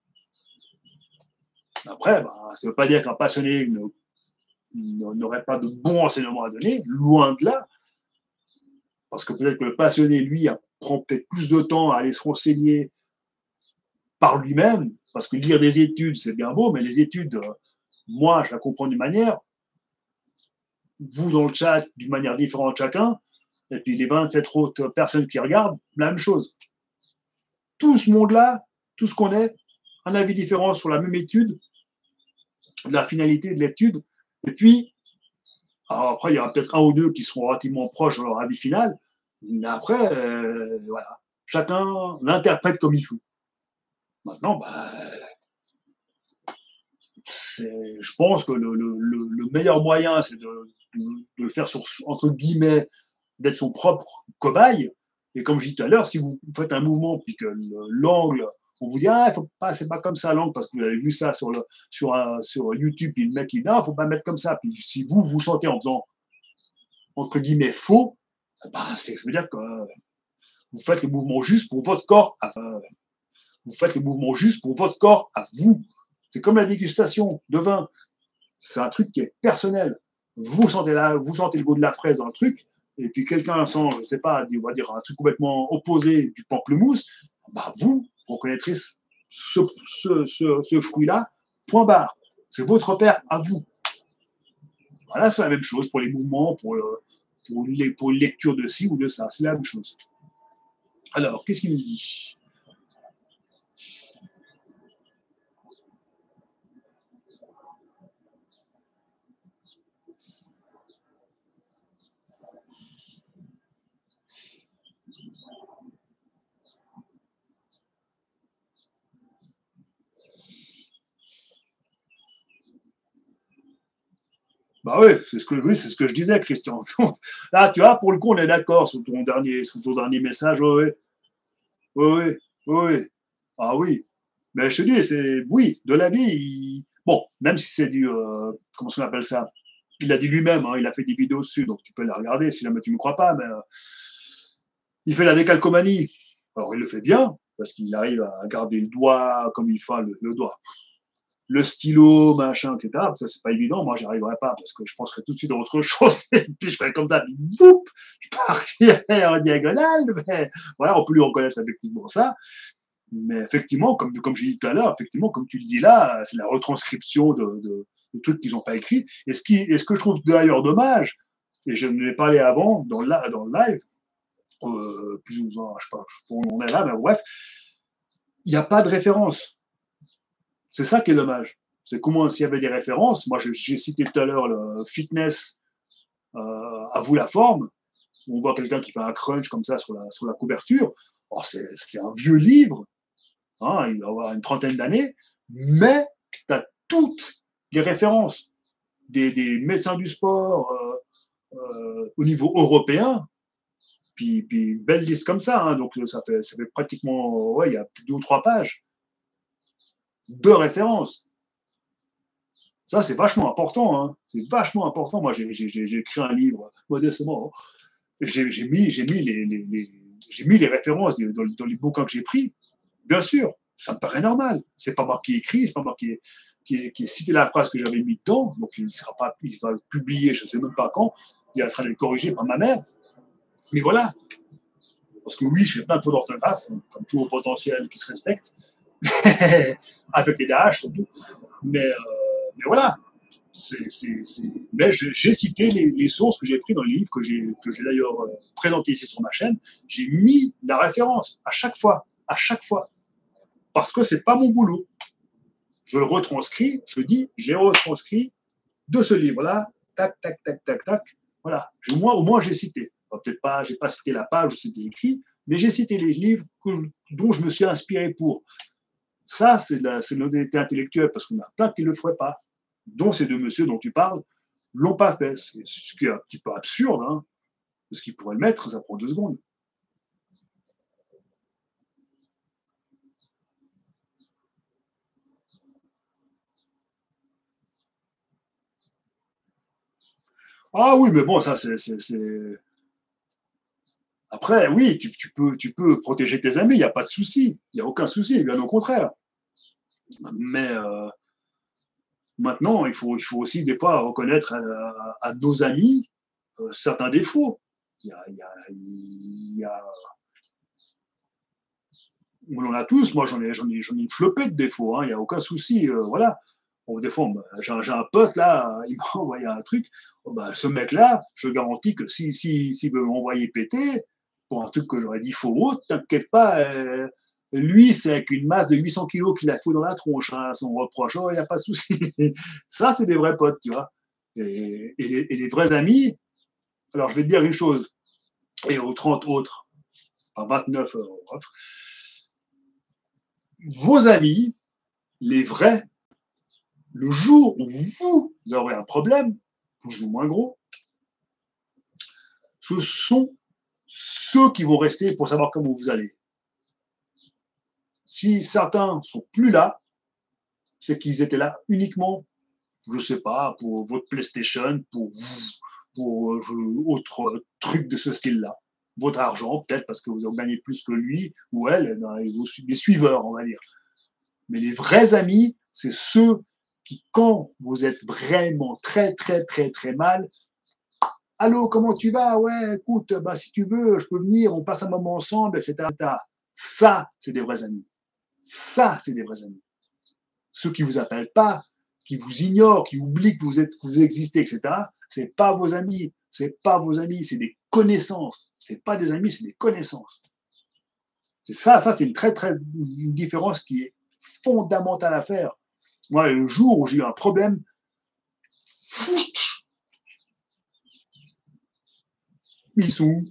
Après, ben, ça ne veut pas dire qu'un passionné n'aurait pas de bons renseignements à donner, loin de là, parce que peut-être que le passionné, lui, prend peut-être plus de temps à aller se renseigner par lui-même, parce que lire des études, c'est bien beau, mais les études, moi, je la comprends d'une manière, vous dans le chat, d'une manière différente chacun, et puis les 27 autres personnes qui regardent, la même chose. Tout ce monde-là, tout ce qu'on est, un avis différent sur la même étude, la finalité de l'étude, et puis, alors après, il y aura peut-être un ou deux qui seront relativement proches de leur avis final, mais après, voilà, chacun l'interprète comme il faut. Maintenant, bah, je pense que le meilleur moyen, c'est de le faire entre guillemets, d'être son propre cobaye. Et comme je dis tout à l'heure, si vous faites un mouvement puis que l'angle, on vous dit ah, faut pas, c'est pas comme ça l'angle parce que vous avez vu ça sur YouTube, puis le mec il dit ah, faut pas mettre comme ça. Puis si vous vous sentez en faisant entre guillemets faux, ben, ça veut dire que vous faites le mouvement juste pour votre corps. Vous faites le mouvement juste pour votre corps à vous. C'est comme la dégustation de vin. C'est un truc qui est personnel. Vous sentez le goût de la fraise dans le truc, et puis quelqu'un sent, je ne sais pas, on va dire un truc complètement opposé du pamplemousse, bah vous reconnaîtrez ce fruit-là, point barre. C'est votre repère à vous. Voilà, c'est la même chose pour les mouvements, pour une lecture de ci ou de ça. C'est la même chose. Alors, qu'est-ce qu'il nous dit? Bah oui, c'est ce que je disais, Christian. Là, tu vois, pour le coup, on est d'accord sur ton dernier message. Oui, oui, oui, oui. Ah oui. Mais je te dis, oui, de la vie, bon, même si c'est comment on appelle ça? Il a dit lui-même, hein, il a fait des vidéos dessus, donc tu peux les regarder si jamais tu ne me crois pas, mais il fait la décalcomanie. Alors, il le fait bien, parce qu'il arrive à garder le doigt comme il faut, le doigt. Le stylo, machin, etc. Ça, c'est pas évident. Moi, j'y arriverais pas parce que je penserais tout de suite à autre chose. Et puis, je ferais comme ça, puis, boum, je partirais en diagonale. Mais voilà, on peut lui reconnaître effectivement ça. Mais effectivement, comme j'ai dit tout à l'heure, effectivement, comme tu le dis là, c'est la retranscription de trucs qu'ils n'ont pas écrits. Et ce que je trouve d'ailleurs dommage, et je ne l'ai parlé avant dans le live, plus ou moins, je sais pas où on est là, mais bref, il n'y a pas de référence. C'est ça qui est dommage. C'est comment s'il y avait des références. Moi, j'ai cité tout à l'heure le fitness à vous la forme. On voit quelqu'un qui fait un crunch comme ça sur la couverture. Oh, c'est un vieux livre. Hein, il va avoir une trentaine d'années. Mais tu as toutes les références des médecins du sport au niveau européen. Puis belle liste comme ça. Hein, donc, ça fait pratiquement, ouais, il y a 2 ou 3 pages de références. Ça, c'est vachement important. Hein. C'est vachement important. Moi, j'ai écrit un livre, modestement. J'ai mis les références dans les bouquins que j'ai pris. Bien sûr, ça me paraît normal. C'est pas moi qui écris, c'est pas moi qui ai cité la phrase que j'avais mis dedans. Donc, il sera publié, je ne sais même pas quand. Il est en train d'être corrigé par ma mère. Mais voilà. Parce que oui, je fais plein de fautes d'orthographe, comme tout au potentiel qui se respecte. Avec les DH surtout. Mais voilà. Mais j'ai cité les sources que j'ai prises dans le livre, que j'ai d'ailleurs présenté ici sur ma chaîne. J'ai mis la référence à chaque fois. À chaque fois. parce que c'est pas mon boulot. Je le retranscris, je dis, j'ai retranscrit de ce livre-là, tac, tac, tac, tac, tac. Voilà. Moi, au moins, j'ai cité. Peut-être pas, j'ai pas cité la page où c'était écrit, mais j'ai cité les livres dont je me suis inspiré pour. Ça, c'est l'honnêteté intellectuelle, parce qu'on a plein qui ne le feraient pas, dont ces deux messieurs dont tu parles l'ont pas fait. C'est ce qui est un petit peu absurde, hein, parce qu'ils pourraient le mettre, ça prend 2 secondes. Ah oui, mais bon, ça, Après, oui, tu peux protéger tes amis, il n'y a pas de souci, il n'y a aucun souci, bien au contraire. Mais maintenant, il faut aussi des fois reconnaître à nos amis certains défauts. Il y a, il y a, il y a- On en a tous, moi j'en ai une flopée de défauts, hein, il n'y a aucun souci, voilà. Bon, des fois, j'ai un pote là, il m'a envoyé un truc. Oh, bah, ce mec-là, je garantis que s'il veut m'envoyer péter pour un truc que j'aurais dit faux haut, t'inquiète pas, lui, c'est avec une masse de 800 kilos qu'il a foutu dans la tronche, hein, son reproche, oh, il n'y a pas de souci. Ça, c'est des vrais potes, tu vois. Et les vrais amis, alors je vais te dire une chose, et aux 30 autres, à 29 autres, vos amis, les vrais, le jour où vous aurez un problème, plus ou moins gros, ce sont ceux qui vont rester pour savoir comment vous allez. Si certains sont plus là, c'est qu'ils étaient là uniquement, je ne sais pas, pour votre PlayStation, pour autre truc de ce style-là. Votre argent, peut-être parce que vous en gagnez plus que lui ou elle, les suiveurs, on va dire. Mais les vrais amis, c'est ceux qui, quand vous êtes vraiment très, très, très, très mal, allô, comment tu vas? Ouais, écoute, bah, si tu veux, je peux venir, on passe un moment ensemble, etc. Ça, c'est des vrais amis. Ça, c'est des vrais amis. Ceux qui vous appellent pas, qui vous ignorent, qui oublient que vous existez, etc. C'est pas vos amis. C'est pas vos amis, c'est des connaissances. C'est pas des amis, c'est des connaissances. C'est ça, c'est une différence qui est fondamentale à faire. Moi, le jour où j'ai eu un problème, ils sont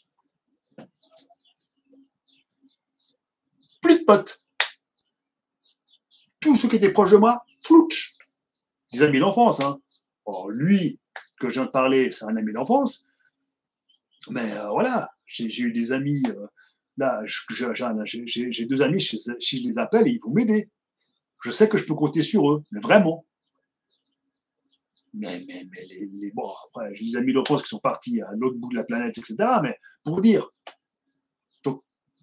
plus de potes. Tous ceux qui étaient proches de moi, flouch. Des amis d'enfance, hein. Or, lui, que je viens de parler, c'est un ami d'enfance. Mais voilà, j'ai eu des amis, là, j'ai 2 amis, si je les appelle, ils vont m'aider. Je sais que je peux compter sur eux, mais vraiment. Mais bon, après, j'ai des amis d'enfance qui sont partis à l'autre bout de la planète, etc. Mais pour dire, donc,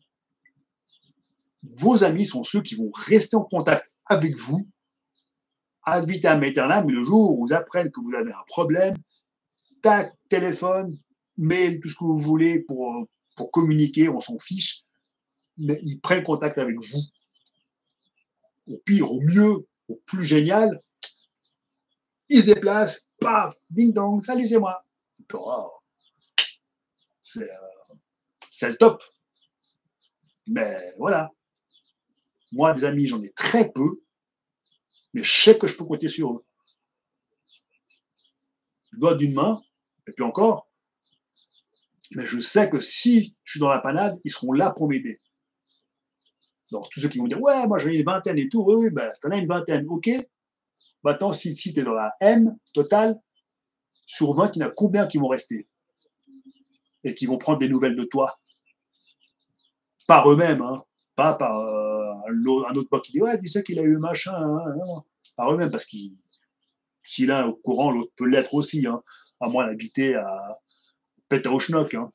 vos amis sont ceux qui vont rester en contact avec vous, ad vitam aeternam, mais le jour où vous apprennent que vous avez un problème, tac, téléphone, mail, tout ce que vous voulez pour communiquer, on s'en fiche, mais ils prennent contact avec vous. Au pire, au mieux, au plus génial, ils se déplacent, paf, ding dong, salut, c'est moi. Oh, c'est le top. Mais voilà, moi, des amis, j'en ai très peu, mais je sais que je peux compter sur eux. Le doigt d'une main, et puis encore, mais je sais que si je suis dans la panade, ils seront là pour m'aider. Donc, tous ceux qui vont dire, ouais, moi j'en ai une vingtaine et tout, oui, ben, t'en as une vingtaine, ok. Maintenant, si tu es dans la M totale, sur 20, il y en a combien qui vont rester et qui vont prendre des nouvelles de toi? Par eux-mêmes, hein, pas par un autre pote qui dit, ouais, tu sais qu'il a eu machin, hein, non. Par eux-mêmes, parce que si l'un est au courant, l'autre peut l'être aussi, hein, à moins d'habiter à Pétaouchnok. Hein.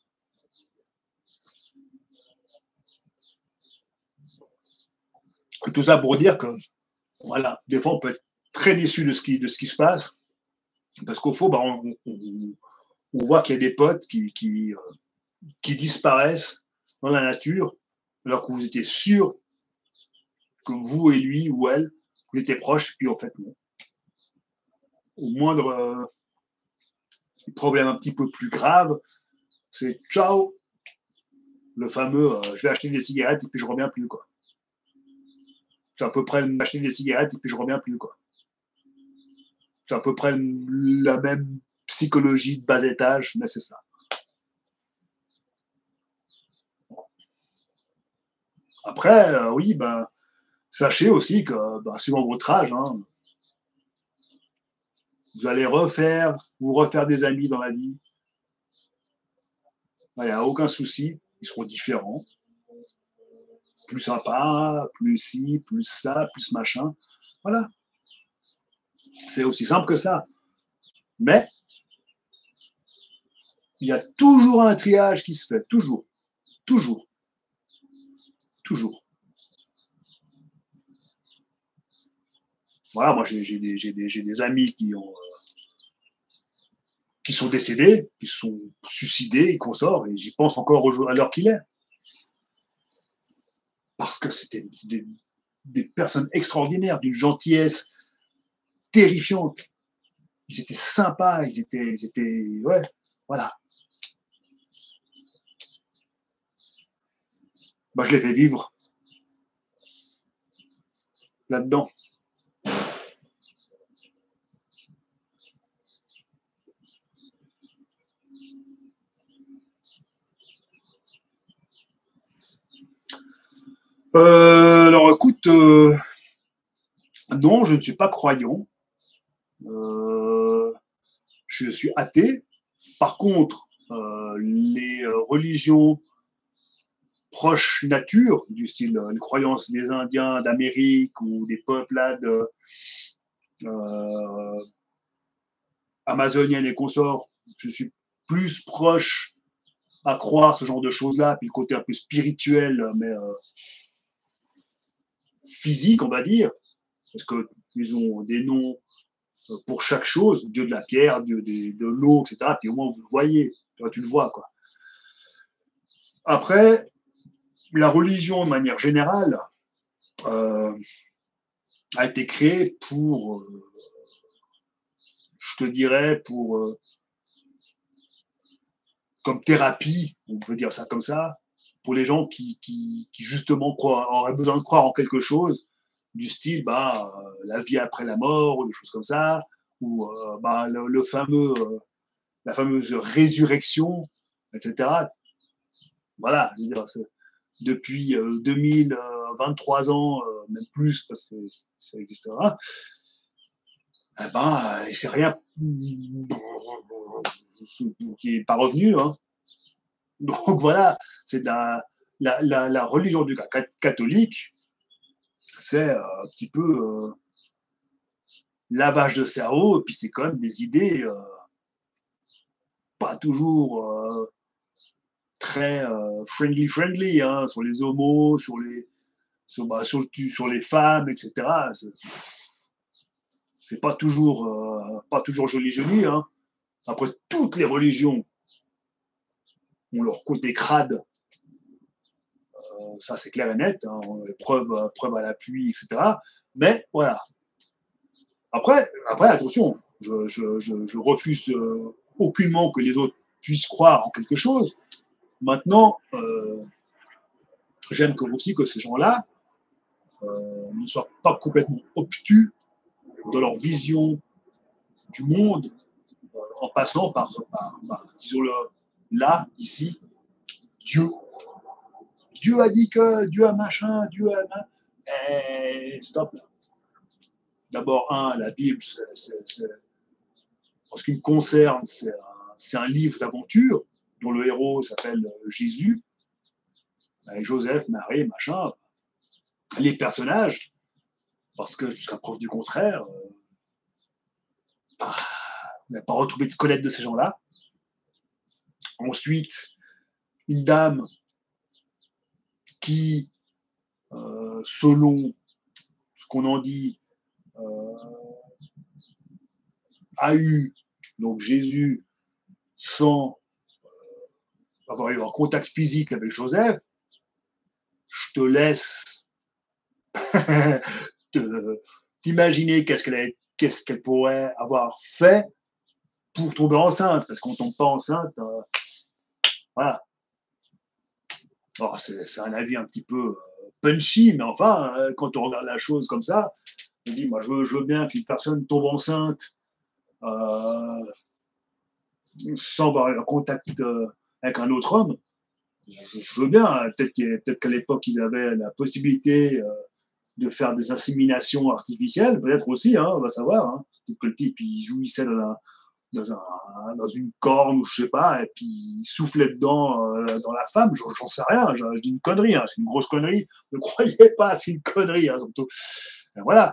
Tout ça pour dire que, voilà, des fois, on peut être très déçu de ce qui se passe, parce qu'au fond, bah, on voit qu'il y a des potes qui disparaissent dans la nature, alors que vous étiez sûr que vous et lui ou elle, vous étiez proches, puis en fait, non. Au moindre problème un petit peu plus grave, c'est ciao, le fameux je vais acheter des cigarettes et puis je reviens plus, quoi. C'est à peu près m'acheter des cigarettes et puis je reviens plus, quoi. C'est à peu près la même psychologie de bas étage, mais c'est ça. Après, oui, ben, sachez aussi que, ben, suivant votre âge, hein, vous allez vous refaire des amis dans la vie. Il n'y a aucun souci, ils seront différents, plus sympas, plus ci, plus ça, plus machin. Voilà, c'est aussi simple que ça. Mais il y a toujours un triage qui se fait, toujours, toujours, toujours. Voilà, moi j'ai des amis qui sont décédés, qui se sont suicidés, et consorts, et j'y pense encore à l'heure qu'il est. Parce que c'était des personnes extraordinaires, d'une gentillesse terrifiante. Ils étaient sympas, ouais, voilà. Moi, je les fais vivre là-dedans. Alors, écoute, non, je ne suis pas croyant. Euh, je suis athée. Par contre, les religions proches nature, du style les croyances des Indiens d'Amérique ou des peuplades euh, amazoniennes et consorts, je suis plus proche à croire ce genre de choses-là, puis le côté un peu spirituel, mais physique, on va dire, parce qu'ils ont des noms pour chaque chose, Dieu de la pierre, Dieu de l'eau, etc. Puis au moins vous le voyez, tu le vois, quoi. Après, la religion, de manière générale, euh, a été créée pour, je te dirais, pour comme thérapie, on peut dire ça comme ça, pour les gens qui justement auraient besoin de croire en quelque chose, du style bah, la vie après la mort, ou des choses comme ça, ou bah, le fameux, la fameuse résurrection, etc. Voilà, je veux dire, depuis 2023 ans, même plus, parce que ça existera, eh ben, c'est rien qui n'est pas revenu. Hein. Donc voilà, c'est la religion du catholique, c'est un petit peu lavage de cerveau, et puis c'est quand même des idées pas toujours très friendly hein, sur les homos, sur les femmes, etc. C'est pas toujours joli joli. Hein. Après, toutes les religions ont leur côté crade, ça c'est clair et net, hein, preuve à l'appui, etc. Mais voilà. Après attention, je refuse aucunement que les autres puissent croire en quelque chose. Maintenant, j'aime aussi que ces gens-là ne soient pas complètement obtus dans leur vision du monde, en passant par disons-le, là, ici, Dieu. Dieu a dit que, Dieu a machin, Dieu a... Stop. D'abord, la Bible, en ce qui me concerne, c'est un livre d'aventure dont le héros s'appelle Jésus, avec Joseph, Marie, machin. Les personnages, parce que jusqu'à preuve du contraire, bah, on n'a pas retrouvé de squelette de ces gens-là. Ensuite, une dame qui, selon ce qu'on en dit, a eu donc Jésus sans avoir eu un contact physique avec Joseph, je te laisse t'imaginer qu'est-ce qu'elle pourrait avoir fait pour tomber enceinte, parce qu'on ne tombe pas enceinte, voilà. C'est un avis un petit peu punchy, mais enfin, quand on regarde la chose comme ça, on dit, moi, je veux bien qu'une personne tombe enceinte euh, sans avoir un contact avec un autre homme. Je veux bien, hein. Peut-être qu'à l'époque, ils avaient la possibilité de faire des inséminations artificielles, peut-être aussi, hein, on va savoir. Hein. Peut-être que le type, il jouissait dans une corne ou je sais pas, et puis il soufflait dedans dans la femme, j'en sais rien, je dis une connerie, hein, c'est une grosse connerie, ne croyez pas, c'est une connerie, hein, surtout. Et voilà,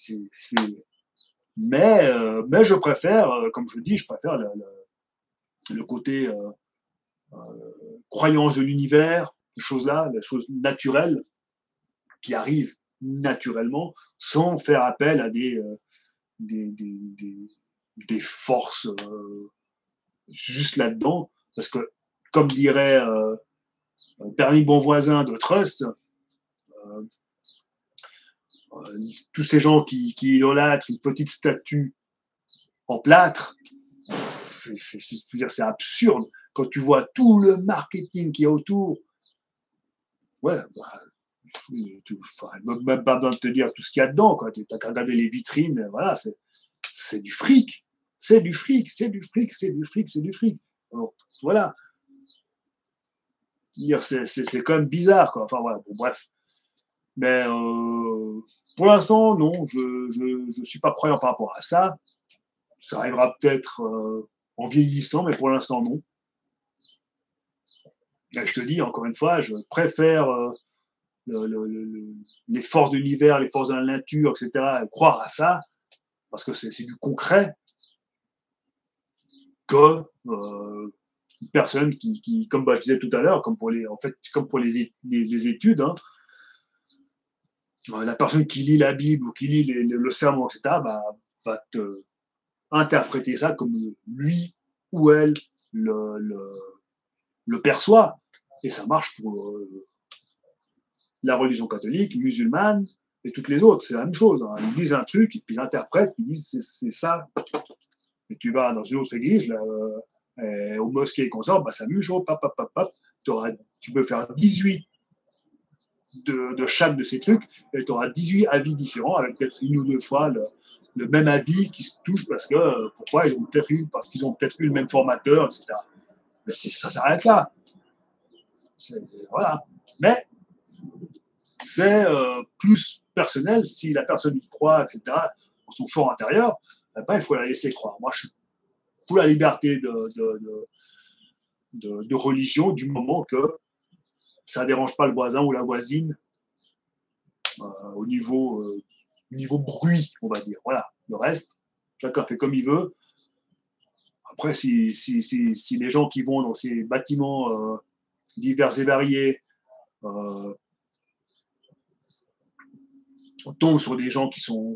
mais je préfère, comme je dis, je préfère le côté croyance de l'univers, ces choses-là, les choses naturelles qui arrivent naturellement, sans faire appel à des, des, des, des forces juste là-dedans. Parce que, comme dirait Bernie Bonvoisin de Trust, euh, tous ces gens qui idolâtrent une petite statue en plâtre, c'est absurde. Quand tu vois tout le marketing qu'il y a autour, ouais, bah, même pas besoin de te dire tout ce qu'il y a dedans. Tu n'as qu'à regarder les vitrines, voilà, c'est du fric. C'est du fric, c'est du fric, c'est du fric, c'est du fric. Alors, voilà. C'est quand même bizarre, quoi. Enfin, voilà, bon, bref. Mais pour l'instant, non, je suis pas croyant par rapport à ça. Ça arrivera peut-être en vieillissant, mais pour l'instant, non. Et je te dis, encore une fois, je préfère les forces de l'univers, les forces de la nature, etc., croire à ça, parce que c'est du concret, que une personne comme bah, je disais tout à l'heure, en fait, comme pour les études, hein, la personne qui lit la Bible ou qui lit le sermon, etc., bah, va te interpréter ça comme lui ou elle le, le perçoit. Et ça marche pour la religion catholique, musulmane et toutes les autres. C'est la même chose. Hein. Ils lisent un truc, et puis ils interprètent, ils disent c'est ça. Et tu vas dans une autre église, là, au mosquée et consort, bah, c'est la même chose. Tu peux faire 18 de chaque de ces trucs, et tu auras 18 avis différents, avec peut-être une ou deux fois le même avis qui se touche parce que pourquoi ils ont peut-être eu, parce qu'ils ont peut-être eu le même formateur, etc. Mais ça s'arrête là. Voilà. Mais c'est plus personnel, si la personne y croit, etc., dans son fort intérieur, eh ben, il faut la laisser croire. Moi, je suis pour la liberté de religion du moment que ça ne dérange pas le voisin ou la voisine au niveau bruit, on va dire. Voilà. Le reste, chacun fait comme il veut. Après, si les gens qui vont dans ces bâtiments divers et variés euh, tombent sur des gens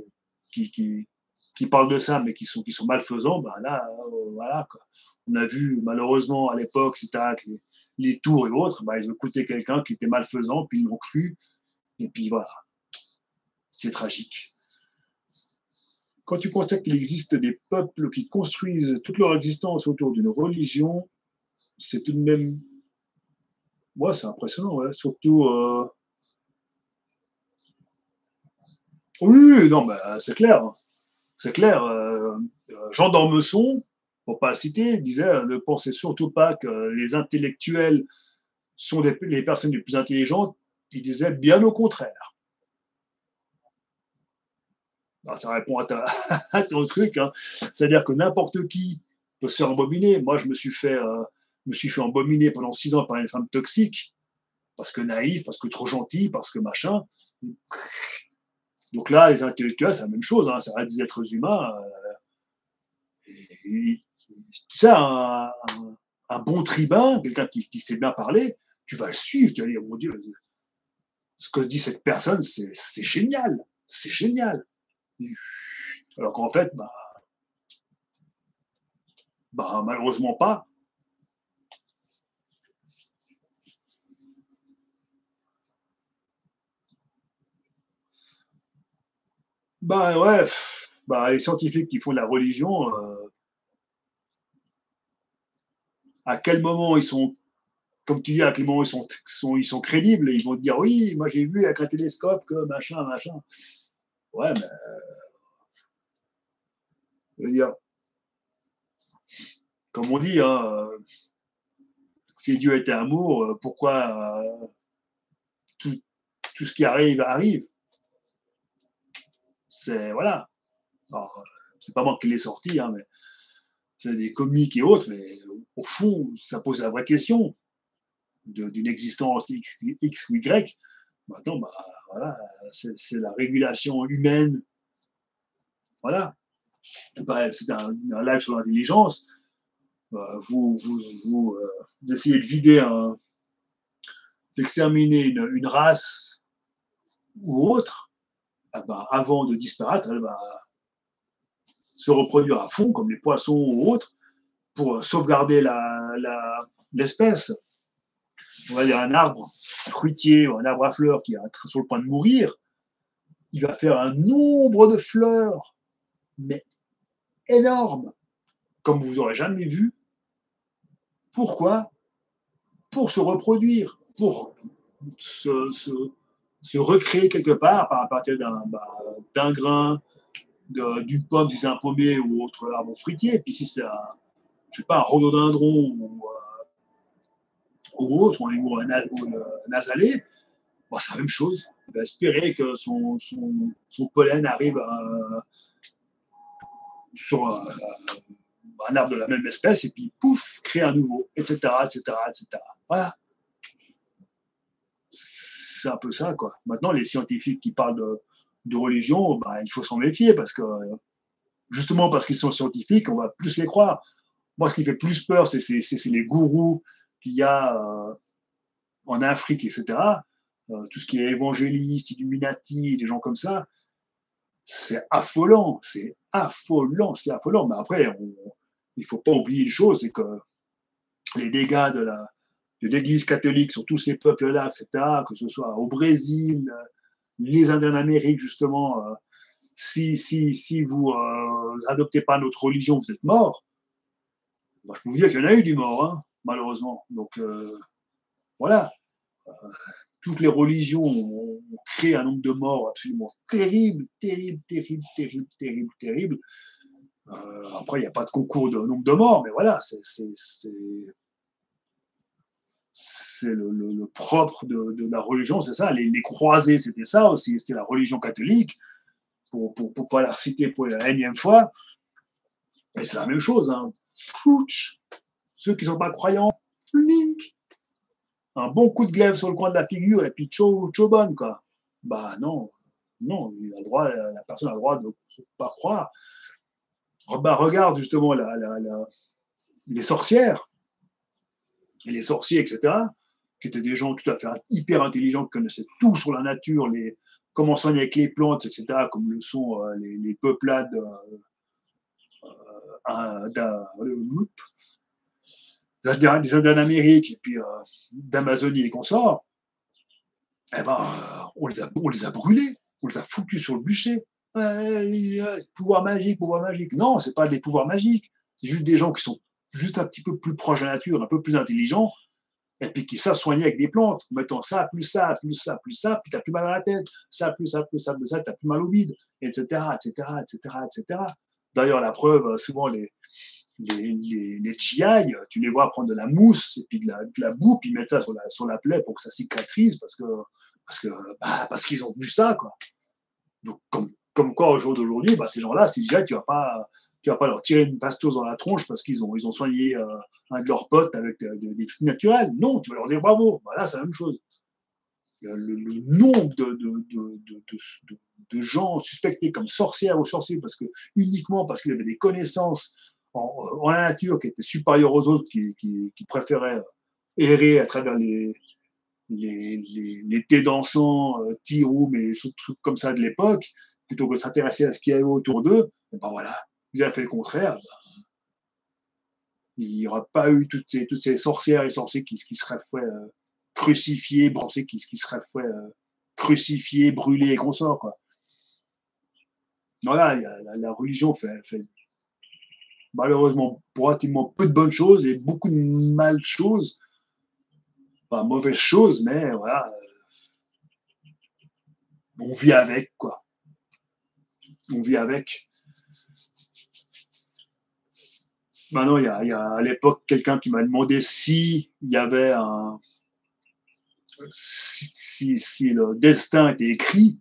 qui parlent de ça, mais qui sont malfaisants, ben là, voilà. Quoi. On a vu, malheureusement, à l'époque, c'était avec les tours et autres, ben, ils ont écouté quelqu'un qui était malfaisant, puis ils l'ont cru, et puis voilà. C'est tragique. Quand tu constates qu'il existe des peuples qui construisent toute leur existence autour d'une religion, c'est tout de même. Ouais, c'est impressionnant, ouais. Surtout. Oui, non, bah, c'est clair. C'est clair. Jean d'Ormesson, pour ne pas le citer, disait ne pensez surtout pas que les intellectuels sont les personnes les plus intelligentes. Il disait bien au contraire. Alors, ça répond à ton truc. Hein. C'est-à-dire que n'importe qui peut se faire embobiner. Moi, je me suis fait embobiner pendant 6 ans par une femme toxique, parce que naïf, parce que trop gentil, parce que machin. Donc là, les intellectuels, c'est la même chose. Hein. Ça reste des êtres humains. Tu sais, un bon tribun, quelqu'un qui sait bien parler, tu vas le suivre, tu vas dire, mon Dieu, ce que dit cette personne, c'est génial, c'est génial. Alors qu'en fait, malheureusement pas. Ouais, les scientifiques qui font de la religion, à quel moment ils sont comme tu dis, à quel moment ils sont crédibles, et ils vont te dire oui, moi j'ai vu avec un télescope que machin, machin. Ouais, mais je veux dire, comme on dit, hein, si Dieu était amour, pourquoi tout, tout ce qui arrive arrive? C'est voilà. Alors, c'est pas moi qui l'ai sorti, hein, mais c'est des comiques et autres, mais au fond, ça pose la vraie question d'une existence X ou Y. Maintenant, bah, voilà, c'est la régulation humaine. Voilà. Bah, c'est un live sur l'intelligence. Vous essayez de vider, d'exterminer une race ou autre, ah bah, avant de disparaître, elle va se reproduire à fond, comme les poissons ou autres, pour sauvegarder l'espèce. On va dire un arbre fruitier ou un arbre à fleurs qui est sur le point de mourir, il va faire un nombre de fleurs, mais énorme, comme vous n'aurez jamais vu. Pourquoi? Pour se reproduire, pour se recréer quelque part à partir d'un grain, d'une pomme si c'est un pommier ou autre arbre fruitier. Et puis si c'est je sais pas, un rhododendron ou autre, ou un azalée, bon, c'est la même chose. Il va espérer que son pollen arrive sur un arbre de la même espèce et puis pouf, créer un nouveau, etc., etc., etc. Voilà. C'est un peu ça, quoi. Maintenant, les scientifiques qui parlent de religion, bah, il faut s'en méfier parce que, justement, parce qu'ils sont scientifiques, on va plus les croire. Moi, ce qui fait plus peur, c'est les gourous qu'il y a en Afrique, etc. Tout ce qui est évangéliste, Illuminati, des gens comme ça, c'est affolant, c'est affolant, c'est affolant. Mais après, il ne faut pas oublier une chose, c'est que les dégâts de l'Église catholique sur tous ces peuples-là, etc., que ce soit au Brésil, les Indiens d'Amérique, justement, si vous adoptez pas notre religion, vous êtes morts. Bah, je peux vous dire qu'il y en a eu du mort, hein, malheureusement. Donc, voilà. Toutes les religions ont créé un nombre de morts absolument terrible, terrible, terrible, terrible, terrible, terrible. Après, il n'y a pas de concours de nombre de morts, mais voilà, c'est le propre de la religion, c'est ça. Les croisés, c'était ça aussi, c'était la religion catholique, pour pas la citer pour la énième fois. Et c'est la même chose, hein. Flouch. Ceux qui ne sont pas croyants, flink. Un bon coup de glaive sur le coin de la figure et puis bonne, quoi. Bah non, non, la personne a le droit de ne pas croire. Bah, regarde justement les sorcières et les sorciers, etc., qui étaient des gens tout à fait hyper intelligents, qui connaissaient tout sur la nature, comment soigner avec les plantes, etc., comme le sont les peuplades des Indiens d'Amérique et puis d'Amazonie et consorts. Eh ben, on les a brûlés, on les a foutus sur le bûcher. Pouvoir magique, pouvoir magique. Non, c'est pas des pouvoirs magiques. C'est juste des gens qui sont juste un petit peu plus proches de la nature, un peu plus intelligents, et puis qui savent soigner avec des plantes, mettant ça, plus ça, plus ça, plus ça, puis t'as plus mal à la tête, ça, plus ça, plus ça, plus ça, t'as plus mal au bide, etc., etc., etc., etc. D'ailleurs, la preuve, souvent les chiailles, tu les vois prendre de la mousse et puis de la boue, puis mettre ça sur la plaie pour que ça cicatrise, parce qu'ils ont vu ça, quoi. Donc, comme quoi, au jour d'aujourd'hui, bah, ces gens-là, si déjà tu vas pas leur tirer une pasteuse dans la tronche parce qu'ils ont soigné un de leurs potes avec des trucs naturels. Non, tu vas leur dire bravo. Voilà, c'est la même chose. Le nombre de gens suspectés comme sorcières ou sorciers uniquement parce qu'ils avaient des connaissances en la nature qui étaient supérieures aux autres, qui préféraient errer à travers les thés dansants, tirous, mais trucs comme ça de l'époque, plutôt que de s'intéresser à ce qu'il y avait autour d'eux, et ben voilà, ils avaient fait le contraire. Ben, il n'y aura pas eu toutes ces sorcières et sorciers qui seraient fait crucifiés, qui seraient fait crucifiés, brûlés et consorts, quoi. Voilà, la religion fait malheureusement relativement peu de bonnes choses et beaucoup de mal choses. pas mauvaise chose, mais voilà, on vit avec, quoi. On vit avec. Maintenant, il y a à l'époque quelqu'un qui m'a demandé si il y avait si le destin était écrit,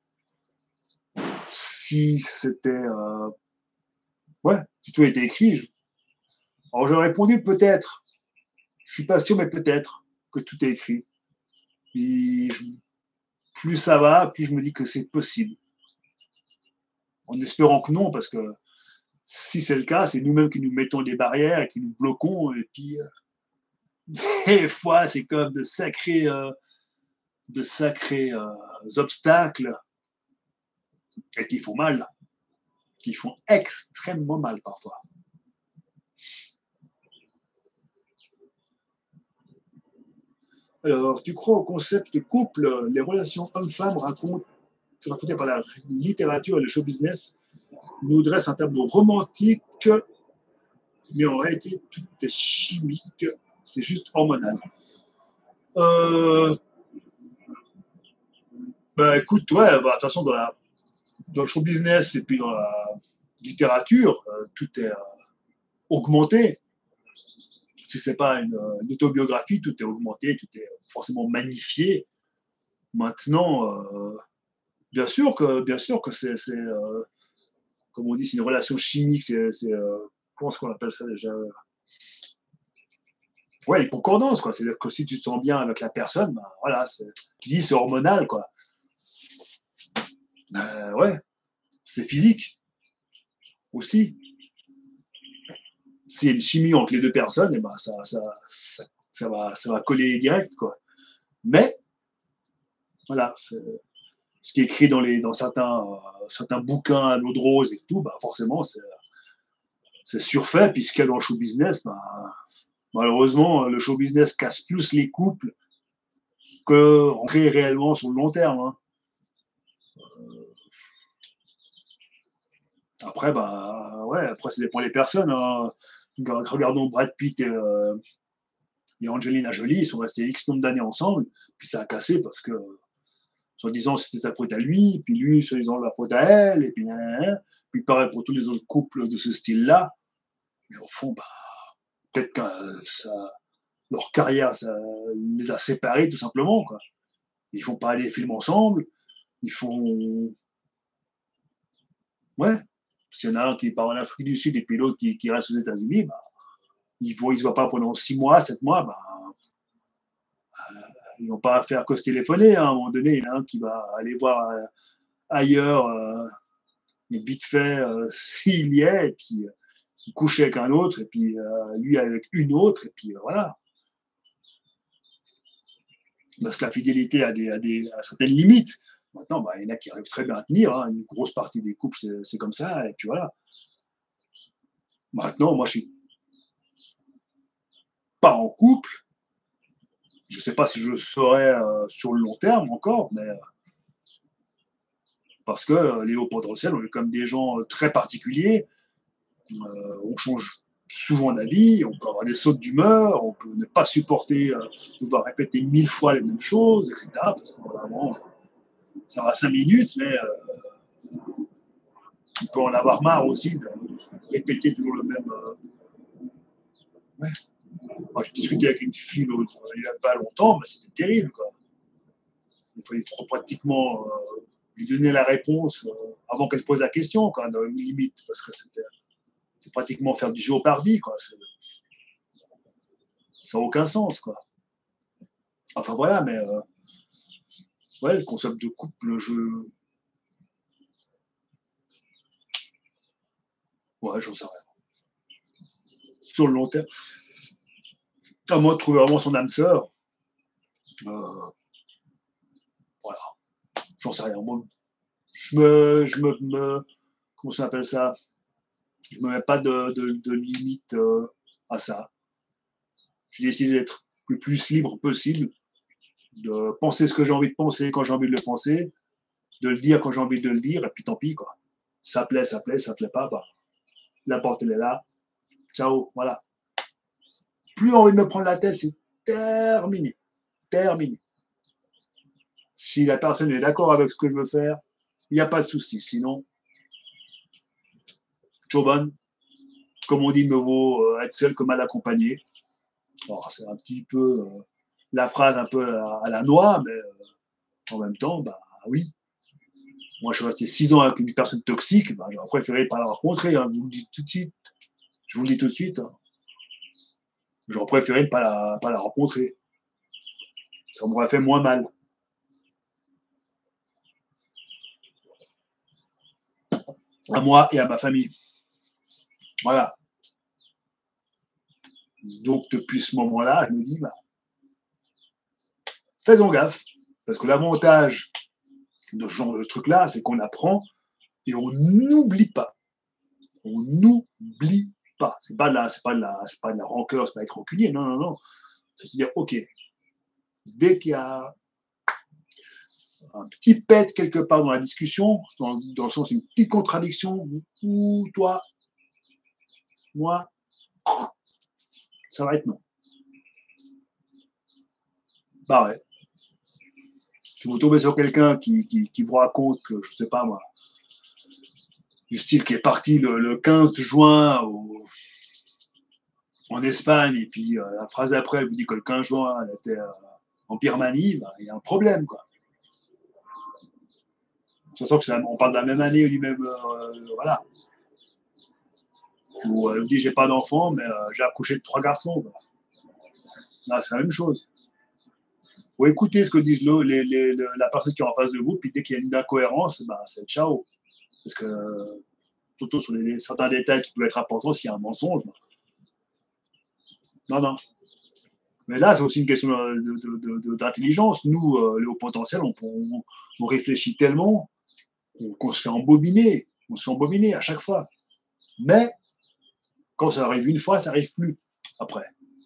si c'était, ouais, si tout était écrit. Alors j'aurais répondu peut-être. Je suis pas sûr, mais peut-être que tout est écrit. Et plus ça va, plus je me dis que c'est possible. En espérant que non, parce que si c'est le cas, c'est nous-mêmes qui nous mettons des barrières et qui nous bloquons. Et puis, des fois, c'est comme de sacrés obstacles et qui font mal, qui font extrêmement mal parfois. Alors, tu crois au concept de couple, les relations hommes-femmes racontées par la littérature et le show business nous dressent un tableau romantique, mais en réalité, tout est chimique, c'est juste hormonal. Euh, Bah écoute, ouais, bah, de toute façon, dans le show business et puis dans la littérature, tout est augmenté. Si c'est pas une autobiographie, tout est augmenté, tout est forcément magnifié. Maintenant, bien sûr que comme on dit, c'est une relation chimique, comment est-ce qu'on appelle ça déjà? Ouais, une concordance, quoi. C'est-à-dire que si tu te sens bien avec la personne, ben, voilà, tu dis c'est hormonal, quoi. Ouais, c'est physique aussi. S'il y a une chimie entre les deux personnes, et ben ça va coller direct, quoi. Mais, voilà, ce qui est écrit dans certains bouquins à l'eau de rose et tout, bah forcément, c'est surfait, puis ce qu'il y a dans le show business, bah, malheureusement, le show business casse plus les couples qu'on crée réellement sur le long terme. Hein. Après, bah, ouais, après, ça dépend des personnes. Hein. Regardons Brad Pitt et Angelina Jolie, ils sont restés X nombre d'années ensemble, puis ça a cassé parce que, soi-disant, c'était sa faute à lui, puis lui, soi-disant, la faute à elle, et puis, puis pareil pour tous les autres couples de ce style-là. Mais au fond, bah, peut-être que leur carrière ça les a séparés tout simplement. Quoi. Ils font pas les films ensemble, ils font. Ouais. S'il y en a un qui part en Afrique du Sud et puis l'autre qui reste aux États-Unis, bah, ils ne se voient pas pendant 6 mois, 7 mois, bah, ils n'ont pas à faire que se téléphoner. Hein. À un moment donné, il y en a un qui va aller voir ailleurs, vite fait, s'il y est, et puis coucher avec un autre, et puis lui avec une autre, et puis voilà. Parce que la fidélité a certaines limites. Maintenant, bah, il y en a qui arrivent très bien à tenir. Hein. Une grosse partie des couples, c'est comme ça, et puis voilà. Maintenant, moi, je suis pas en couple. Je ne sais pas si je le serai sur le long terme encore, mais parce que les hauts potentiels, on est comme des gens très particuliers. On change souvent d'avis, on peut avoir des sautes d'humeur, on peut ne pas supporter devoir répéter 1000 fois les mêmes choses, etc. Parce que vraiment, ça va 5 minutes, mais on peut en avoir marre aussi de répéter toujours le même. Ouais. Moi, j'ai discuté avec une fille il n'y a pas longtemps, mais c'était terrible. Quoi. Il fallait pratiquement lui donner la réponse avant qu'elle pose la question, quoi, dans une limite, parce que c'est pratiquement faire du géopardy, quoi. Ça n'a aucun sens, quoi. Enfin voilà, mais ouais, le concept de couple, ouais, j'en sais rien. Sur le long terme, à moi de trouver vraiment son âme sœur, euh, voilà, j'en sais rien. Moi, comment ça s'appelle ça? Je me mets pas de limite à ça. J'ai décidé d'être le plus libre possible, de penser ce que j'ai envie de penser quand j'ai envie de le penser, de le dire quand j'ai envie de le dire, et puis tant pis, quoi. Ça plaît, ça plaît, ça plaît pas, bah, la porte, elle est là. Ciao, voilà. Plus envie de me prendre la tête, c'est terminé. terminé. Si la personne est d'accord avec ce que je veux faire, il n'y a pas de souci. Sinon, Choban, comme on dit, me vaut être seul que mal accompagné. Alors, c'est un petit peu la phrase un peu à la noix, mais en même temps, bah oui. Moi, je suis resté 6 ans avec une personne toxique, bah, j'aurais préféré ne pas la rencontrer, hein, je vous le dis tout de suite. Je vous le dis tout de suite. Hein. J'aurais préféré ne pas la rencontrer. Ça m'aurait fait moins mal. À moi et à ma famille. Voilà. Donc, depuis ce moment-là, je me dis, bah, faisons gaffe. Parce que l'avantage de ce genre de truc-là, c'est qu'on apprend et on n'oublie pas. On n'oublie pas. C'est pas de la rancœur, c'est pas être rancunier. Non, non, non. C'est se dire, OK, dès qu'il y a un petit pet quelque part dans la discussion, dans le sens une petite contradiction, ou toi, moi, ça va être non. Bah ouais. Si vous tombez sur quelqu'un qui vous raconte que, je sais pas moi, du style qui est parti le 15 juin en Espagne, et puis la phrase après, elle vous dit que le 15 juin, elle était en Birmanie, bah, il y a un problème, quoi. De toute façon, on parle de la même année ou du même. Voilà. Ou elle vous dit j'ai pas d'enfant, mais j'ai accouché de 3 garçons. Quoi. Là, c'est la même chose. Il faut écouter ce que disent la personne qui est en face de vous, puis dès qu'il y a une incohérence, bah, c'est ciao. Parce que, surtout sur certains détails qui peuvent être importants, s'il y a un mensonge. Bah. Non, non. Mais là, c'est aussi une question d'intelligence. Nous, les hauts potentiels, on réfléchit tellement qu'on se fait embobiner. On se fait embobiner à chaque fois. Mais quand ça arrive une fois, ça n'arrive plus après.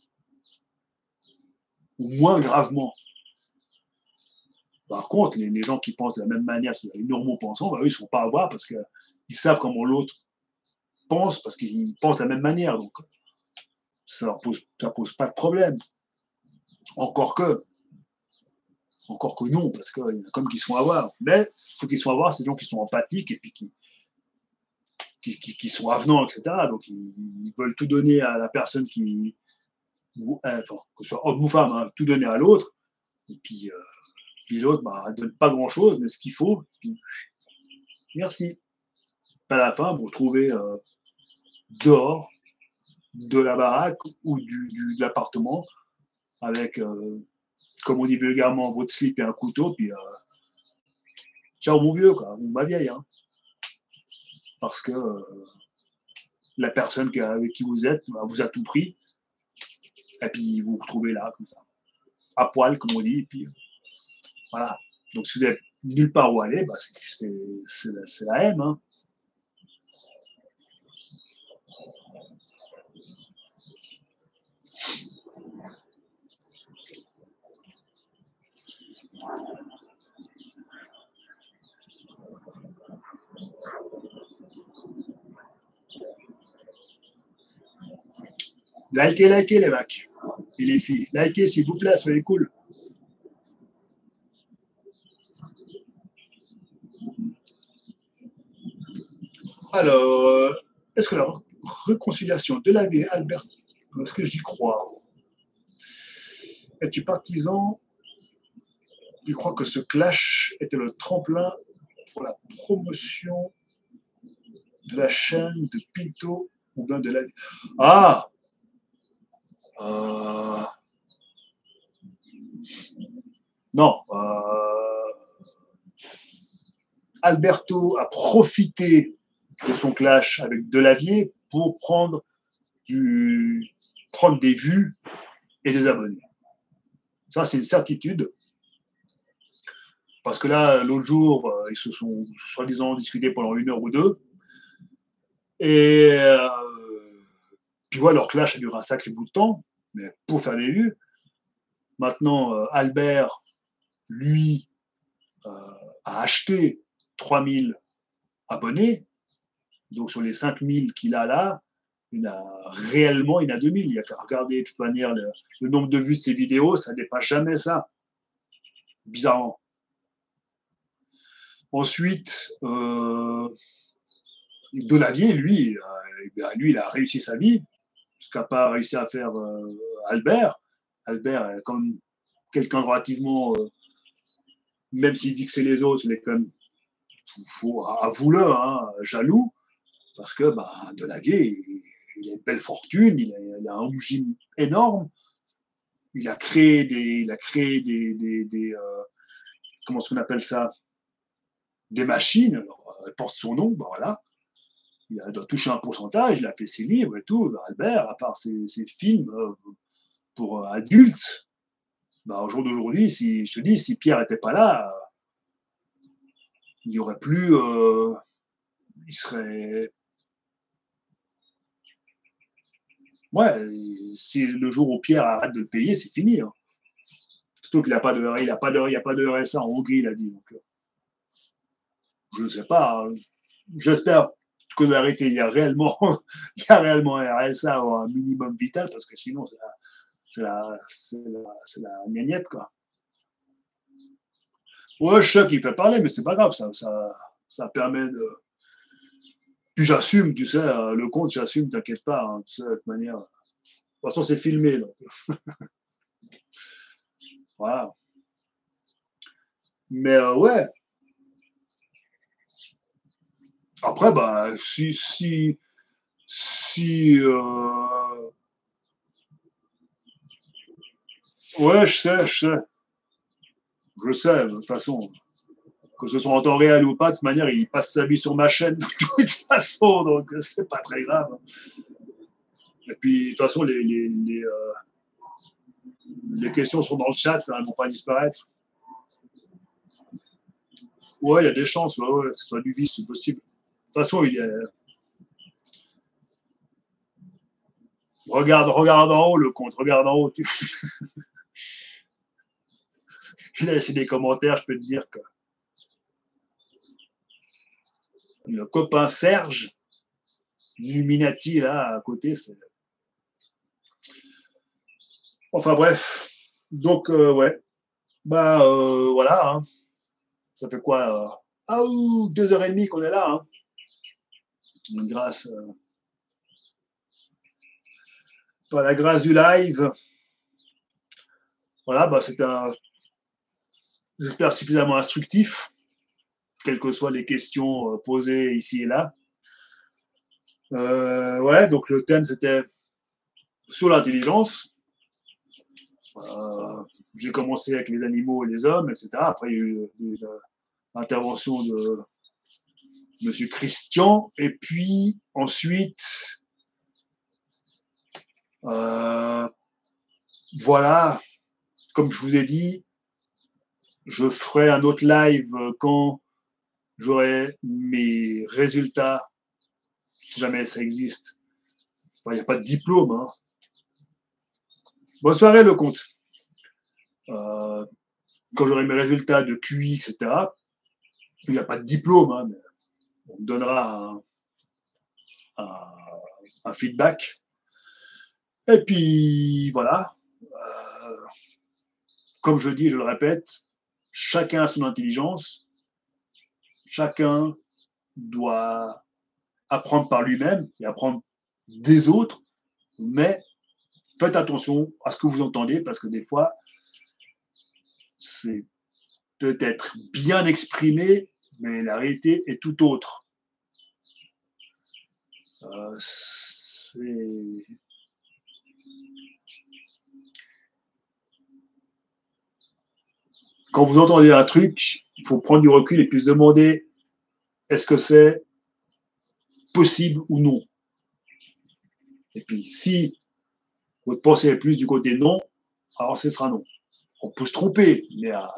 Ou moins gravement. Par contre, les gens qui pensent de la même manière, c'est les normaux-pensants, bah, eux, ils ne sont pas à voir parce qu'ils savent comment l'autre pense, parce qu'ils pensent de la même manière. Donc, ça ne pose pas de problème. Encore que non, parce qu'il y en a comme qui sont à voir. Mais ceux qui sont à voir, c'est des gens qui sont empathiques et puis qui sont avenants, etc. Donc, ils veulent tout donner à la personne enfin, que ce soit homme ou femme, hein, tout donner à l'autre. Et puis l'autre, bah, ne donne pas grand-chose, mais ce qu'il faut. Puis, merci. À la fin, vous retrouvez dehors de la baraque ou de l'appartement avec, comme on dit vulgairement, votre slip et un couteau, puis ciao mon vieux, quoi, ou ma vieille. Hein. Parce que la personne avec qui vous êtes bah, vous a tout pris, et puis vous vous retrouvez là, comme ça, à poil, comme on dit, et puis voilà. Donc si vous n'avez nulle part où aller, bah, c'est la haine. Hein. Likez les mecs et les filles. Likez s'il vous plaît, soyez cool. Alors, est-ce que la réconciliation de la vie et Albert, est-ce que j'y crois? Es-tu partisan? Je crois que ce clash était le tremplin pour la promotion de la chaîne de Pinto ou bien de la vie. Ah euh, Non. Alberto a profité de son clash avec Delavier pour prendre des vues et des abonnés. Ça, c'est une certitude. Parce que là, l'autre jour, ils se sont soi-disant discutés pendant 1 heure ou 2. Et puis voilà, leur clash a duré un sacré bout de temps, mais pour faire des vues. Maintenant, Albert, lui, a acheté 3000 abonnés. Donc sur les 5000 qu'il a là, il y en a 2000. Il y a qu'à regarder de toute manière le nombre de vues de ses vidéos, ça dépasse jamais ça, bizarrement. Ensuite, Delavier, lui, il a réussi sa vie, ce qu'a pas réussi à faire Albert. Albert est comme quelqu'un de relativement, même s'il dit que c'est les autres, il est quand même, avoue-le, hein, jaloux, parce que Delavier, il a une belle fortune, il a un régime énorme, il a créé comment est-ce qu'on appelle ça, des machines, alors, elles portent son nom, voilà. Il doit toucher un pourcentage, il a fait ses livres et tout. Albert, à part ses films pour adultes, au jour d'aujourd'hui, si je te dis, si Pierre n'était pas là, il n'y aurait plus. Il serait. Ouais, si le jour où Pierre arrête de le payer, c'est fini. Hein. Surtout qu'il n'a pas de RSA en Hongrie, il a dit. Donc, je ne sais pas. Hein. J'espère que l'arrêter, il y a réellement un RSA ou un minimum vital, parce que sinon, c'est la gnägnette, quoi. Ouais, je sais qu'il fait parler, mais c'est pas grave, ça permet de. Puis j'assume, tu sais, le compte, j'assume, t'inquiète pas, hein, tu sais, de toute manière. De toute façon, c'est filmé, donc. Voilà. Mais ouais. Après, si ouais, je sais, de toute façon, que ce soit en temps réel ou pas, de toute manière, il passe sa vie sur ma chaîne de toute façon, donc c'est pas très grave. Et puis, de toute façon, les questions sont dans le chat, hein, elles ne vont pas disparaître. Ouais, il y a des chances, ouais, que ce soit du vice, c'est possible. De toute façon, regarde en haut le compte, regarde en haut. Il a laissé des commentaires, je peux te dire que le copain Serge, l'Illuminati, là, à côté, c'est. Enfin bref. Donc, ouais. Voilà. Hein. Ça fait quoi 2h30 qu'on est là. Hein. Grâce. Par la grâce du live. Voilà, c'était j'espère, suffisamment instructif, quelles que soient les questions posées ici et là. Ouais, donc le thème, c'était sur l'intelligence. J'ai commencé avec les animaux et les hommes, etc. Après, il y a eu l'intervention de Monsieur Christian. Et puis, ensuite, voilà, comme je vous ai dit, je ferai un autre live quand j'aurai mes résultats, si jamais ça existe. Il n'y a pas de diplôme. Hein. Bonne soirée, le compte. Quand j'aurai mes résultats de QI, etc., il n'y a pas de diplôme, hein, mais on me donnera un feedback. Et puis, voilà. Comme je dis, je le répète, chacun a son intelligence. Chacun doit apprendre par lui-même et apprendre des autres. Mais faites attention à ce que vous entendez parce que des fois, c'est peut-être bien exprimé, mais la réalité est tout autre. Quand vous entendez un truc, il faut prendre du recul et puis se demander est-ce que c'est possible ou non. Et puis si votre pensée est plus du côté non, alors ce sera non. On peut se tromper, mais à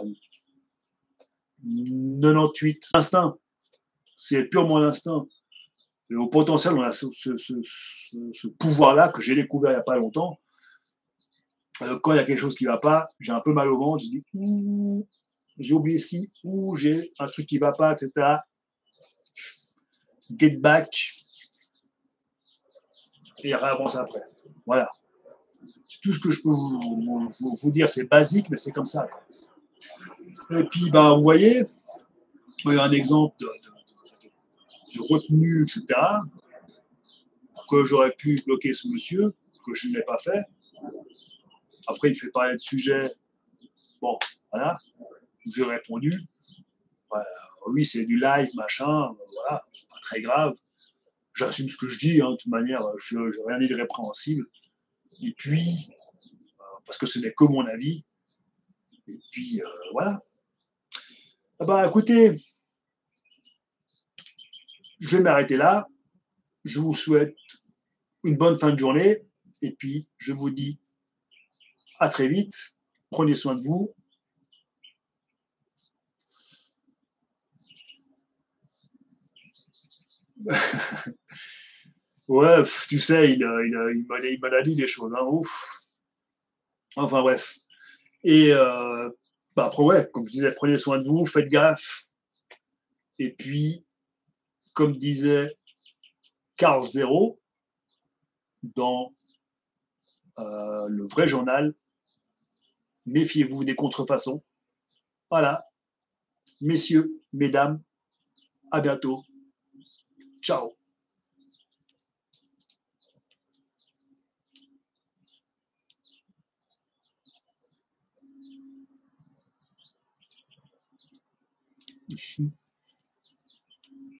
98 instinct, c'est purement l'instinct. Et au potentiel, on a ce pouvoir-là que j'ai découvert il n'y a pas longtemps. Quand il y a quelque chose qui ne va pas, j'ai un peu mal au ventre, je dis j'ai oublié ci, ou j'ai un truc qui ne va pas, etc. Get back. et réavancer après. Voilà. C'est tout ce que je peux vous dire. C'est basique, mais c'est comme ça. Et puis, ben, vous voyez, il y a un exemple de retenue, etc., que j'aurais pu bloquer ce monsieur, que je ne l'ai pas fait. Après, il fait parler de sujet. Bon, voilà, j'ai répondu. Voilà. Oui, c'est du live, machin, voilà, c'est pas très grave. J'assume ce que je dis, hein, de toute manière, je n'ai rien dit de répréhensible. Et puis, parce que ce n'est que mon avis. Et puis, voilà. Ah bah, écoutez, je vais m'arrêter là. Je vous souhaite une bonne fin de journée. Et puis, je vous dis à très vite. Prenez soin de vous. Ouais, tu sais, il m'a dit des choses. Hein, ouf. Enfin, bref. Et bah, après, ouais, comme je disais, prenez soin de vous, faites gaffe. Et puis, comme disait Carl Zero dans le vrai journal, méfiez-vous des contrefaçons. Voilà, messieurs, mesdames, à bientôt. Ciao.